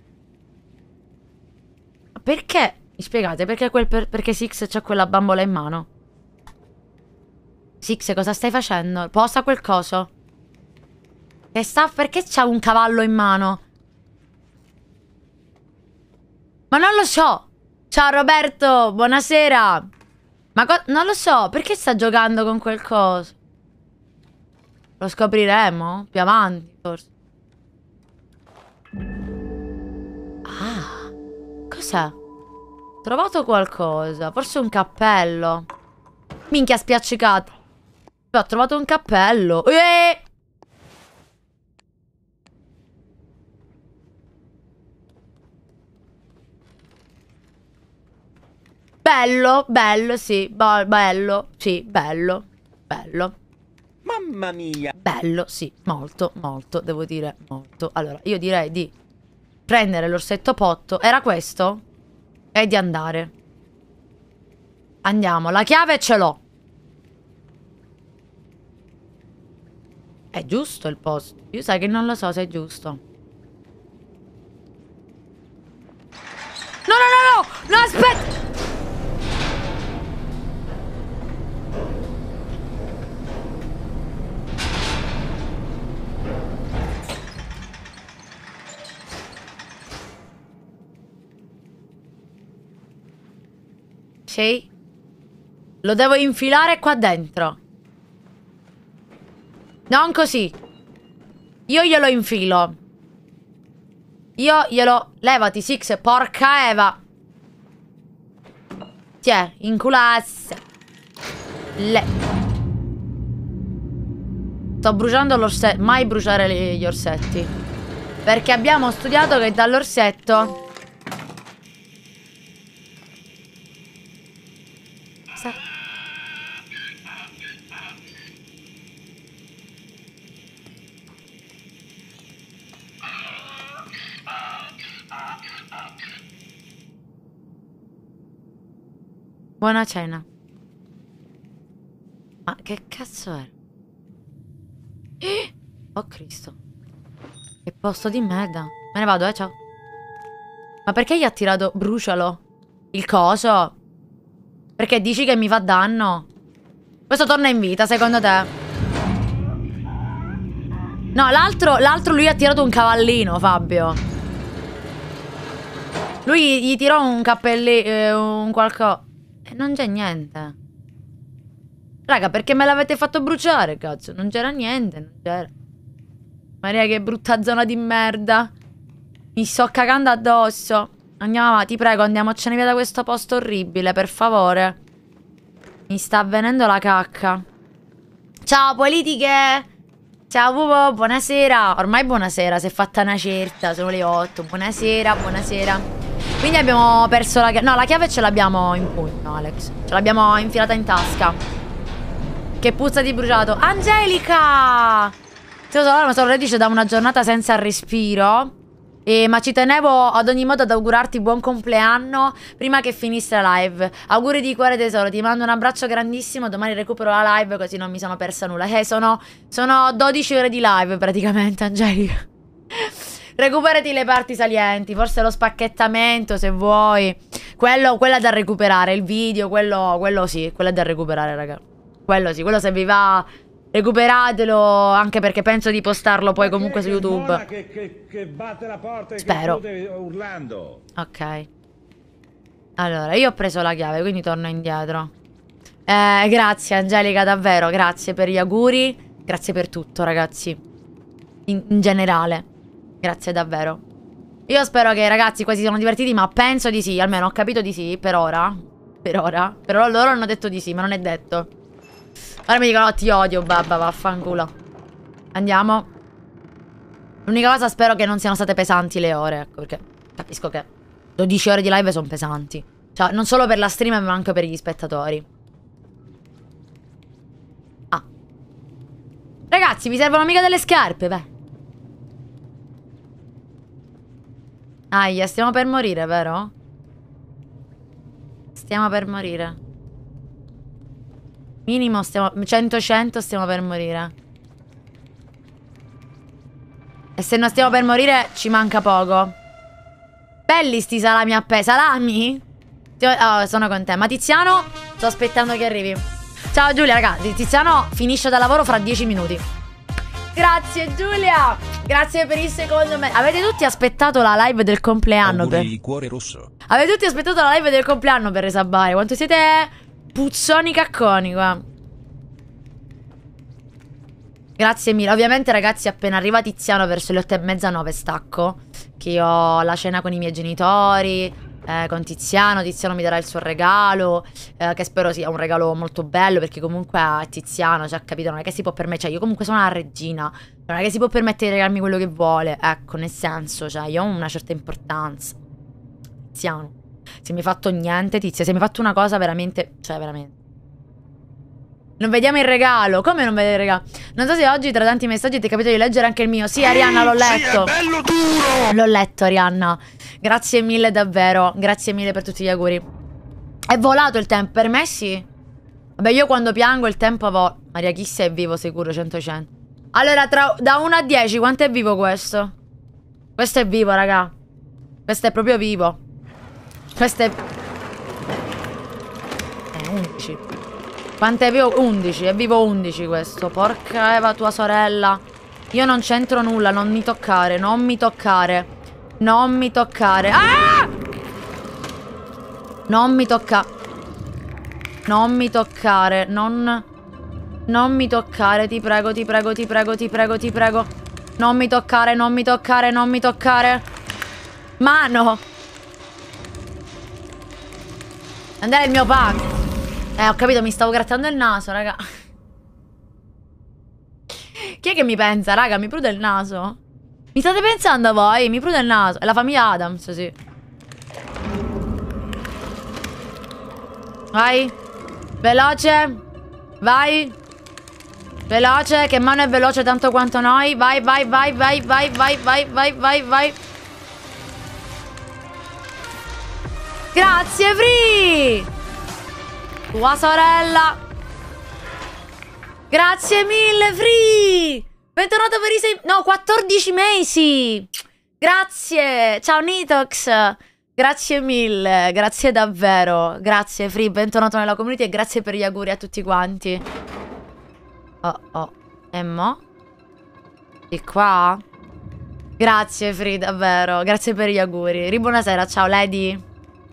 Perché? Mi spiegate? Perché, quel per... Perché Six c'ha quella bambola in mano? Six, cosa stai facendo? Posa quel coso. Che sta... Perché c'ha un cavallo in mano? Ma non lo so. Ciao Roberto, buonasera. Ma non lo so, perché sta giocando con quel coso? Lo scopriremo più avanti, forse. Ah, cos'è? Ho trovato qualcosa. Forse un cappello. Minchia, spiaccicato. Ho trovato un cappello. Eeeh! Bello, bello, sì. Be bello, sì, bello. Bello. Mamma mia. Bello, sì, molto, molto, devo dire, molto. Allora, io direi di prendere l'orsetto potto. Era questo? E di andare. Andiamo, la chiave ce l'ho. È giusto il posto? Io sai che non lo so se è giusto. No, no, no, no! No, aspetta! Sì. Lo devo infilare qua dentro. Non così. Io glielo infilo. Io glielo... Levati, Six, porca Eva. Tiè, inculasse. Le... Sto bruciando l'orsetto. Mai bruciare gli orsetti. Perché abbiamo studiato che dall'orsetto... Buona cena. Ma che cazzo è? Eh! Oh Cristo. Che posto di merda. Me ne vado, eh, ciao. Ma perché gli ha tirato... Brucialo. Il coso. Perché dici che mi fa danno? Questo torna in vita, secondo te? No, l'altro... L'altro lui ha tirato un cavallino, Fabio. Lui gli tirò un cappellino... Eh, un qualcosa... Non c'è niente. Raga, perché me l'avete fatto bruciare, cazzo? Non c'era niente, non c'era. Maria, che brutta zona di merda. Mi sto cagando addosso. Andiamo avanti, ti prego, andiamocene via da questo posto orribile, per favore. Mi sta avvenendo la cacca. Ciao politiche. Ciao Pupo, buonasera. Ormai buonasera, si è fatta una certa, sono le otto. Buonasera, buonasera. Quindi abbiamo perso la chiave. No, la chiave ce l'abbiamo in pugno, Alex. Ce l'abbiamo infilata in tasca. Che puzza di bruciato. Angelica! Te lo so, sono reduce da una giornata senza respiro. E, ma ci tenevo ad ogni modo ad augurarti buon compleanno prima che finisse la live. Auguri di cuore tesoro, ti mando un abbraccio grandissimo. Domani recupero la live così non mi sono persa nulla. Eh, sono, sono dodici ore di live praticamente, Angelica. Recuperati le parti salienti, forse lo spacchettamento se vuoi. Quello, quello è da recuperare, il video, quello, quello sì, quello è da recuperare, raga. Quello sì, quello se vi va... Recuperatelo, anche perché penso di postarlo poi comunque su YouTube. Che, che, che batte la porta e spero. Che urlando. Ok. Allora, io ho preso la chiave, quindi torno indietro. Eh, grazie Angelica, davvero, grazie per gli auguri. Grazie per tutto, ragazzi. In, in generale. Grazie davvero. Io spero che i ragazzi qua si siano divertiti, ma penso di sì, almeno ho capito di sì, per ora. Per ora. Però loro hanno detto di sì, ma non è detto. Ora mi dicono, oh, ti odio, babba, vaffanculo. Andiamo. L'unica cosa, spero che non siano state pesanti le ore, ecco, perché capisco che dodici ore di live sono pesanti. Cioè, non solo per la stream, ma anche per gli spettatori. Ah. Ragazzi, vi servono mica delle scarpe, beh. Aia, stiamo per morire, vero? Stiamo per morire. Minimo stiamo... cento cento stiamo per morire. E se non stiamo per morire ci manca poco. Belli sti salami a pe... Salami? Oh, sono con te. Ma Tiziano, sto aspettando che arrivi. Ciao Giulia, ragazzi. Tiziano finisce da lavoro fra dieci minuti. Grazie Giulia. Grazie per il secondo me. Avete tutti aspettato la live del compleanno per... il cuore rosso. Avete tutti aspettato la live del compleanno per resabare. Quanto siete... puzzoni cacconi qua. Grazie mille. Ovviamente ragazzi, appena arriva Tiziano verso le otto e mezza, nove stacco. Che io ho la cena con i miei genitori, eh, con Tiziano. Tiziano mi darà il suo regalo, eh, che spero sia un regalo molto bello, perché comunque è Tiziano, cioè, capito, non è che si può permettere. Cioè, io comunque sono una regina, non è che si può permettere di regalarmi quello che vuole. Ecco, nel senso, cioè, io ho una certa importanza. Tiziano, se mi hai fatto niente, Tizia, se mi hai fatto una cosa veramente... Cioè, veramente. Non vediamo il regalo. Come non vedere il regalo? Non so se oggi, tra tanti messaggi, ti è capitato di leggere anche il mio. Sì, Arianna, l'ho letto. Sì, è bello duro. L'ho letto, Arianna. Grazie mille, davvero. Grazie mille per tutti gli auguri. È volato il tempo. Per me sì. Vabbè, io quando piango il tempo vola. Maria Chissà è vivo sicuro, cento cento. Allora, tra, da uno a dieci, quanto è vivo questo? Questo è vivo, raga. Questo è proprio vivo. Questo è... Eh, undici. Quanto è vivo? undici. È vivo undici questo. Porca Eva, tua sorella. Io non c'entro nulla. Non mi toccare. Non mi toccare. Non mi toccare. Ah! Non mi tocca. Non mi toccare. Non... Non mi toccare. Ti prego, ti prego, ti prego, ti prego, ti prego. Non mi toccare, non mi toccare, non mi toccare. Mano. Andare il mio pack. Eh, ho capito, mi stavo grattando il naso, raga. Chi è che mi pensa, raga? Mi prude il naso? Mi state pensando voi? Mi prude il naso. È la famiglia Adams, sì. Vai. Veloce. Vai. Veloce, che mano è veloce tanto quanto noi. Vai, vai, vai, vai, vai, vai, vai, vai, vai, vai. Grazie, Free. Tua sorella. Grazie mille, Free. Bentornato per i sei... No, quattordici mesi. Grazie. Ciao, Nitox. Grazie mille. Grazie davvero. Grazie, Free. Bentornato nella community e grazie per gli auguri a tutti quanti. Oh, oh. E mo? Di qua? Grazie, Free, davvero. Grazie per gli auguri. Ribuonasera. Ciao, Lady.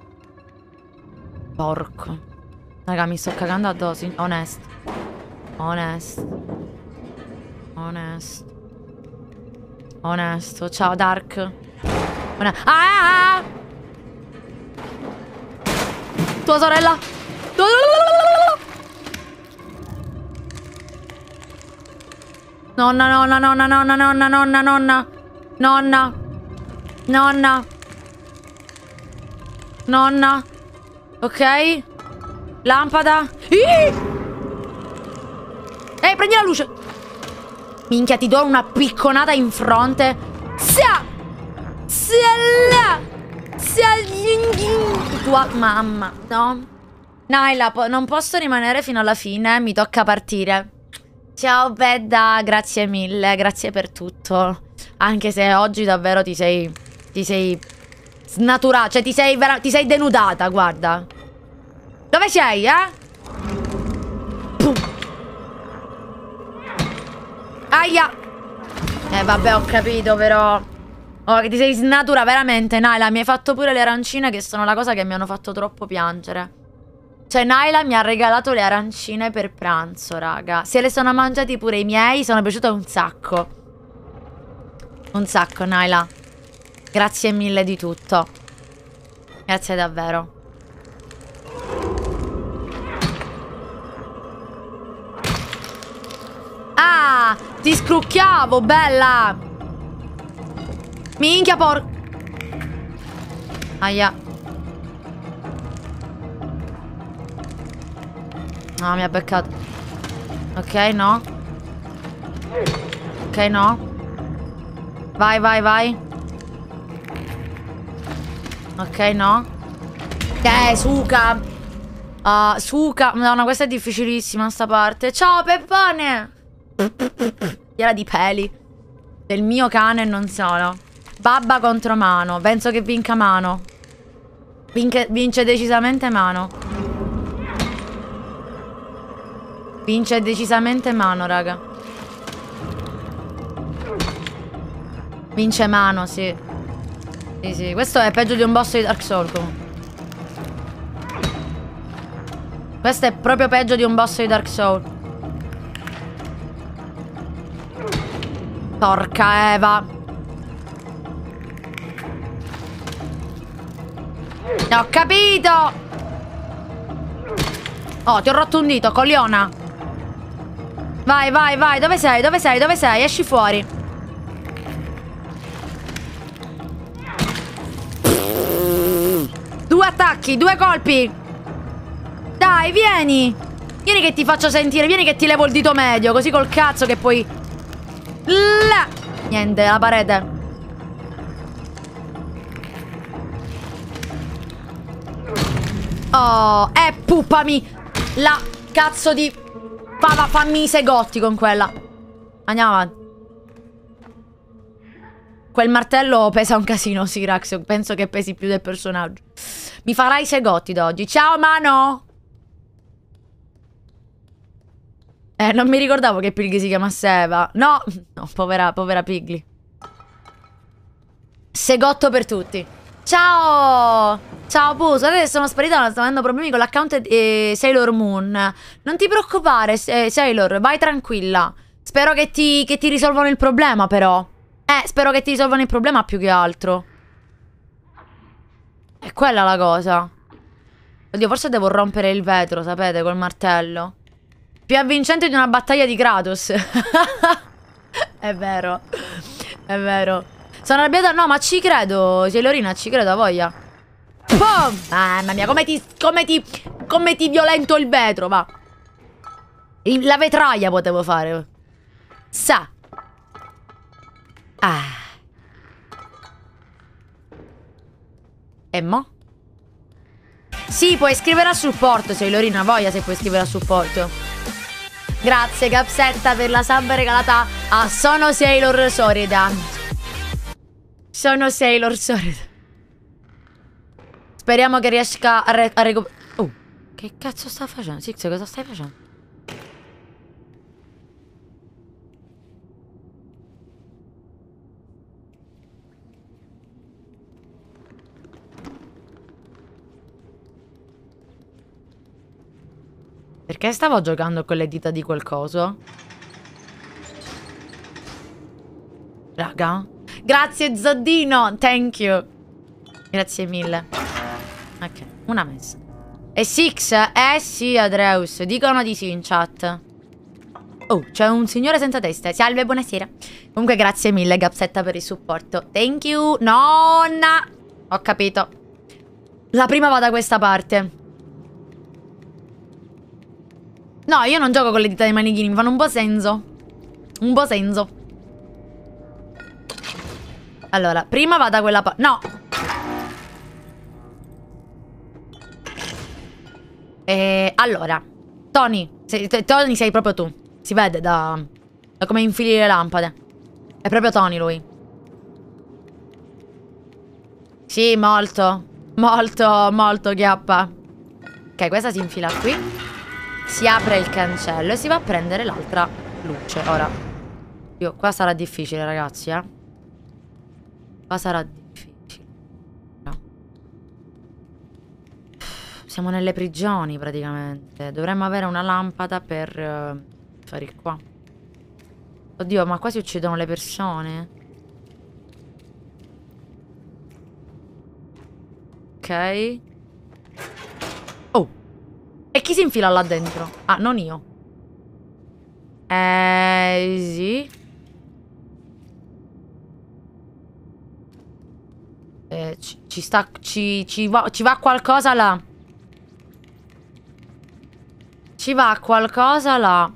Porco. Raga, mi sto cagando addosso. Onesto. Onesto. Onesto. Onesto. Ciao, Dark. One ah, ah! Tua sorella. Nonna, nonna, nonna, nonna, nonna, nonna, nonna. Nonna. Nonna. Nonna. Ok. Lampada. Ehi, prendi la luce. Minchia, ti do una picconata in fronte. Sia. Sia. Sia. Tua mamma. No. Naila, po non posso rimanere fino alla fine. Mi tocca partire. Ciao Bedda, grazie mille. Grazie per tutto. Anche se oggi davvero ti sei... Ti sei... snaturata. Cioè ti sei, ti sei denudata, guarda. Dove sei, eh? Pum. Aia. Eh vabbè, ho capito però. Oh, che ti sei snatura veramente, Naila. Mi hai fatto pure le arancine, che sono la cosa che mi hanno fatto troppo piangere. Cioè Naila mi ha regalato le arancine per pranzo, raga. Se le sono mangiati pure i miei, sono piaciute un sacco. Un sacco, Naila. Grazie mille di tutto. Grazie davvero. Ah, ti scrucchiavo, bella. Minchia por... Aia. No, mi ha beccato. Ok, no. Ok, no. Vai, vai, vai. Ok, no. Eh, suca. Uh, suca. Madonna, questa è difficilissima sta parte. Ciao, Peppone. Piena di peli. Del mio cane non sono. Babba contro Mano. Penso che vinca Mano. Vince, vince decisamente Mano. Vince decisamente Mano, raga. Vince Mano, sì. Sì, sì. Questo è peggio di un boss di Dark Souls comunque. Questo è proprio peggio di un boss di Dark Souls. Porca Eva. Ho capito. Oh, ti ho rotto un dito, cogliona. Vai, vai, vai. Dove sei? Dove sei? Dove sei? Esci fuori. Due attacchi, due colpi. Dai, vieni. Vieni che ti faccio sentire. Vieni che ti levo il dito medio. Così col cazzo che poi... Là. Niente, la parete. Oh, eh, puppami. La cazzo di... Fa, fammi i segotti con quella. Andiamo avanti. Quel martello pesa un casino, Sirax. Penso che pesi più del personaggio. Mi farai i segotti da oggi. Ciao, Mano. Eh, non mi ricordavo che Pigli si chiamasse Eva. No, no, povera, povera Pigli. Segotto per tutti. Ciao. Ciao, Pus. Guardate che sono sparita, sto avendo problemi con l'account eh, Sailor Moon. Non ti preoccupare, eh, Sailor, vai tranquilla. Spero che ti, che ti risolvano il problema, però. Eh, spero che ti risolvano il problema più che altro. È quella la cosa. Oddio, forse devo rompere il vetro, sapete, col martello. Più avvincente di una battaglia di Kratos. È vero. È vero. Sono arrabbiata. No, ma ci credo, Sailorina, ci credo, a voglia. Boom! Mamma mia, come ti... Come ti... Come ti violento il vetro, va. La vetraia potevo fare. Sa. Ah. E mo? Sì, puoi scrivere a supporto, Sailorina, voglia se puoi scrivere a supporto. Grazie, Capsetta, per la sub regalata a Sono Sailor Sorida. Sono Sailor Sorida. Speriamo che riesca a, re a recuperare. Oh, che cazzo sta facendo? Six, cosa stai facendo? Perché stavo giocando con le dita di qualcosa? Raga. Grazie, Zoddino. Thank you. Grazie mille. Ok, una messa. E Six? Eh sì, Adreus. Dicono di sì in chat. Oh, c'è un signore senza testa. Salve, buonasera. Comunque grazie mille Gapsetta per il supporto. Thank you. Nonna. Ho capito. La prima va da questa parte. No, io non gioco con le dita dei manichini. Mi fanno un po' senso. Un po' senso. Allora, prima va da quella parte. No. E allora Tony sei, Tony sei proprio tu. Si vede da, da come infili le lampade. È proprio Tony lui. Sì, molto. Molto, molto chiappa. Ok, questa si infila qui. Si apre il cancello e si va a prendere l'altra luce. Ora io, qua sarà difficile ragazzi, eh. Qua sarà difficile. No. Siamo nelle prigioni praticamente. Dovremmo avere una lampada per uh, fare il qua. Oddio, ma qua si uccidono le persone. Ok. Oh. E chi si infila là dentro? Ah, non io. Eh, sì. Eh, ci, ci sta... Ci, ci, va, ci va qualcosa là. Ci va qualcosa là.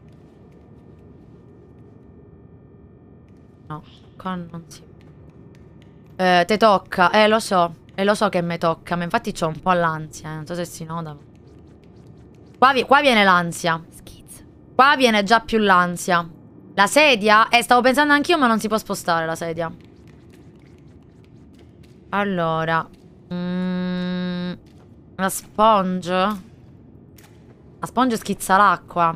No, qua non si... Eh, te tocca. Eh, lo so. E lo so che mi tocca. Ma infatti c'ho un po' l'ansia. Eh. Non so se si nota. Qua, vi qua viene l'ansia. Qua viene già più l'ansia. La sedia? Eh, stavo pensando anch'io, ma non si può spostare la sedia. Allora. Mm, la sponge. La sponge schizza l'acqua.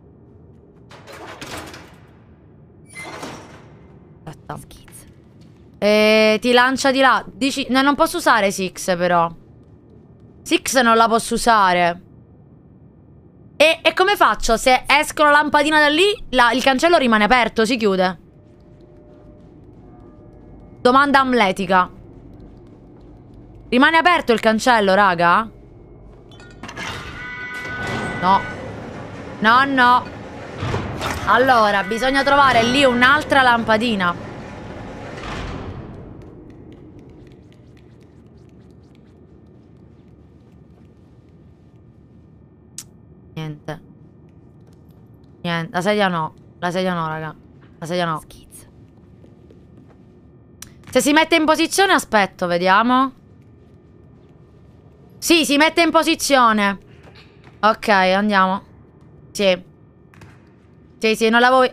Aspetta. E ti lancia di là. Dici... No, non posso usare Six però. Six non la posso usare. E, e come faccio? Se esco la lampadina da lì, la, il cancello rimane aperto, si chiude. Domanda amletica. Rimane aperto il cancello, raga? No. No, no. Allora, bisogna trovare lì un'altra lampadina. Niente. Niente. La sedia no. La sedia no, raga. La sedia no. Se si mette in posizione, aspetto, vediamo. Sì, si mette in posizione. Ok, andiamo. Sì. Sì, sì, non la vuoi.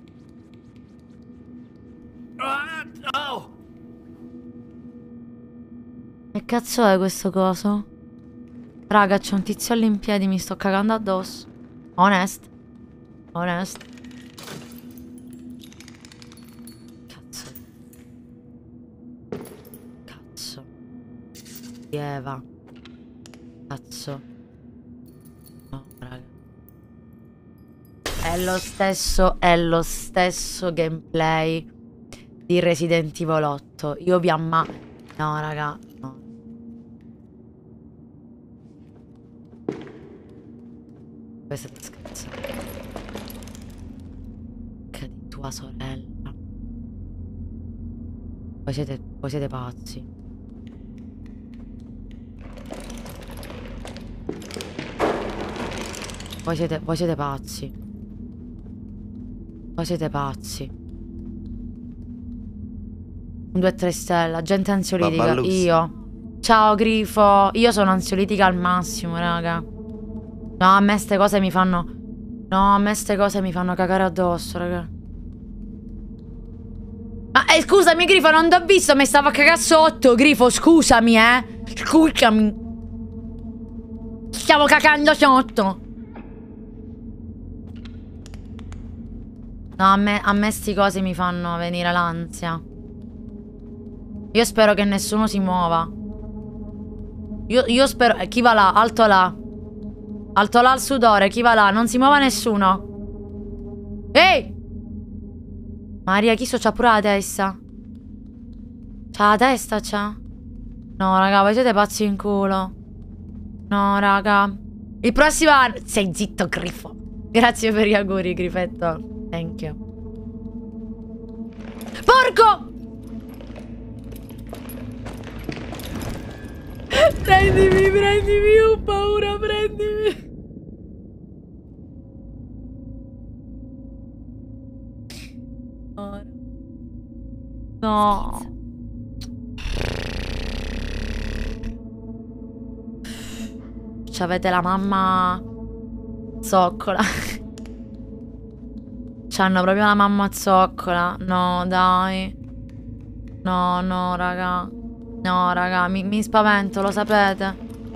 Che cazzo è questo coso? Raga, c'è un tizio lì in piedi, mi sto cagando addosso. Honest. Honest. Cazzo. Cazzo. Eva. Cazzo. No, raga. È lo stesso, è lo stesso gameplay di Resident Evil otto. Io vi amma... No, raga, no. Questa è scherzo. Che di tua sorella. Voi siete, voi siete pazzi. Voi siete, voi siete pazzi. Voi siete pazzi. Un due tre stelle, agente ansiolitica. Babbaluzzi. Io. Ciao Grifo. Io sono ansiolitica al massimo, raga. No, a me ste cose mi fanno... No, a me ste cose mi fanno cagare addosso, raga. Ma eh, scusami Grifo, non t'ho visto, mi stavo a cagare sotto. Grifo, scusami, eh. Scusami. Stiamo cagando sotto. No, a me, a me sti cose mi fanno venire l'ansia. Io spero che nessuno si muova. Io, io spero... Eh, chi va là? Alto là. Alto là al sudore. Chi va là? Non si muova nessuno. Ehi! Maria, chi so c'ha pure la testa? C'ha la testa, c'ha? No, raga, voi siete pazzi in culo. No, raga. Il prossimo anno... Sei zitto, Grifo. Grazie per gli auguri, Grifetto. Thank you. Porco! Prendimi, prendimi, ho paura, prendimi. No. C'avete la mamma zoccola. C'hanno proprio la mamma zoccola. No, dai. No, no, raga. No, raga, mi, mi spavento, lo sapete.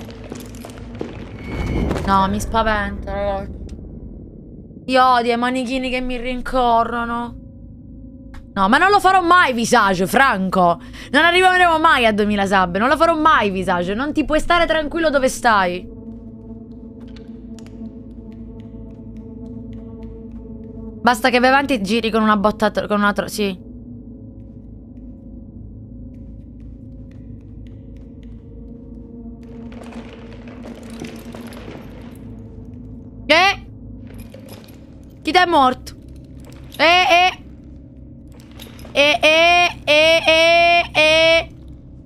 No, mi spavento, ragazzi. Io odio i manichini che mi rincorrono. No, ma non lo farò mai, Visage, Franco. Non arriveremo mai a duemila sub. Non lo farò mai, Visage. Non ti puoi stare tranquillo dove stai. Basta che vai avanti e giri con una botta, con una tro... Sì. Eh? Chi ti è morto? Eh, eh. Eh, eh, eh, eh, eh.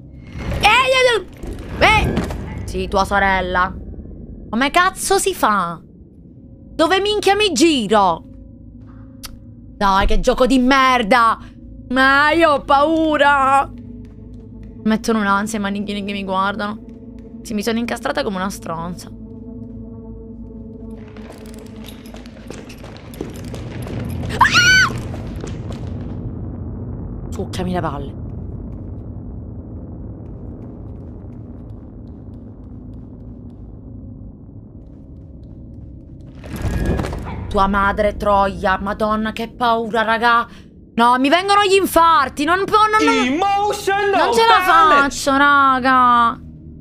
Eh, eh. Sì, tua sorella. Come cazzo si fa? Dove minchia mi giro? Dai, che gioco di merda! Ma io ho paura! Mettono un'ansia i manichini che mi guardano. Sì, mi sono incastrata come una stronza. Ah! Succhiami le palle. Tua madre troia, madonna che paura, raga. No, mi vengono gli infarti. Non, non, non, non ce la faccio, raga.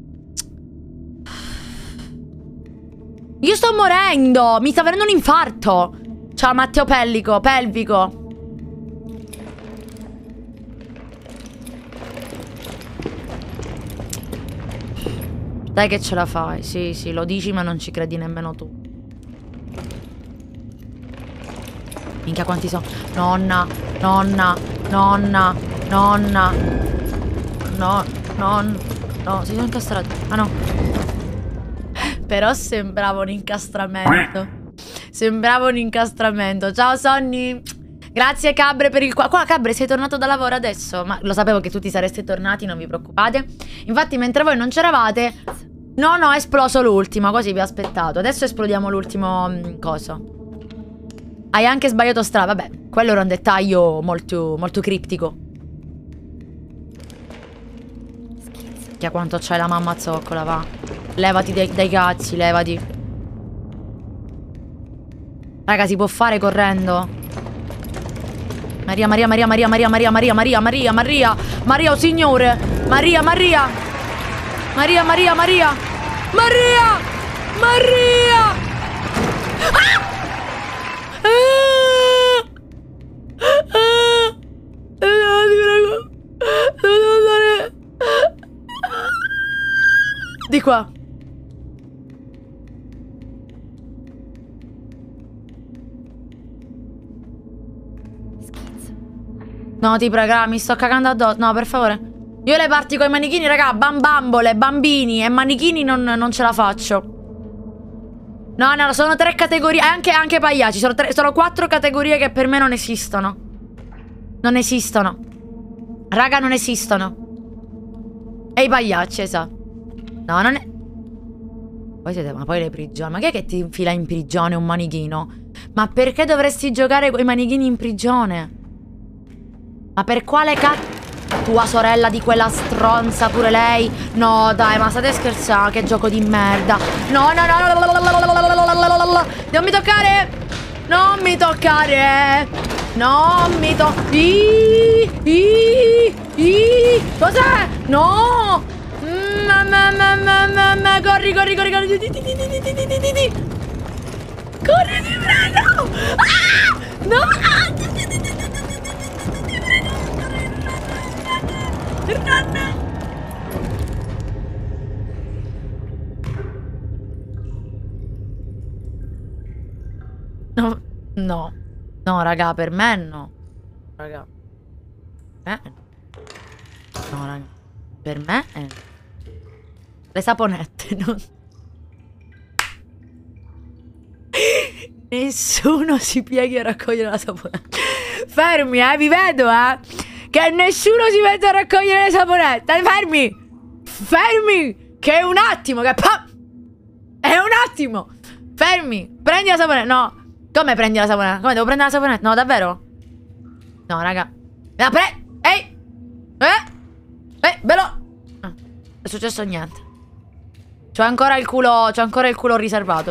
Io sto morendo. Mi sta venendo un infarto. Ciao Matteo Pellico, pelvico. Dai che ce la fai. Sì, sì, lo dici ma non ci credi nemmeno tu. Minchia quanti sono. Nonna, nonna, nonna, nonna. No, non. No, si sono incastrati. Ah no. Però sembrava un incastramento. Sembrava un incastramento. Ciao Sonny. Grazie Cabre per il qua. Qua Cabre sei tornato da lavoro adesso. Ma lo sapevo che tutti sareste tornati, non vi preoccupate. Infatti mentre voi non c'eravate, no no è esploso l'ultimo. Così vi ho aspettato. Adesso esplodiamo l'ultimo um, coso. Hai anche sbagliato strada. Vabbè, quello era un dettaglio molto, molto criptico. Che a quanto c'hai la mamma zoccola, va. Levati dai, dai cazzi, levati. Raga, si può fare correndo? Maria, Maria, Maria, Maria, Maria, Maria, Maria, Maria, Maria, Maria, Maria, oh signore. Maria, Maria. Maria, Maria, Maria. Maria! Maria! Ah! Ah! Ah! No, ti prego. Devo andare. Di qua. No, ti prego, mi sto cagando addosso. No, per favore. Io le parti con i manichini, raga. Bambambole, bambini e manichini non, non ce la faccio. No, no, sono tre categorie. Anche, anche pagliacci. Sono, tre, sono quattro categorie che per me non esistono. Non esistono. Raga, non esistono. E i pagliacci, esatto. No, non è... Poi siete... Ma poi le prigioni. Ma chi è che ti infila in prigione un manichino? Ma perché dovresti giocare con i manichini in prigione? Ma per quale cazzo? Tua sorella di quella stronza, pure lei. No, dai, ma state scherzando? Che gioco di merda. No, no, no. Non mi toccare. Non mi toccare. Non mi toccare. Cos'è? No. Corri, corri, corri, corri. Corri, ti prego. Ah! No. Run! No. No, raga, per me no. Raga. Eh? No, raga. Per me è... Le saponette, non... Nessuno si pieghi a raccogliere la saponetta. Fermi, eh, vi vedo, eh. Che nessuno si mette a raccogliere le saponette. Fermi. Fermi. Che è un attimo, che... È un attimo. Fermi. Prendi la saponetta. No. Come prendi la saponetta? Come devo prendere la saponetta? No, davvero? No, raga. La pre... Ehi. Eh. Eh, bello. Ah, è successo niente. C'ho ancora il culo... C'ho ancora il culo riservato.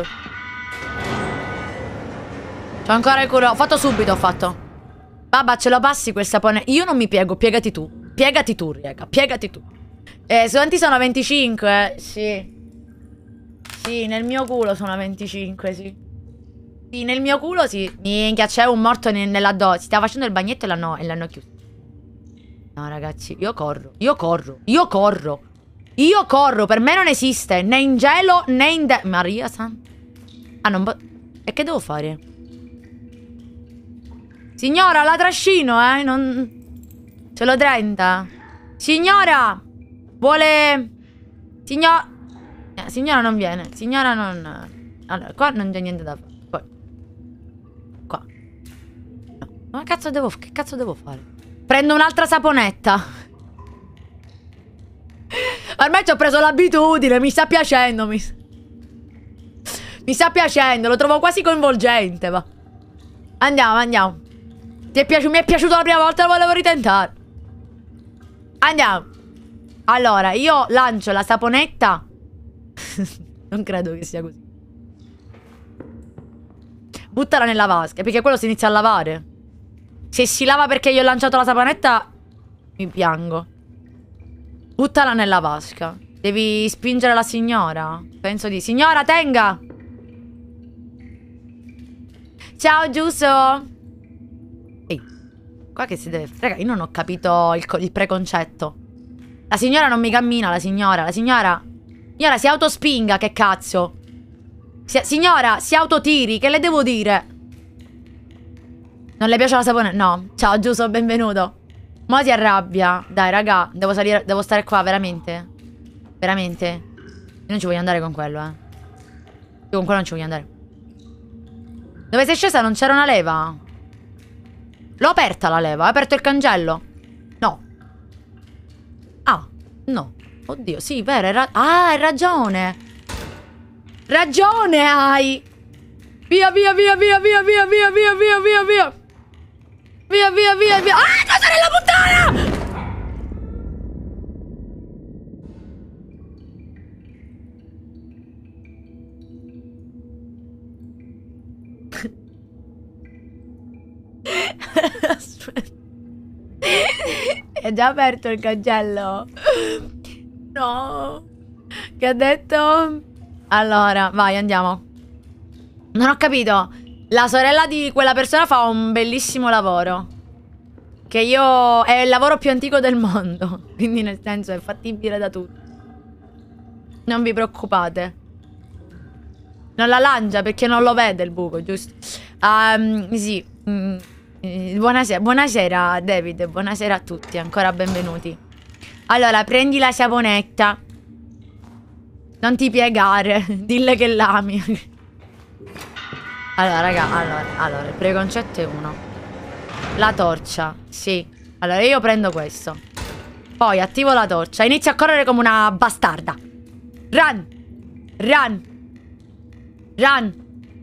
C'ho ancora il culo... Ho fatto subito, ho fatto. Babà, ce lo passi quel sapone? Io non mi piego, piegati tu. Piegati tu, raga, piegati tu. Eh, quanti sono? venticinque? Eh? Sì. Sì, nel mio culo sono venticinque, sì. Sì, nel mio culo sì. Minchia, c'è un morto nella dose. Si stava facendo il bagnetto e l'hanno chiuso. No, ragazzi, io corro. Io corro. Io corro. Io corro. Per me non esiste. Né in gelo, né in... De Maria Santa. Ah, non... E che devo fare? Signora, la trascino, eh? Non... Ce l'ho trenta. Signora! Vuole... Signora... Eh, signora non viene. Signora non... Allora, qua non c'è niente da fare. Poi. Qua. No. Ma cazzo devo... Che cazzo devo fare? Prendo un'altra saponetta. Ormai ci ho preso l'abitudine. Mi sta piacendo. Mi... mi sta piacendo. Lo trovo quasi coinvolgente, va. Andiamo, andiamo. Ti è piaciuto? Mi è piaciuto la prima volta, lo volevo ritentare. Andiamo. Allora, io lancio la saponetta. Non credo che sia così. Buttala nella vasca, perché quello si inizia a lavare. Se si lava perché io ho lanciato la saponetta, mi piango. Buttala nella vasca. Devi spingere la signora. Penso di... Signora, tenga. Ciao, Giuso. Ehi, qua che si deve... Raga, io non ho capito il, il preconcetto. La signora non mi cammina, la signora. La signora... Signora, si autospinga, che cazzo. Si... Signora, si autotiri, che le devo dire? Non le piace la saponetta? No. Ciao, Giuso, benvenuto. Mo si arrabbia. Dai, raga, devo salire... Devo stare qua, veramente? Veramente? Io non ci voglio andare con quello, eh. Io con quello non ci voglio andare. Dove sei scesa non c'era una leva? L'ho aperta la leva, ho aperto il cancello. No. Ah, no. Oddio, sì, vero, hai ra- Ah, hai ragione. Ragione hai. Via, via, via, via, via, via, via, via, via, via, via. Via, via, via, via. Ah, cosa nella puttana! Aspetta. È già aperto il cancello. No. Che ha detto? Allora, vai, andiamo. Non ho capito. La sorella di quella persona fa un bellissimo lavoro. Che io... È il lavoro più antico del mondo. Quindi nel senso è fattibile da tutti. Non vi preoccupate. Non la lancia perché non lo vede il buco, giusto? Um, sì. Mm. Buonasera, buonasera David, buonasera a tutti, ancora benvenuti. Allora, prendi la saponetta. Non ti piegare, dille che l'ami. Allora, raga, allora, allora, il preconcetto è uno. La torcia, sì. Allora, io prendo questo. Poi attivo la torcia, inizio a correre come una bastarda. Run! Run! Run!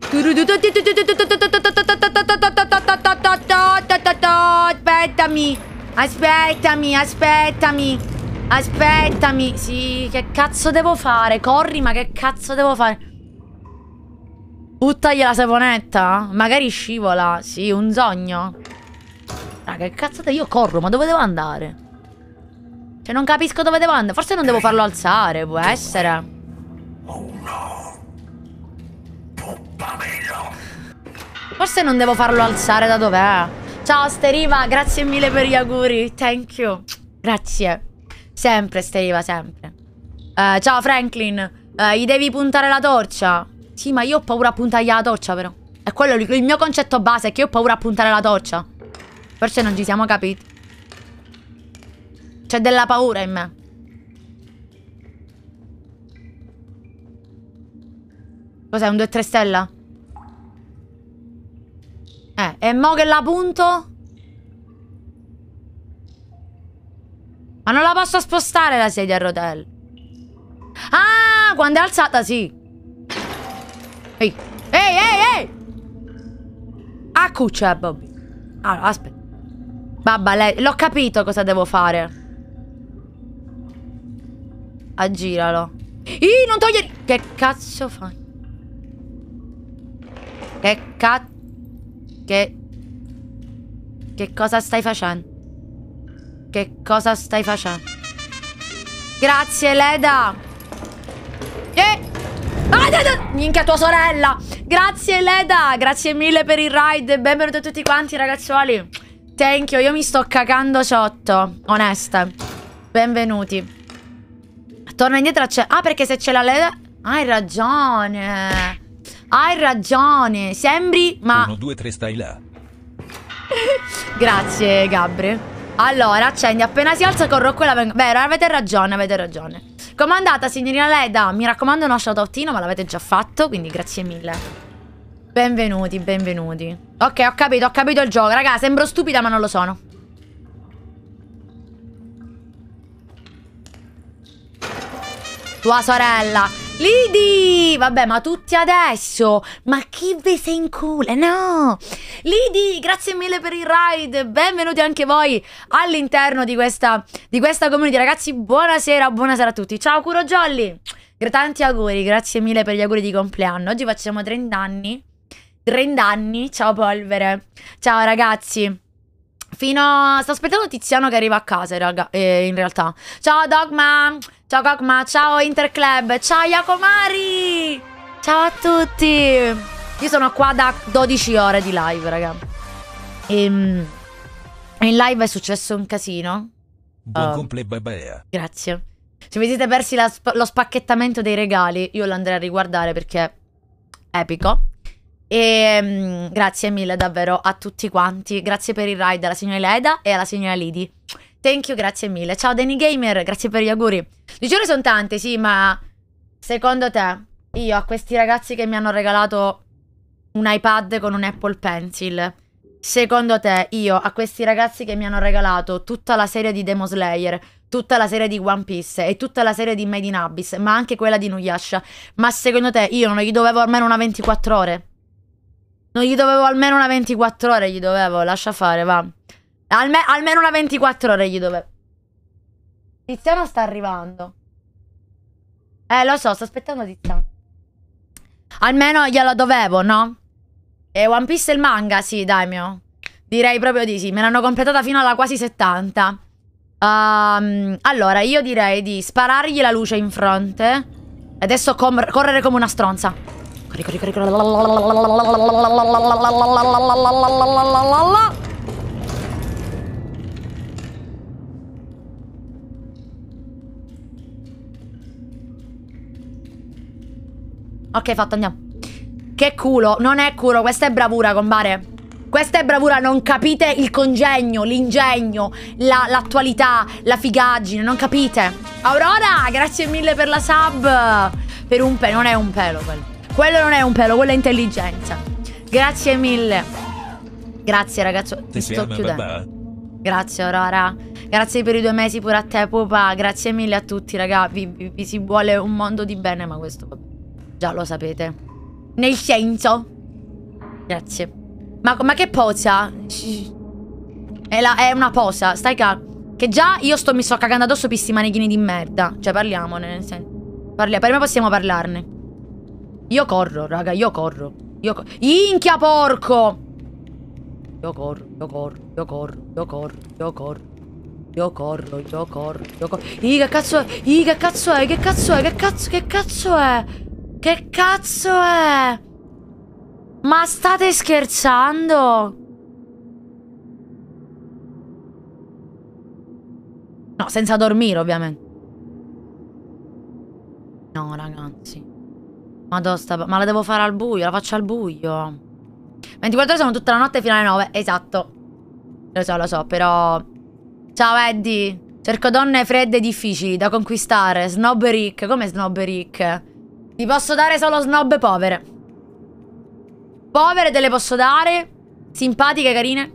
Aspettami. Aspettami, aspettami. Aspettami. Sì, che cazzo devo fare? Corri, ma che cazzo devo fare? Buttagli la saponetta? Magari scivola. Sì, un sogno. Raga, che cazzo devo... Io corro, ma dove devo andare? Cioè, non capisco dove devo andare. Forse non devo farlo alzare, può essere. Oh no. Forse non devo farlo alzare da dov'è. Ciao Steriva, grazie mille per gli auguri. Thank you. Grazie. Sempre Steriva, sempre. uh, Ciao Franklin. uh, Gli devi puntare la torcia. Sì, ma io ho paura a puntargli la torcia però. È quello il mio concetto base, è che io ho paura a puntare la torcia. Forse non ci siamo capiti. C'è della paura in me. Cos'è, un due tre stella? Eh, e mo che la punto? Ma non la posso spostare la sedia a rotelle. Ah, quando è alzata sì. Ehi, ehi, ehi, ehi. Ah, cuccia, Bobby. Allora, aspetta. Babba, lei... L'ho capito cosa devo fare. Aggiralo. Ih, non togliere... Che cazzo fai? Che cazzo... Che... Che cosa stai facendo? Che cosa stai facendo? Grazie, Leda. Eh! Ah, da, da. Minchia, tua sorella. Grazie, Leda. Grazie mille per il ride. Benvenuti a tutti quanti, ragazzuoli. Thank you. Io mi sto cagando sotto. Onesta. Benvenuti. Torna indietro. Ah, perché se c'è la Leda... Hai ragione. Hai ragione. Sembri, ma... uno, due, tre, stai là. Grazie, Gabri. Allora, accendi. Appena si alza corro quella vengo... Beh, avete ragione, avete ragione. Com'è andata, signorina Leda? Mi raccomando uno shoutoutino, ma l'avete già fatto, quindi grazie mille. Benvenuti, benvenuti. Ok, ho capito, ho capito il gioco. Raga, sembro stupida, ma non lo sono. Tua sorella Lidi! Vabbè, ma tutti adesso? Ma chi ve se incula? No! Lidi, grazie mille per il ride. Benvenuti anche voi all'interno di questa, di questa community. Ragazzi, buonasera, buonasera a tutti. Ciao, Curo Jolly. Tanti auguri, grazie mille per gli auguri di compleanno. Oggi facciamo trenta anni. trenta anni, ciao Polvere. Ciao ragazzi. Fino a... Sto aspettando Tiziano che arriva a casa, raga, eh, in realtà. Ciao Dogma. Ciao Gogma, ciao Interclub, ciao Yacomari. Ciao a tutti. Io sono qua da dodici ore di live, raga. E, in live è successo un casino. Buon uh, compleanno, babea. Grazie. Se vi siete persi la, lo spacchettamento dei regali, io lo andrei a riguardare perché è epico. E um, grazie mille davvero a tutti quanti. Grazie per il ride alla signora Leda e alla signora Lidi. Thank you, grazie mille. Ciao Danny Gamer, grazie per gli auguri. Diciamo sono tante, sì, ma secondo te io a questi ragazzi che mi hanno regalato un iPad con un Apple Pencil, secondo te io a questi ragazzi che mi hanno regalato tutta la serie di Demon Slayer, tutta la serie di One Piece e tutta la serie di Made in Abyss, ma anche quella di Nuyasha, ma secondo te io non gli dovevo almeno una ventiquattro ore? Non gli dovevo almeno una ventiquattro ore, gli dovevo, lascia fare, va. Alme almeno una ventiquattro ore gli dovevo. Tiziano sta arrivando. Eh, lo so, sto aspettando Tiziano. Almeno glielo dovevo, no? E One Piece e il manga, sì, dai mio. Direi proprio di sì, me l'hanno completata fino alla quasi settanta. Um, allora, io direi di sparargli la luce in fronte. E adesso correre come una stronza. Corri, corri, corri, corri. Ok, fatto, andiamo. Che culo, non è culo, questa è bravura, compare. Questa è bravura, non capite il congegno, l'ingegno, l'attualità, la, la figaggine, non capite. Aurora, grazie mille per la sub. Per un pelo, non è un pelo quello. Quello non è un pelo, quello è intelligenza. Grazie mille. Grazie ragazzo, ti sto chiudendo. Grazie Aurora. Grazie per i due mesi pure a te, Pupa. Grazie mille a tutti, raga. Vi, vi, vi si vuole un mondo di bene, ma questo vabbè, già lo sapete. Nel senso. Grazie. Ma, ma che posa? È, la, è una posa, stai calmo. Che già io sto, mi sto cagando addosso per sti manichini di merda. Cioè parliamone, nel senso. Parli, per me possiamo parlarne. Io corro, raga, io corro. Io corro. Inchia porco! Io corro, io corro, io corro, io corro, io corro. Io corro, io corro, io corro. Ih, che cazzo è? Ih, che cazzo è? Che cazzo è? Che cazzo, che cazzo è? Che cazzo è? Ma state scherzando? No, senza dormire, ovviamente. No, ragazzi. Madonna, sta... ma la devo fare al buio, la faccio al buio. ventiquattro ore sono tutta la notte fino alle nove. Esatto. Lo so, lo so, però... Ciao Eddie. Cerco donne fredde e difficili da conquistare. Snob Rick. Come Snob Rick? Ti posso dare solo snob povere. Povere te le posso dare. Simpatiche, carine.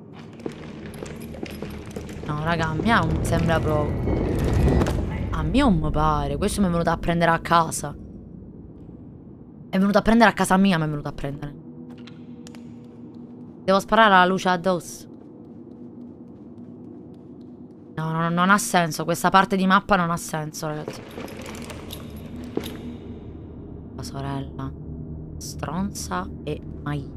No, raga, a me non sembra proprio. A me non mi pare. Questo mi è venuto a prendere a casa. È venuto a prendere a casa mia, mi è venuto a prendere. Devo sparare la luce addosso. No, no, non ha senso. Questa parte di mappa non ha senso, ragazzi. La sorella stronza e mai...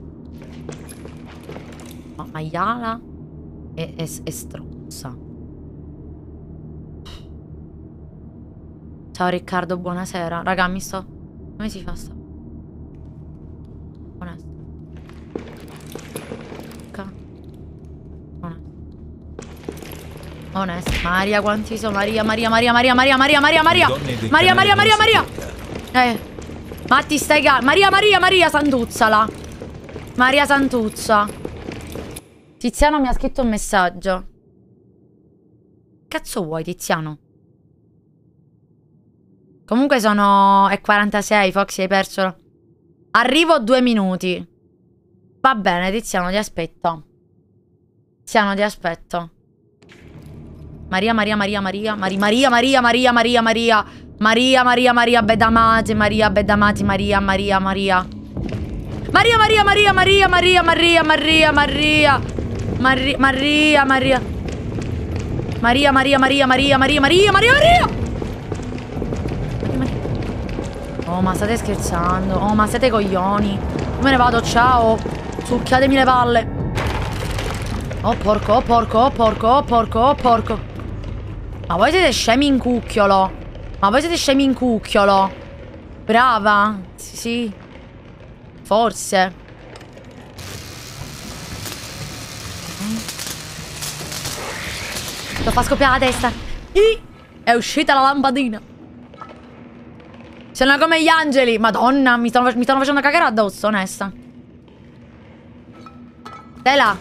no, maiala e, e, e stronza. Ciao Riccardo, buonasera. Raga, mi sto... come si fa sta? Onesto. Onesto. Onesto. Maria, quanti sono? Maria, Maria, Maria, Maria, Maria, Maria, Maria, Maria. Maria, Maria, Maria, Maria. Eh. Matti, stai calmo. Maria, Maria, Maria, Santuzzala. Maria Santuzza. Tiziano mi ha scritto un messaggio. Cazzo vuoi, Tiziano? Comunque sono... è quarantasei, Foxy, hai perso. Arrivo due minuti. Va bene, Tiziano, ti aspetto. Tiziano, ti aspetto. Maria, Maria, Maria, Maria, Maria, Maria, Maria, Maria, Maria, Maria, Maria, Maria, Maria, Bedamati, Maria, Bedamati, Maria, Maria, Maria. Maria, Maria, Maria, Maria, Maria, Maria, Maria, Maria, Maria, Maria, Maria. Maria, Maria, Maria, Maria, Maria, Maria, Maria, Maria. Oh, ma state scherzando? Oh, ma siete coglioni? Io me ne vado, ciao. Succhiatemi le palle. Oh, porco, oh, porco, oh, porco, oh, porco, oh, porco. Ma voi siete scemi in cucchiolo. Ma voi siete scemi in cucchiolo. Brava. Sì, sì. Forse. Lo fa scoppiare la testa. Ih, è uscita la lampadina. Sono come gli angeli. Madonna, mi stanno, mi stanno facendo cagare addosso, onesta. Tela.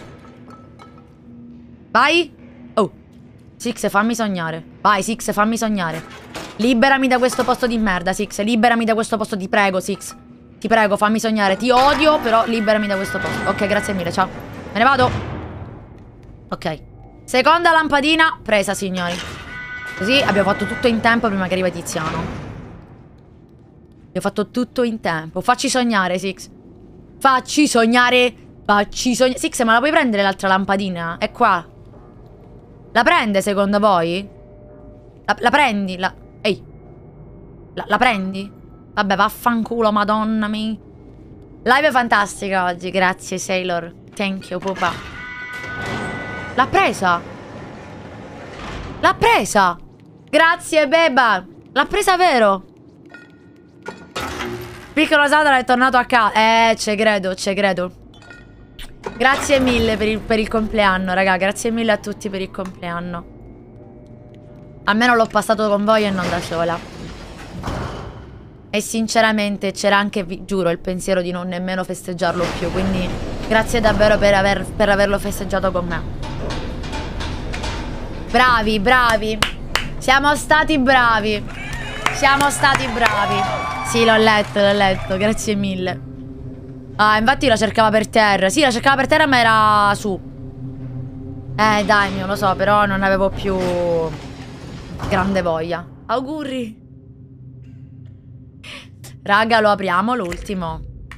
Vai. Oh. Six, fammi sognare. Vai, Six, fammi sognare. Liberami da questo posto di merda, Six. Liberami da questo posto, ti prego, Six. Ti prego, fammi sognare. Ti odio, però liberami da questo posto. Ok, grazie mille, ciao. Me ne vado. Ok. Seconda lampadina presa, signori. Così abbiamo fatto tutto in tempo prima che arriva Tiziano. Abbiamo fatto tutto in tempo. Facci sognare, Six. Facci sognare. Facci sognare. Six, ma la puoi prendere l'altra lampadina? È qua. La prende, secondo voi? La, la prendi? La... Ehi. La, la prendi? Vabbè, vaffanculo, madonna mia. Live fantastica oggi. Grazie, Sailor. Thank you, pupa. L'ha presa. L'ha presa. Grazie, beba. L'ha presa, vero? Piccolo Sadra è tornato a casa. Eh, ci credo, ci credo. Grazie mille per il, per il compleanno, raga. Grazie mille a tutti per il compleanno. Almeno l'ho passato con voi e non da sola. E sinceramente c'era anche, vi giuro, il pensiero di non nemmeno festeggiarlo più. Quindi grazie davvero per, aver, per averlo festeggiato con me. Bravi, bravi. Siamo stati bravi. Siamo stati bravi. Sì, l'ho letto, l'ho letto, grazie mille. Ah, infatti la cercava per terra. Sì, la cercava per terra ma era su. Eh, dai, mio, lo so, però non avevo più grande voglia. Auguri. Raga, lo apriamo l'ultimo.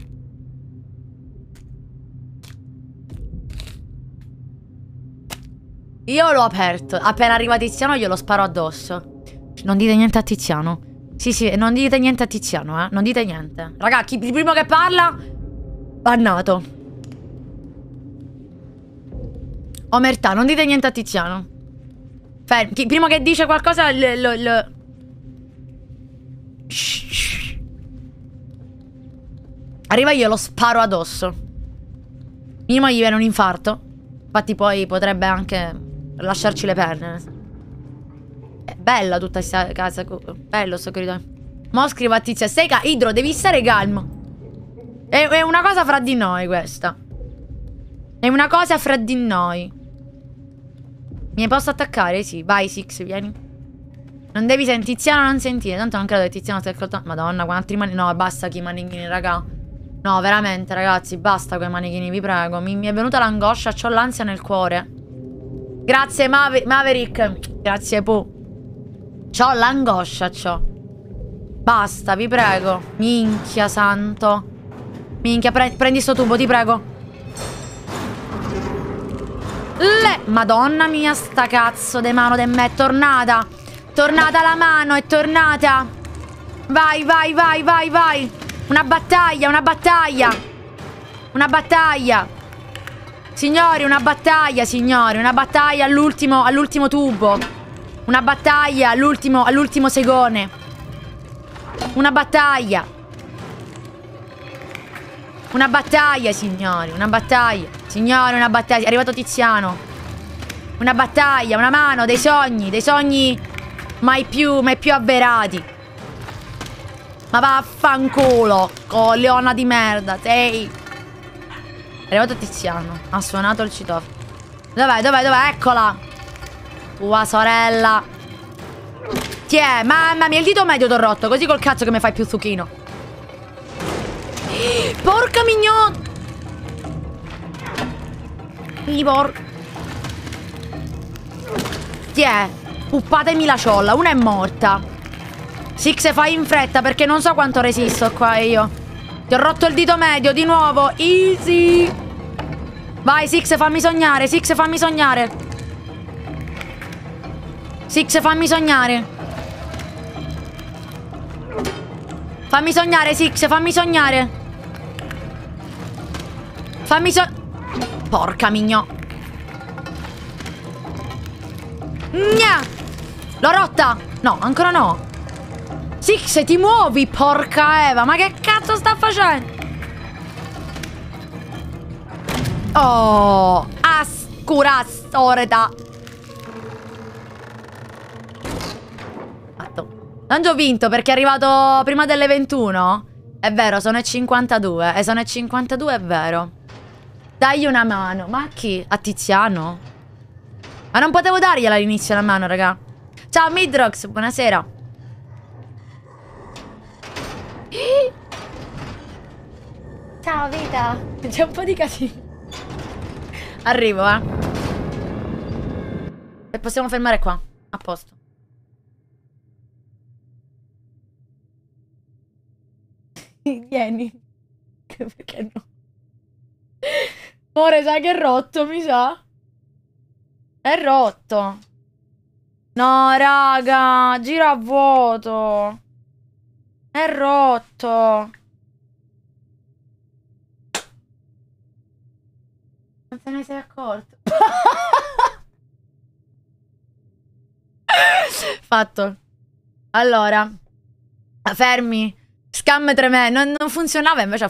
Io l'ho aperto. Appena arriva Tiziano glielo sparo addosso. Non dite niente a Tiziano. Sì, sì, non dite niente a Tiziano, eh. Non dite niente. Raga, chi, il primo che parla, bannato. Omertà, non dite niente a Tiziano. Fermi. Chi, primo che dice qualcosa, lo... lo, lo... Shh, shh. Arriva io, lo sparo addosso. Minimo gli viene un infarto. Infatti poi potrebbe anche lasciarci le penne. È bella tutta questa casa. Bello sto corridoio. Mo scrivo a Tizia. Stai calmo, Idro, devi stare calmo. È, è una cosa fra di noi questa. È una cosa fra di noi. Mi posso attaccare? Sì, vai Six, vieni. Non devi sentire, Tiziano non sentire. Tanto non credo che Tiziano stia ascoltando. Madonna, quanti manichini. No, basta che i manichini, raga. No, veramente, ragazzi, basta con i manichini, vi prego. Mi, mi è venuta l'angoscia, c'ho l'ansia nel cuore. Grazie Mave Maverick. Grazie Pu. C'ho l'angoscia, c'ho. Basta, vi prego. Minchia santo. Minchia, pre prendi sto tubo, ti prego. Le Madonna mia, sta cazzo de mano de me. È tornata. Tornata la mano, è tornata. Vai, vai, vai, vai, vai. Una battaglia, una battaglia. Una battaglia. Signori, una battaglia, signori. Una battaglia all'ultimo all'ultimo tubo. Una battaglia all'ultimo all'ultimo segone. Una battaglia. Una battaglia, signori. Una battaglia. Signori, una battaglia. È arrivato Tiziano. Una battaglia, una mano, dei sogni. Dei sogni mai più, mai più avverati. Ma vaffanculo. Oh, leona di merda. Sei. È arrivato Tiziano. Ha suonato il citofono. Dov'è, dov'è, dov'è? Eccola. Tua sorella. Tiè, mamma mia, il dito medio t'ho rotto. Così col cazzo che mi fai più zucchino. Porca mignon. Quindi por... Tiè. Puppatemi la ciolla. Una è morta. Six, fai in fretta perché non so quanto resisto qua io. Ti ho rotto il dito medio di nuovo. Easy. Vai Six, fammi sognare. Six, fammi sognare. Six, fammi sognare. Fammi sognare Six, fammi sognare. Fammi so... Porca migno. Gna. L'ho rotta. No, ancora no. Six, ti muovi, porca Eva. Ma che cazzo sta facendo? Oh, ascura storeta. Fatto. Non ho vinto perché è arrivato prima delle ventuno. È vero, sono le cinquantadue. E sono le cinquantadue, è vero. Dagli una mano. Ma a chi? A Tiziano? Ma non potevo dargliela all'inizio una mano, raga. Ciao Midrox, buonasera. Ciao vita. C'è un po' di casino. Arrivo, eh. E possiamo fermare qua. A posto. Vieni. Perché no? Amore, sai che è rotto, mi sa. È rotto. No, raga. Gira a vuoto. È rotto. Non te ne sei accorto. Fatto. Allora. Fermi. Scam tremendo. Non, non funzionava, invece